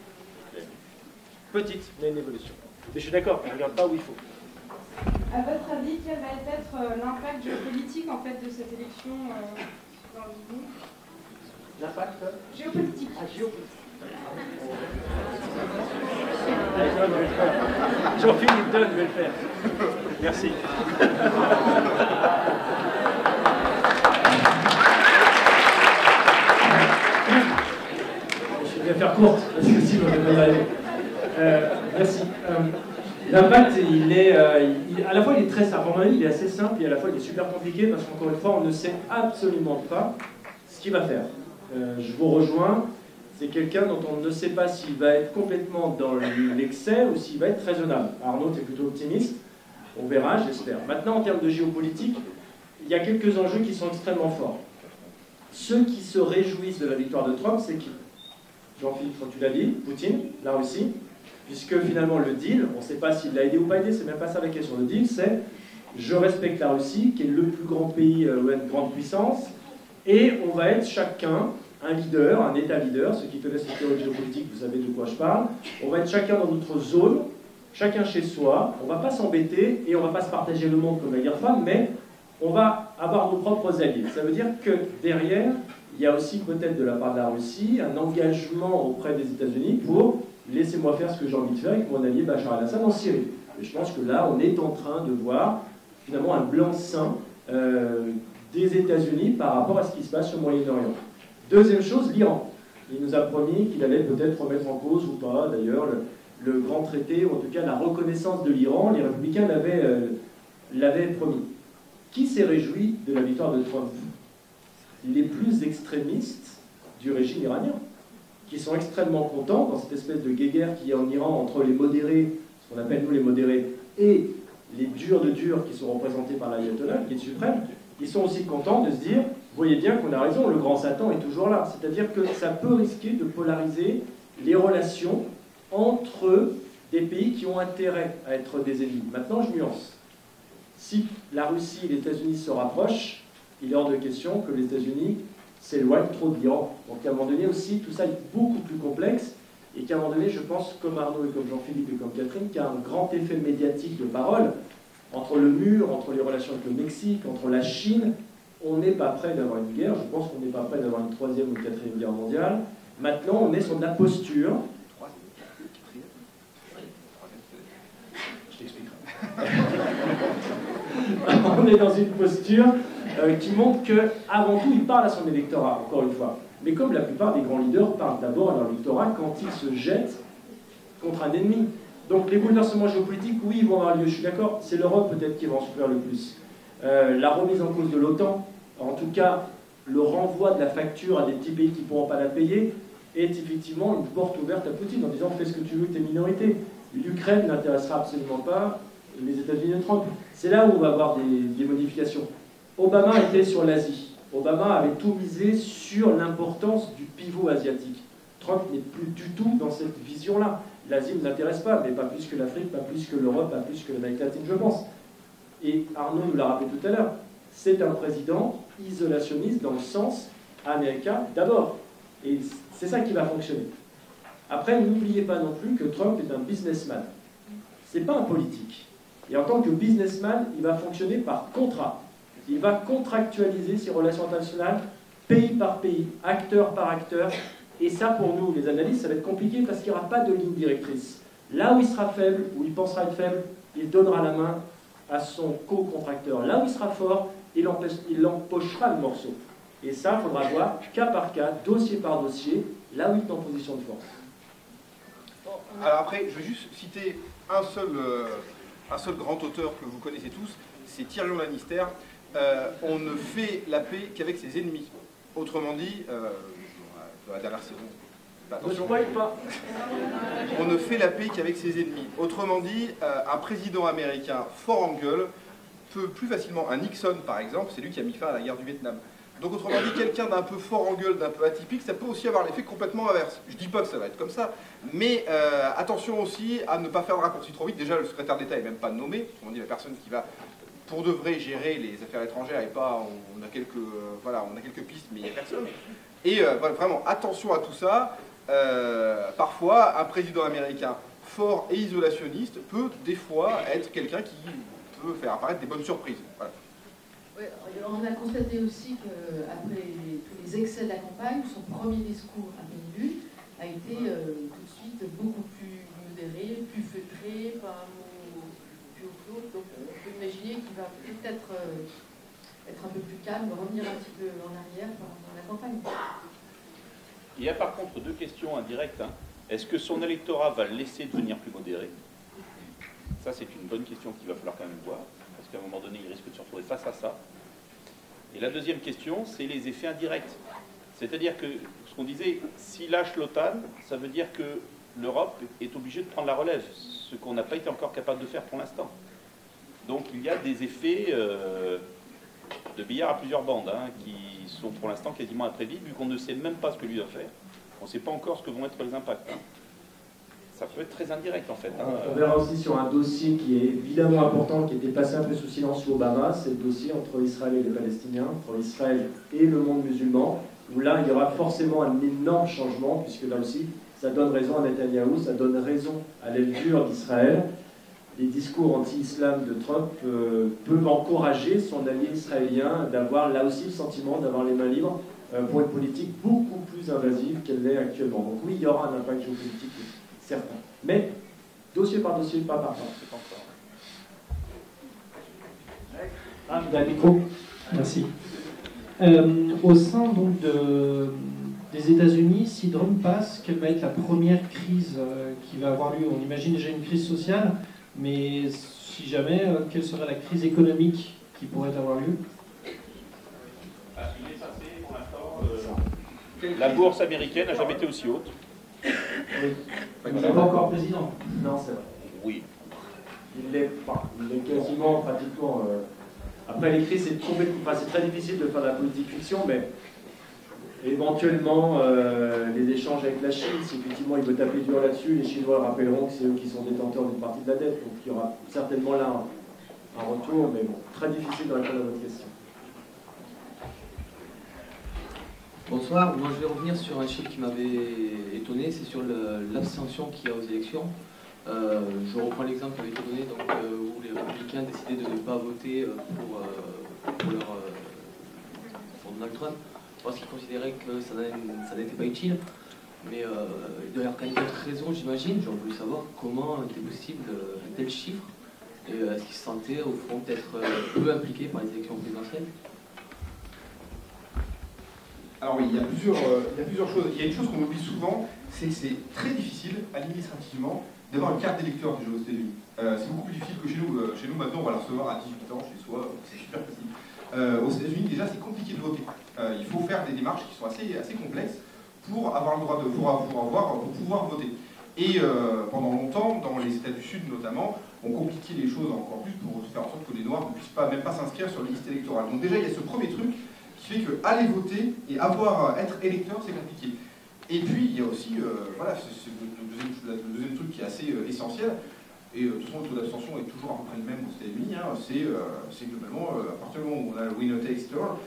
Petite, mais une évolution. Mais je suis d'accord, on ne regarde pas où il faut. À votre avis, quel va être l'impact géopolitique en fait de cette élection euh, dans le monde? L'impact géopolitique. Ah, géopolitique. Allez, John, je vais le faire. Jean-Philippe Donne, je vais le faire. Merci. Je vais faire courte, parce que sinon je ne vais pas y arriver. Euh, merci. Euh, L'impact, il est, euh, il, à la fois il est très simple, à mon avis il est assez simple et à la fois il est super compliqué parce qu'encore une fois on ne sait absolument pas ce qu'il va faire. Euh, je vous rejoins, c'est quelqu'un dont on ne sait pas s'il va être complètement dans l'excès ou s'il va être raisonnable. Arnaud, tu es plutôt optimiste, on verra, j'espère. Maintenant en termes de géopolitique, il y a quelques enjeux qui sont extrêmement forts. Ceux qui se réjouissent de la victoire de Trump, c'est qui? Jean-Philippe, quand tu l'as dit, Poutine, la Russie, puisque finalement le deal, on ne sait pas s'il l'a aidé ou pas aidé, c'est même pas ça la question. Le deal, c'est je respecte la Russie, qui est le plus grand pays, euh, une grande puissance, et on va être chacun un leader, un État leader. Ceux qui connaissent la théorie géopolitique, vous savez de quoi je parle. On va être chacun dans notre zone, chacun chez soi, on ne va pas s'embêter et on ne va pas se partager le monde comme la guerre froide, mais on va avoir nos propres alliés. Ça veut dire que derrière, il y a aussi peut-être de la part de la Russie un engagement auprès des États-Unis pour laissez-moi faire ce que j'ai envie de faire avec mon allié Bachar el-Assad en Syrie. Et je pense que là, on est en train de voir finalement un blanc-seing euh, des États-Unis par rapport à ce qui se passe au Moyen-Orient. Deuxième chose, l'Iran. Il nous a promis qu'il allait peut-être remettre en cause, ou pas d'ailleurs, le, le grand traité, ou en tout cas la reconnaissance de l'Iran. Les républicains l'avaient euh, l'avaient promis. Qui s'est réjoui de la victoire de Trump? Les plus extrémistes du régime iranien, qui sont extrêmement contents dans cette espèce de guéguerre qui est en Iran entre les modérés, ce qu'on appelle nous les modérés, et les durs de durs qui sont représentés par l'ayatollah, qui est suprême. Ils sont aussi contents de se dire, vous voyez bien qu'on a raison, le grand Satan est toujours là. C'est-à-dire que ça peut risquer de polariser les relations entre des pays qui ont intérêt à être des ennemis. Maintenant, je nuance. Si la Russie et les États-Unis se rapprochent, il est hors de question que les États-Unis s'éloignent trop de l'Iran. Donc à un moment donné aussi, tout ça est beaucoup plus complexe, et qu'à un moment donné, je pense, comme Arnaud et comme Jean-Philippe et comme Catherine, qu'il y a un grand effet médiatique de parole entre le mur, entre les relations avec le Mexique, entre la Chine. On n'est pas prêt d'avoir une guerre, je pense qu'on n'est pas prêt d'avoir une troisième ou une quatrième guerre mondiale. Maintenant, on est sur de la posture. Je t'expliquerai. On est dans une posture euh, qui montre qu'avant tout, il parle à son électorat, encore une fois. Mais comme la plupart des grands leaders parlent d'abord à leur électorat quand ils se jettent contre un ennemi. Donc les bouleversements géopolitiques, oui, ils vont avoir lieu, je suis d'accord, c'est l'Europe peut-être qui va en souffrir le plus. Euh, la remise en cause de l'OTAN, en tout cas le renvoi de la facture à des petits pays qui ne pourront pas la payer, est effectivement une porte ouverte à Poutine en disant fais ce que tu veux avec tes minorités. L'Ukraine n'intéressera absolument pas les États-Unis de Trump. C'est là où on va avoir des, des modifications. Obama était sur l'Asie. Obama avait tout misé sur l'importance du pivot asiatique. Trump n'est plus du tout dans cette vision-là. L'Asie ne l'intéresse pas, mais pas plus que l'Afrique, pas plus que l'Europe, pas plus que l'Amérique latine, je pense. Et Arnaud nous l'a rappelé tout à l'heure, c'est un président isolationniste dans le sens américain d'abord. Et c'est ça qui va fonctionner. Après, n'oubliez pas non plus que Trump est un businessman. C'est pas un politique. Et en tant que businessman, il va fonctionner par contrat. Il va contractualiser ses relations internationales pays par pays, acteur par acteur. Et ça, pour nous, les analystes, ça va être compliqué parce qu'il n'y aura pas de ligne directrice. Là où il sera faible, où il pensera être faible, il donnera la main à son co-contracteur. Là où il sera fort, il, il empochera le morceau. Et ça, il faudra voir cas par cas, dossier par dossier, là où il est en position de force. Alors après, je vais juste citer un seul, euh, un seul grand auteur que vous connaissez tous, c'est Tyrion Lannister. Euh, on ne fait la paix qu'avec ses ennemis. Autrement dit, euh, dans la dernière saison, attention, ne pas. On ne fait la paix qu'avec ses ennemis. Autrement dit, euh, un président américain fort en gueule peut plus facilement, un Nixon par exemple, c'est lui qui a mis fin à la guerre du Vietnam. Donc autrement dit, quelqu'un d'un peu fort en gueule, d'un peu atypique, ça peut aussi avoir l'effet complètement inverse. Je dis pas que ça va être comme ça, mais euh, attention aussi à ne pas faire le raccourci trop vite. Déjà, le secrétaire d'État n'est même pas nommé, on dit la personne qui va pour de vrai gérer les affaires étrangères et pas, on a quelques, euh, voilà, on a quelques pistes, mais il n'y a personne. Et euh, voilà, vraiment, attention à tout ça. Euh, parfois, un président américain fort et isolationniste peut des fois être quelqu'un qui peut faire apparaître des bonnes surprises. Voilà. Ouais, on a constaté aussi qu'après tous les excès de la campagne, son premier discours à Minu a été euh, tout de suite beaucoup plus modéré, plus feutré, pas un mot plus haut que l'autre. Donc on peut imaginer qu'il va peut-être euh, être un peu plus calme, revenir un petit peu en arrière dans, dans la campagne. Il y a par contre deux questions indirectes. Hein. Est-ce que son électorat va le laisser devenir plus modéré? Ça, c'est une bonne question qu'il va falloir quand même voir, parce qu'à un moment donné, il risque de se retrouver face à ça. Et la deuxième question, c'est les effets indirects. C'est-à-dire que, ce qu'on disait, s'il lâche l'OTAN, ça veut dire que l'Europe est obligée de prendre la relève, ce qu'on n'a pas été encore capable de faire pour l'instant. Donc il y a des effets euh, de billard à plusieurs bandes, hein, qui sont pour l'instant quasiment imprévisibles, vu qu'on ne sait même pas ce que lui va faire. On ne sait pas encore ce que vont être les impacts. Hein. Ça peut être très indirect en fait. Hein. On verra aussi sur un dossier qui est évidemment important, qui était passé un peu sous silence sous Obama, c'est le dossier entre Israël et les Palestiniens, entre Israël et le monde musulman, où là il y aura forcément un énorme changement, puisque là aussi ça donne raison à Netanyahou, ça donne raison à l'aile dure d'Israël. Les discours anti-islam de Trump euh, peuvent encourager son allié israélien d'avoir là aussi le sentiment d'avoir les mains libres euh, pour une politique beaucoup plus invasive qu'elle l'est actuellement. Donc oui, il y aura un impact géopolitique certain. Mais dossier par dossier, pas par pas. Ah, vous avez un micro. Merci. Euh, au sein donc de, des États-Unis, si Trump passe, quelle va être la première crise euh, qui va avoir lieu? On imagine déjà une crise sociale, mais si jamais, euh, quelle serait la crise économique qui pourrait avoir lieu? La bourse américaine n'a jamais été aussi haute. Oui. Il n'est pas encore président. Non, c'est vrai. Oui. Il l'est pas. Il est quasiment, pratiquement. Euh... Après, les crises, c'est complètement... enfin, c'est très difficile de faire de la politique fiction, mais éventuellement, euh, les échanges avec la Chine, si effectivement il veut taper dur là-dessus, les Chinois rappelleront que c'est eux qui sont détenteurs d'une partie de la dette. Donc il y aura certainement là un, un retour, mais bon, très difficile de répondre à votre question. Bonsoir, moi je vais revenir sur un chiffre qui m'avait étonné, c'est sur l'abstention qu'il y a aux élections. Euh, je reprends l'exemple qui avait été donné, donc, euh, où les républicains décidaient de ne pas voter pour, euh, pour, leur, euh, pour Donald Trump, parce qu'ils considéraient que ça n'était pas utile. Mais euh, il doit y avoir quand même d'autres raisons, j'imagine. J'aurais voulu savoir comment était possible euh, un tel chiffre, et euh, est-ce qu'ils se sentaient au fond peut-être euh, peu impliqués par les élections présidentielles. Alors oui, il y a plusieurs, euh, il y a plusieurs choses. Il y a une chose qu'on oublie souvent, c'est que c'est très difficile, administrativement, d'avoir une carte d'électeur déjà aux États-Unis. Euh, c'est beaucoup plus difficile que chez nous. Euh, chez nous, maintenant, on va la recevoir à dix-huit ans, chez soi, c'est super facile. Euh, aux États-Unis, déjà, c'est compliqué de voter. Euh, il faut faire des démarches qui sont assez, assez complexes pour avoir le droit de pour avoir, pour pouvoir voter. Et euh, pendant longtemps, dans les États du Sud notamment, on compliquait les choses encore plus pour faire en sorte que les Noirs ne puissent pas, même pas s'inscrire sur les listes électorales. Donc déjà, il y a ce premier truc qui fait que aller voter et avoir être électeur, c'est compliqué. Et puis, il y a aussi, euh, voilà, c'est le, le, le deuxième truc qui est assez euh, essentiel, et euh, de toute façon, le taux d'abstention est toujours à peu près le même aux États-Unis, hein, c'est euh, globalement, euh, à partir du moment où on a le winner takes it all,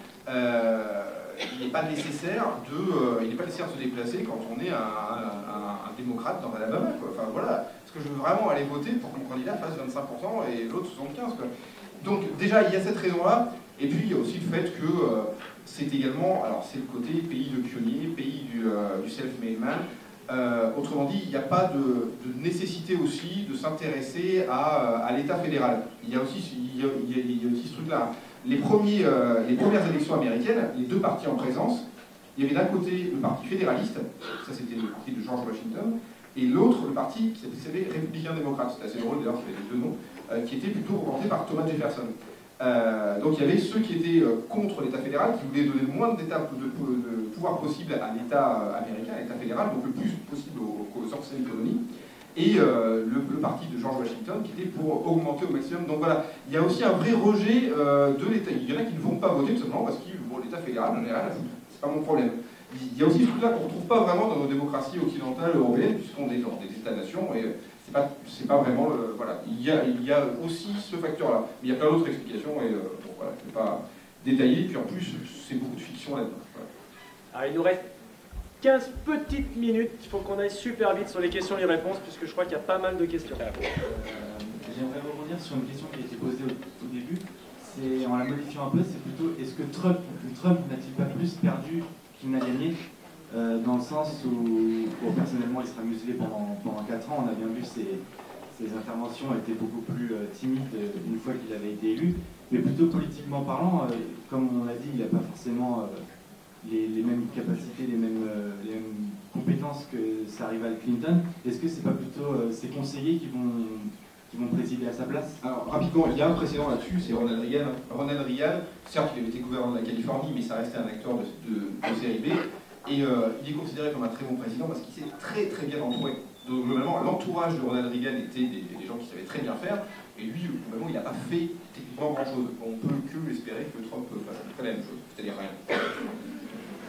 euh, il n'est pas nécessaire de, euh, il n'est pas nécessaire de se déplacer quand on est un, un, un démocrate dans l'Alabama, quoi. Enfin voilà, parce que je veux vraiment aller voter pour que mon candidat fasse vingt-cinq pour cent et l'autre soixante-quinze pour cent, quoi. Donc déjà, il y a cette raison-là, et puis il y a aussi le fait que euh, c'est également, alors c'est le côté pays de pionnier, pays du, euh, du self-made man. Euh, autrement dit, il n'y a pas de, de nécessité aussi de s'intéresser à, à l'État fédéral. Il y a aussi, il y a, il y a, il y a aussi ce truc-là. Les, premiers, euh, les premières élections américaines, les deux partis en présence, il y avait d'un côté le parti fédéraliste, ça c'était le parti de George Washington, et l'autre le parti qui s'appelait républicain-démocrate. C'était assez drôle d'ailleurs qu'il y avait les deux noms, euh, qui était plutôt représenté par Thomas Jefferson. Euh, donc il y avait ceux qui étaient euh, contre l'État fédéral, qui voulaient donner le moins d'étapes de, de, de pouvoir possible à l'État américain, à l'État fédéral, donc le plus possible aux, aux anciennes colonies, et euh, le, le parti de George Washington qui était pour augmenter au maximum. Donc voilà, il y a aussi un vrai rejet euh, de l'État. Il y en a qui ne vont pas voter tout simplement parce que bon, l'État fédéral, on est rien à foutre, c'est pas mon problème. Il y a aussi ce truc-là qu'on ne retrouve pas vraiment dans nos démocraties occidentales européennes, puisqu'on est dans des États-nations, et c'est pas, c'est pas vraiment le, voilà. Il y a, il y a aussi ce facteur-là. Mais il y a plein d'autres explications, et euh, bon, voilà, je ne vais pas détailler, puis en plus, c'est beaucoup de fiction là-dedans. Voilà. Alors, il nous reste quinze petites minutes, il faut qu'on aille super vite sur les questions et les réponses, puisque je crois qu'il y a pas mal de questions. Euh, J'aimerais rebondir sur une question qui a été posée au, au début, c'est, en la modifiant un peu, c'est plutôt, est-ce que Trump, Trump n'a-t-il pas plus perdu qu'il n'a gagné, euh, dans le sens où, où personnellement il sera muselé pendant, pendant quatre ans, on a bien vu ses, ses interventions étaient beaucoup plus euh, timides euh, une fois qu'il avait été élu, mais plutôt politiquement parlant, euh, comme on l'a dit, il n'a pas forcément euh, les, les mêmes capacités, les mêmes, euh, les mêmes compétences que sa rivale Clinton. Est-ce que c'est pas plutôt euh, ses conseillers qui vont, qui vont présider à sa place? Alors rapidement, il y a un précédent là-dessus, c'est Ronald Reagan. Ronald Reagan, certes il avait été gouverneur de la Californie, mais ça restait un acteur de, de, de série B, et euh, il est considéré comme un très bon président parce qu'il s'est très très bien entouré. Donc globalement, l'entourage de Ronald Reagan était des, des gens qui savaient très bien faire, et lui, globalement, il n'a pas fait techniquement grand-chose. On peut que espérer que Trump fasse à peu près la même chose, c'est-à-dire rien.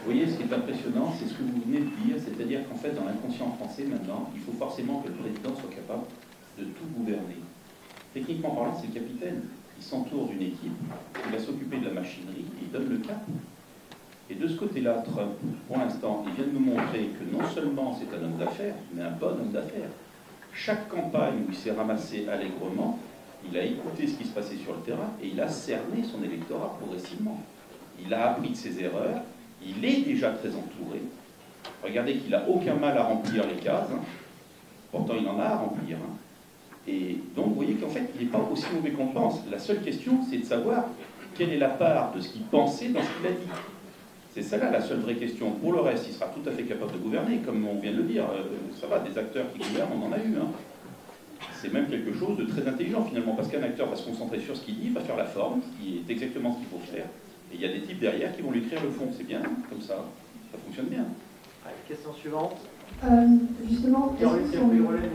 Vous voyez, ce qui est impressionnant, c'est ce que vous venez de dire, c'est-à-dire qu'en fait, dans l'inconscient français, maintenant, il faut forcément que le président soit capable de tout gouverner. Techniquement parlant, c'est le capitaine. Il s'entoure d'une équipe, il va s'occuper de la machinerie, il donne le cap. Et de ce côté-là, Trump, pour l'instant, il vient de nous montrer que non seulement c'est un homme d'affaires, mais un bon homme d'affaires. Chaque campagne où il s'est ramassé allègrement, il a écouté ce qui se passait sur le terrain et il a cerné son électorat progressivement. Il a appris de ses erreurs, il est déjà très entouré. Regardez qu'il n'a aucun mal à remplir les cases, hein. Pourtant il en a à remplir. Hein. Et donc vous voyez qu'en fait, il n'est pas aussi mauvais qu'on pense. La seule question, c'est de savoir quelle est la part de ce qu'il pensait dans ce qu'il a dit. C'est celle-là la seule vraie question. Pour le reste, il sera tout à fait capable de gouverner, comme on vient de le dire. Ça va, des acteurs qui gouvernent, on en a eu. Hein. C'est même quelque chose de très intelligent finalement, parce qu'un acteur va se concentrer sur ce qu'il dit, va faire la forme, ce qui est exactement ce qu'il faut faire. Et il y a des types derrière qui vont lui écrire le fond. C'est bien, comme ça, ça fonctionne bien. Allez, question suivante. Euh, justement, est-ce que, son...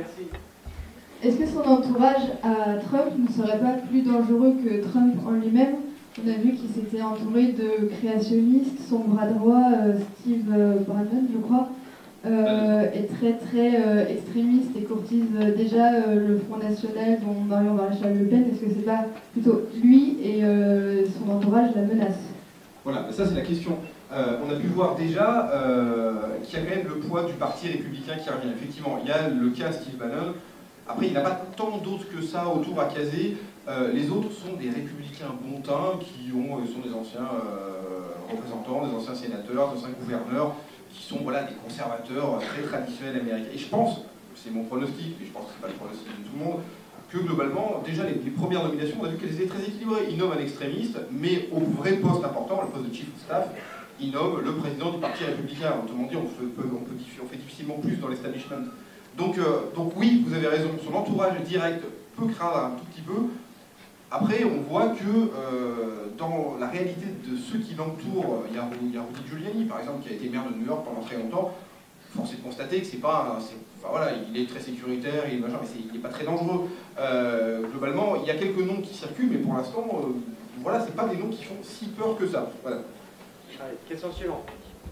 est-ce que son entourage à Trump ne serait pas plus dangereux que Trump en lui-même? On a vu qu'il s'était entouré de créationnistes, son bras droit, euh, Steve Bannon, je crois, euh, est très très euh, extrémiste et courtise euh, déjà euh, le Front National dont Marion Maréchal Le Pen. Est-ce que c'est pas plutôt lui et euh, son entourage la menace? Voilà, ça c'est la question. Euh, on a pu voir déjà euh, qu'il y a quand même le poids du parti républicain qui revient. Effectivement, il y a le cas Steve Bannon. Après, il n'y a pas tant d'autres que ça autour à caser. Euh, les autres sont des républicains bon teint qui ont, sont des anciens euh, représentants, des anciens sénateurs, des anciens gouverneurs, qui sont voilà, des conservateurs très traditionnels américains. Et je pense, c'est mon pronostic, mais je pense que ce n'est pas le pronostic de tout le monde, que globalement, déjà les, les premières nominations, on a vu qu'elles étaient très équilibrées. Ils nomment un extrémiste, mais au vrai poste important, le poste de chief of staff, ils nomment le président du parti républicain. Autrement dit, on fait, on peut, on fait difficilement plus dans l'establishment. Donc, euh, donc oui, vous avez raison, son entourage direct peut craindre un tout petit peu. Après, on voit que euh, dans la réalité de ceux qui l'entourent, il y a, il y a Rudy Giuliani, par exemple, qui a été maire de New York pendant très longtemps. Force est de constater que c'est pas, c'est, enfin voilà, il est très sécuritaire, il est machin, mais c'est, il n'est pas très dangereux. Euh, globalement, il y a quelques noms qui circulent, mais pour l'instant, euh, voilà, c'est pas des noms qui font si peur que ça. Voilà. Allez, question suivante.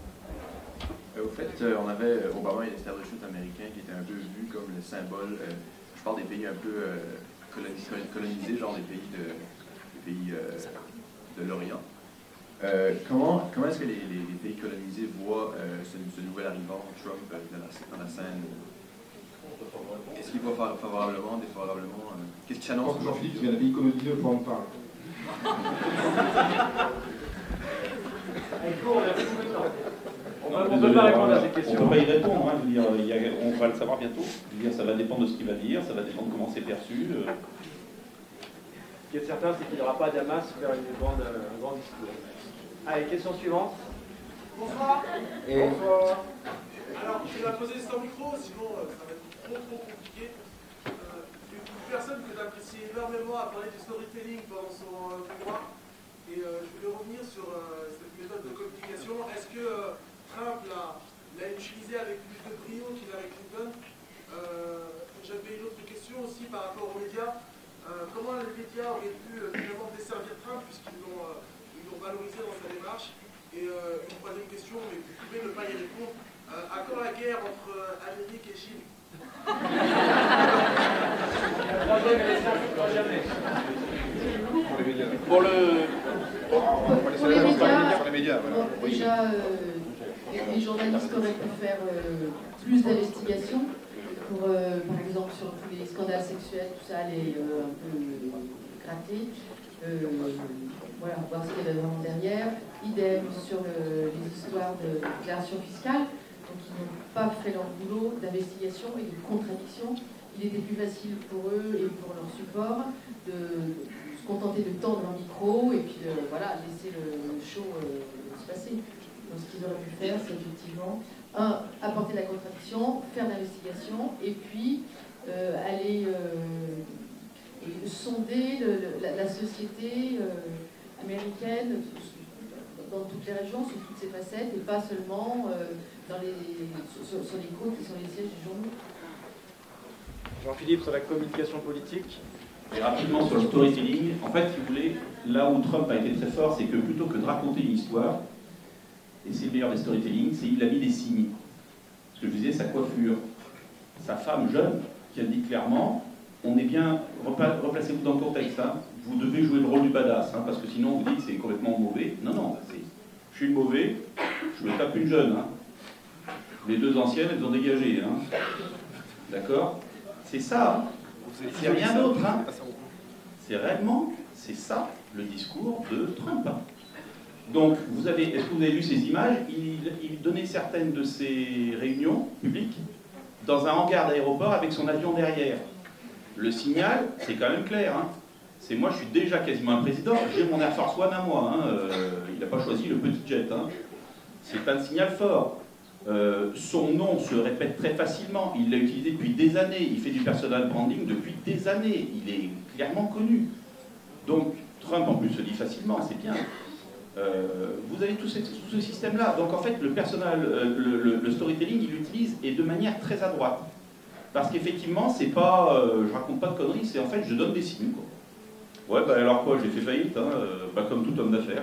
Euh, au fait, euh, on avait Obama et l'establishment américain qui était un peu vu comme le symbole. Euh, je parle des pays un peu euh, colonisés, colonisés, genre des pays de, des pays euh, de l'Orient. Euh, comment comment est-ce que les, les, les pays colonisés voient euh, ce, ce nouvel arrivant, Trump, euh, dans, la, dans la scène? Est-ce qu'il voit favorablement, défavorablement euh, qu'est-ce qu'il annonce? Jean-Philippe, parce qu'il y a des pays colonisés, il faut en parler. On ne peut pas répondre à ces questions. On ne peut pas y répondre. Hein, je veux dire, il y a, on va le savoir bientôt. Je veux dire, ça va dépendre de ce qu'il va dire, ça va dépendre de comment c'est perçu. Euh. Ce qui est certain, c'est qu'il n'y aura pas d'Hamas vers une grande, un grand discours. Allez, question suivante. Bonsoir. Et... Bonsoir. Alors, je vais la poser sans micro, sinon euh, ça va être trop trop compliqué. Euh, une personne que j'apprécie énormément a parlé du storytelling pendant son euh, mémoire. Et euh, je voulais revenir sur euh, cette méthode de communication. Est-ce que euh, Trump l'a utilisé avec plus de brio qu'Hillary Clinton? euh, J'avais une autre question aussi par rapport aux médias. Euh, comment les médias auraient pu euh, finalement desservir Trump puisqu'ils l'ont euh, valorisé dans sa démarche? Et euh, une troisième question, mais vous pouvez ne pas y répondre. Euh, à quand la guerre entre euh, Amérique et Chine? Troisième question, jamais. Pour le... Pour, pour les médias, sur les médias voilà. Bon, déjà, euh, les, les journalistes auraient pu faire euh, plus d'investigations pour, euh, par exemple, sur tous les scandales sexuels, tout ça, les euh, un peu gratter, euh, voilà, voir ce qu'il y avait vraiment derrière. Idem sur le, les histoires de déclaration fiscale, donc ils n'ont pas fait leur boulot d'investigation et de contradiction. Il était plus facile pour eux et pour leur support de se contenter de tendre un micro et puis euh, voilà, laisser le, le show euh, se passer. Donc ce qu'ils auraient pu faire, c'est effectivement, un, apporter la contradiction, faire l'investigation et puis euh, aller euh, et sonder le, le, la, la société euh, américaine dans toutes les régions, sous toutes ses facettes et pas seulement euh, dans les, sur, sur les côtes qui sont les sièges des journaux. Jean-Philippe, sur la communication politique. Et rapidement sur le storytelling, en fait, si vous voulez, là où Trump a été très fort, c'est que plutôt que de raconter une histoire, et c'est le meilleur des storytelling, c'est il a mis des signes. Ce que je disais, sa coiffure, sa femme jeune, qui a dit clairement, on est bien, replacez-vous dans le contexte, hein, vous devez jouer le rôle du badass, hein, parce que sinon vous dites c'est complètement mauvais. Non, non, je suis mauvais, je me tape une jeune. Hein. Les deux anciennes, elles ont dégagé. Hein. D'accord? C'est ça, hein. C'est rien d'autre. Hein. C'est réellement, c'est ça le discours de Trump. Hein. Donc, vous avez, est-ce que vous avez vu ces images? il, il donnait certaines de ses réunions publiques dans un hangar d'aéroport avec son avion derrière. Le signal, c'est quand même clair. Hein. C'est moi, je suis déjà quasiment un président, j'ai mon Air Force One à moi. Hein. Euh, il n'a pas choisi le petit jet. Hein. C'est un signal fort. Euh, son nom se répète très facilement. Il l'a utilisé depuis des années. Il fait du personal branding depuis des années. Il est clairement connu. Donc, Trump, en plus, se dit facilement, c'est bien. Euh, vous avez tout ce, tout ce système-là. Donc, en fait, le, personal, euh, le, le, le storytelling, il l'utilise et de manière très à droite. Parce qu'effectivement, c'est pas, euh, je raconte pas de conneries, c'est en fait, je donne des signes. Quoi. Ouais, bah alors quoi, j'ai fait faillite, hein, euh, pas comme tout homme d'affaires.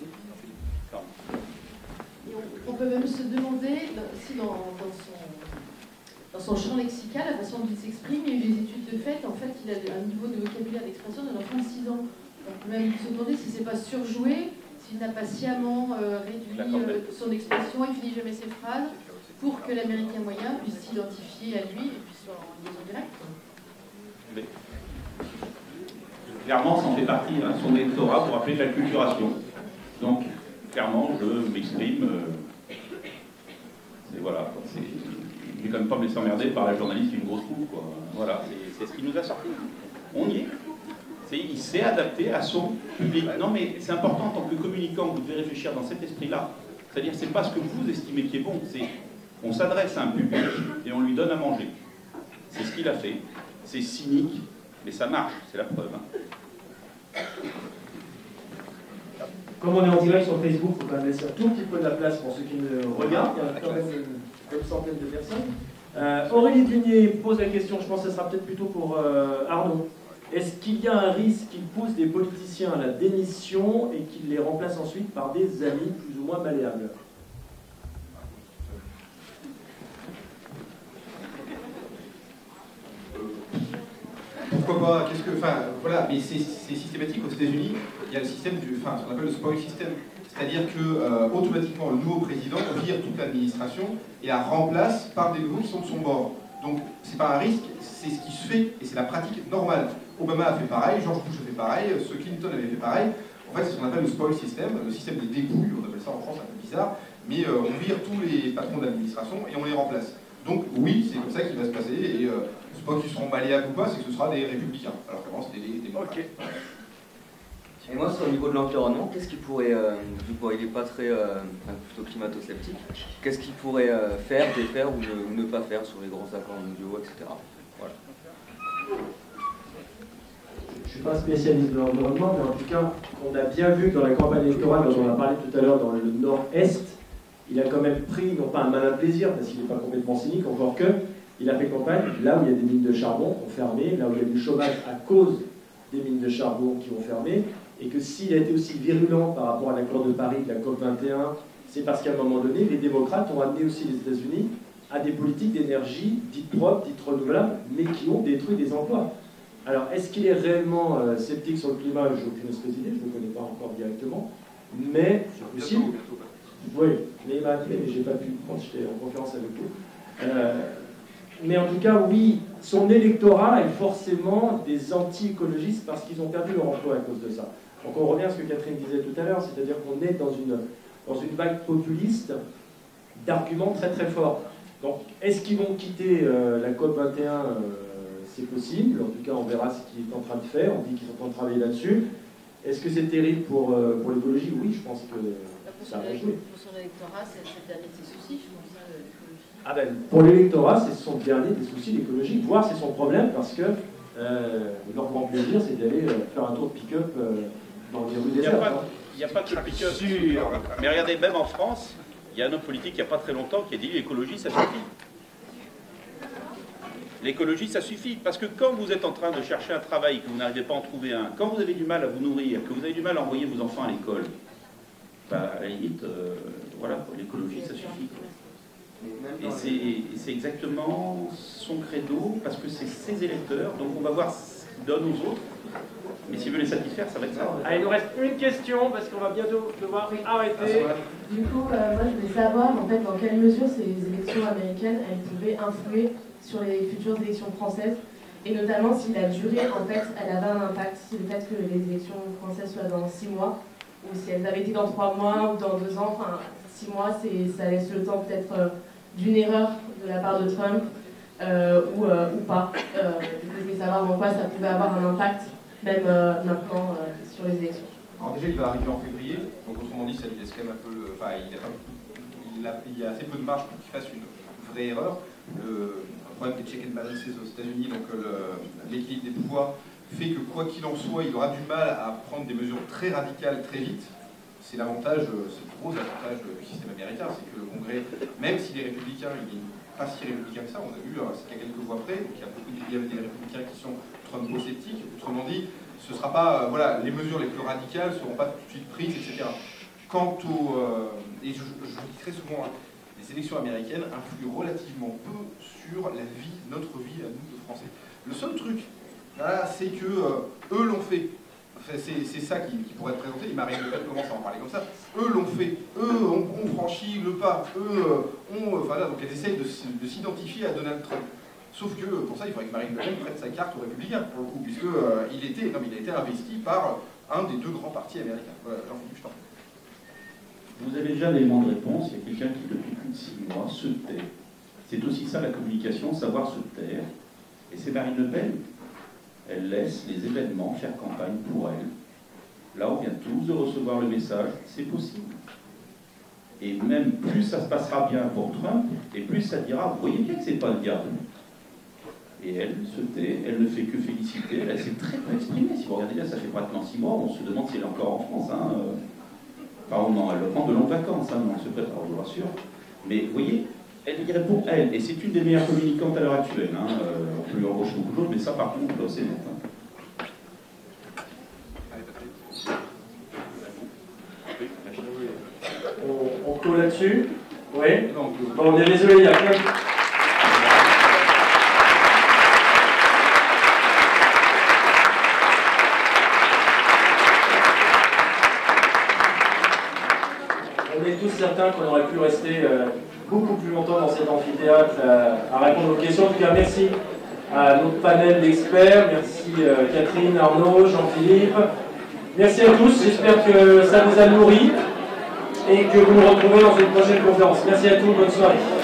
On peut même se demander si dans, dans, son, dans son champ lexical, la façon dont il s'exprime, il y a eu des études de fait, en fait, il a un niveau de vocabulaire d'expression d'un enfant de six ans. On peut même se demander si c'est pas surjoué, s'il n'a pas sciemment euh, réduit euh, son expression, il finit jamais ses phrases, pour que l'Américain moyen puisse s'identifier à lui et puisse soit en liaison directe. Mais, clairement, ça en fait partie, hein, son électorat pour appeler de l'acculturation. Donc, clairement, je m'exprime. Euh, et voilà, je ne vais quand même pas me laisser emmerder par la journaliste qui est une grosse poule. Quoi. Voilà, c'est ce qui nous a sorti. On y est. est. Il s'est adapté à son public. Non, mais c'est important en tant que communicant, vous devez réfléchir dans cet esprit-là. C'est-à-dire, c'est pas ce que vous estimez qui est bon, c'est on s'adresse à un public et on lui donne à manger. C'est ce qu'il a fait. C'est cynique, mais ça marche, c'est la preuve. Hein. Comme on est en direct sur Facebook, il faut quand même laisser un tout petit peu de la place pour ceux qui me regardent. Il y a quand même une, une centaine de personnes. Euh, Aurélie Dunier pose la question, je pense que ce sera peut-être plutôt pour euh, Arnaud. Est-ce qu'il y a un risque qu'il pousse des politiciens à la démission et qu'il les remplace ensuite par des amis plus ou moins malléables? Pourquoi pas? Qu'est-ce que, enfin, voilà, mais c'est systématique aux États-Unis. Il y a le système du, enfin, ce qu'on appelle le spoil system, c'est-à-dire que euh, automatiquement le nouveau président vire toute l'administration et la remplace par des nouveaux qui sont de son bord. Donc c'est pas un risque, c'est ce qui se fait et c'est la pratique normale. Obama a fait pareil, George Bush a fait pareil, ce Clinton avait fait pareil. En fait, c'est ce qu'on appelle le spoil system, le système des dépouilles. On appelle ça en France un peu bizarre, mais euh, on vire tous les patrons de l'administration et on les remplace. Donc oui, c'est comme ça qu'il va se passer, et euh, c'est pas qu'ils seront malléables ou pas, c'est que ce sera des républicains, alors qu'avant c'était des démocrates. Okay. Et moi, sur le niveau de l'environnement, qu'est-ce qu'il pourrait, euh, vu qu'il n'est pas très, euh, plutôt climato-sceptique, qu'est-ce qu'il pourrait euh, faire, défaire ou ne, ou ne pas faire sur les grands accords mondiaux, et cetera. Voilà. Je ne suis pas spécialiste de l'environnement, mais en tout cas, on a bien vu que dans la campagne électorale dont on a parlé tout à l'heure dans le nord-est, il a quand même pris, non pas un malin plaisir, parce qu'il n'est pas complètement cynique, encore que, il a fait campagne là où il y a des mines de charbon qui ont fermé, là où il y a du chômage à cause des mines de charbon qui vont fermer, et que s'il a été aussi virulent par rapport à l'accord de Paris, de la COP vingt et un, c'est parce qu'à un moment donné, les démocrates ont amené aussi les États-Unis à des politiques d'énergie dites propres, dites renouvelables, mais qui ont détruit des emplois. Alors, est-ce qu'il est réellement euh, sceptique sur le climat? Je n'ai aucune espèce d'idée, je ne le connais pas encore directement, mais c'est possible. Oui, mais il m'a appelé, mais je n'ai pas pu prendre, j'étais en conférence avec vous. Euh, mais en tout cas, oui, son électorat est forcément des anti-écologistes parce qu'ils ont perdu leur emploi à cause de ça. Donc on revient à ce que Catherine disait tout à l'heure, c'est-à-dire qu'on est dans une, dans une vague populiste d'arguments très très forts. Donc est-ce qu'ils vont quitter euh, la COP vingt et un? euh, C'est possible, en tout cas on verra ce qu'il est en train de faire, on dit qu'ils sont en train de travailler là-dessus. Est-ce que c'est terrible pour, euh, pour l'écologie? Oui, je pense que ça va jouer. Pour son électorat, c'est le dernier de ses soucis, je pense, hein, l'écologie. Ah ben, pour l'électorat, c'est son dernier des soucis, l'écologie, voire c'est son problème, parce que euh, leur grand plaisir, c'est d'aller euh, faire un tour de pick-up euh, dans les rues désertes. Il n'y a pas de pick-up sûr. Mais regardez, même en France, il y a un homme politique il n'y a pas très longtemps qui a dit l'écologie, ça suffit. L'écologie, ça suffit. Parce que quand vous êtes en train de chercher un travail, que vous n'arrivez pas à en trouver un, quand vous avez du mal à vous nourrir, que vous avez du mal à envoyer vos enfants à l'école, bah, à la limite, euh, voilà, l'écologie, ça suffit. Et c'est exactement son credo, parce que c'est ses électeurs, donc on va voir ce qu'il donne aux autres. Mais s'il veut les satisfaire, ça va être ça. Allez, il nous reste une question, parce qu'on va bientôt devoir arrêter. Du coup, euh, moi je voulais savoir en fait dans quelle mesure ces élections américaines elles pouvaient influer sur les futures élections françaises, et notamment si la durée en fait elle avait un impact, si le fait que les élections françaises soient dans six mois, ou si elles avaient été dans trois mois ou dans deux ans, enfin six mois ça laisse le temps peut-être euh, d'une erreur de la part de Trump euh, ou, euh, ou pas. Euh, je voulais savoir en quoi ça pouvait avoir un impact même euh, maintenant euh, sur les élections. Alors déjà, il va arriver en février, donc autrement dit, ça lui laisse quand même un peu le... Enfin, il, a pas... il, a... il y a assez peu de marge pour qu'il fasse une vraie erreur. Le problème des check and balances aux États-Unis, donc l'équilibre des pouvoirs, fait que quoi qu'il en soit, il aura du mal à prendre des mesures très radicales très vite. C'est l'avantage, c'est le gros avantage du système américain, c'est que le Congrès, même si les républicains, il n'est pas si républicain que ça, on a vu, c'est qu'à quelques voix près, donc il y a beaucoup de, il y a des républicains qui sont Trump-sceptiques, autrement dit, ce sera pas, euh, voilà, les mesures les plus radicales ne seront pas tout de suite prises, et cetera. Quant au, euh, et je, je dis très souvent, hein, les élections américaines influent relativement peu sur la vie, notre vie à nous, de Français. Le seul truc, là, c'est que euh, eux l'ont fait. Enfin, c'est ça qui, qui pourrait être présenté, et Marine Le Pen commence à en parler comme ça. Eux l'ont fait, eux ont, ont franchi le pas, eux ont, enfin là, donc elles essayent de, de s'identifier à Donald Trump. Sauf que pour ça, il faudrait que Marine Le Pen prête sa carte aux Républicains, pour le coup, puisque euh, il, était, non, il a été investi par un des deux grands partis américains. Voilà, Jean-Philippe, je t'en prie. Vous avez déjà l'élément de réponse, il y a quelqu'un qui, depuis plus de six mois, se tait. C'est aussi ça la communication, savoir se taire. Et c'est Marine Le Pen. Elle laisse les événements faire campagne pour elle. Là, on vient tous de recevoir le message, c'est possible. Et même plus ça se passera bien pour Trump, et plus ça dira, vous voyez bien que c'est pas le diable. Et elle se tait, elle ne fait que féliciter, elle s'est très peu exprimée. Si vous regardez bien, ça fait pratiquement six mois, on se demande si elle est encore en France. Hein. Enfin, non, elle prend de longues vacances, hein, on se prépare, je vous rassure. Mais vous voyez, elle y répond, elle, et c'est une des meilleures communicantes à l'heure actuelle. Hein. Euh, on peut lui embaucher beaucoup d'autres, mais ça, par contre, c'est net. Hein. On, on clôt là-dessus. Oui. Bon, on est désolé, il y a plein de... On est tous certains qu'on aurait pu rester euh, beaucoup plus longtemps dans cet amphithéâtre euh, à répondre aux questions. En tout cas, merci à notre panel d'experts. Merci euh, Catherine, Arnaud, Jean-Philippe. Merci à tous. J'espère que ça vous a nourri et que vous nous retrouvez dans une prochaine conférence. Merci à tous. Bonne soirée.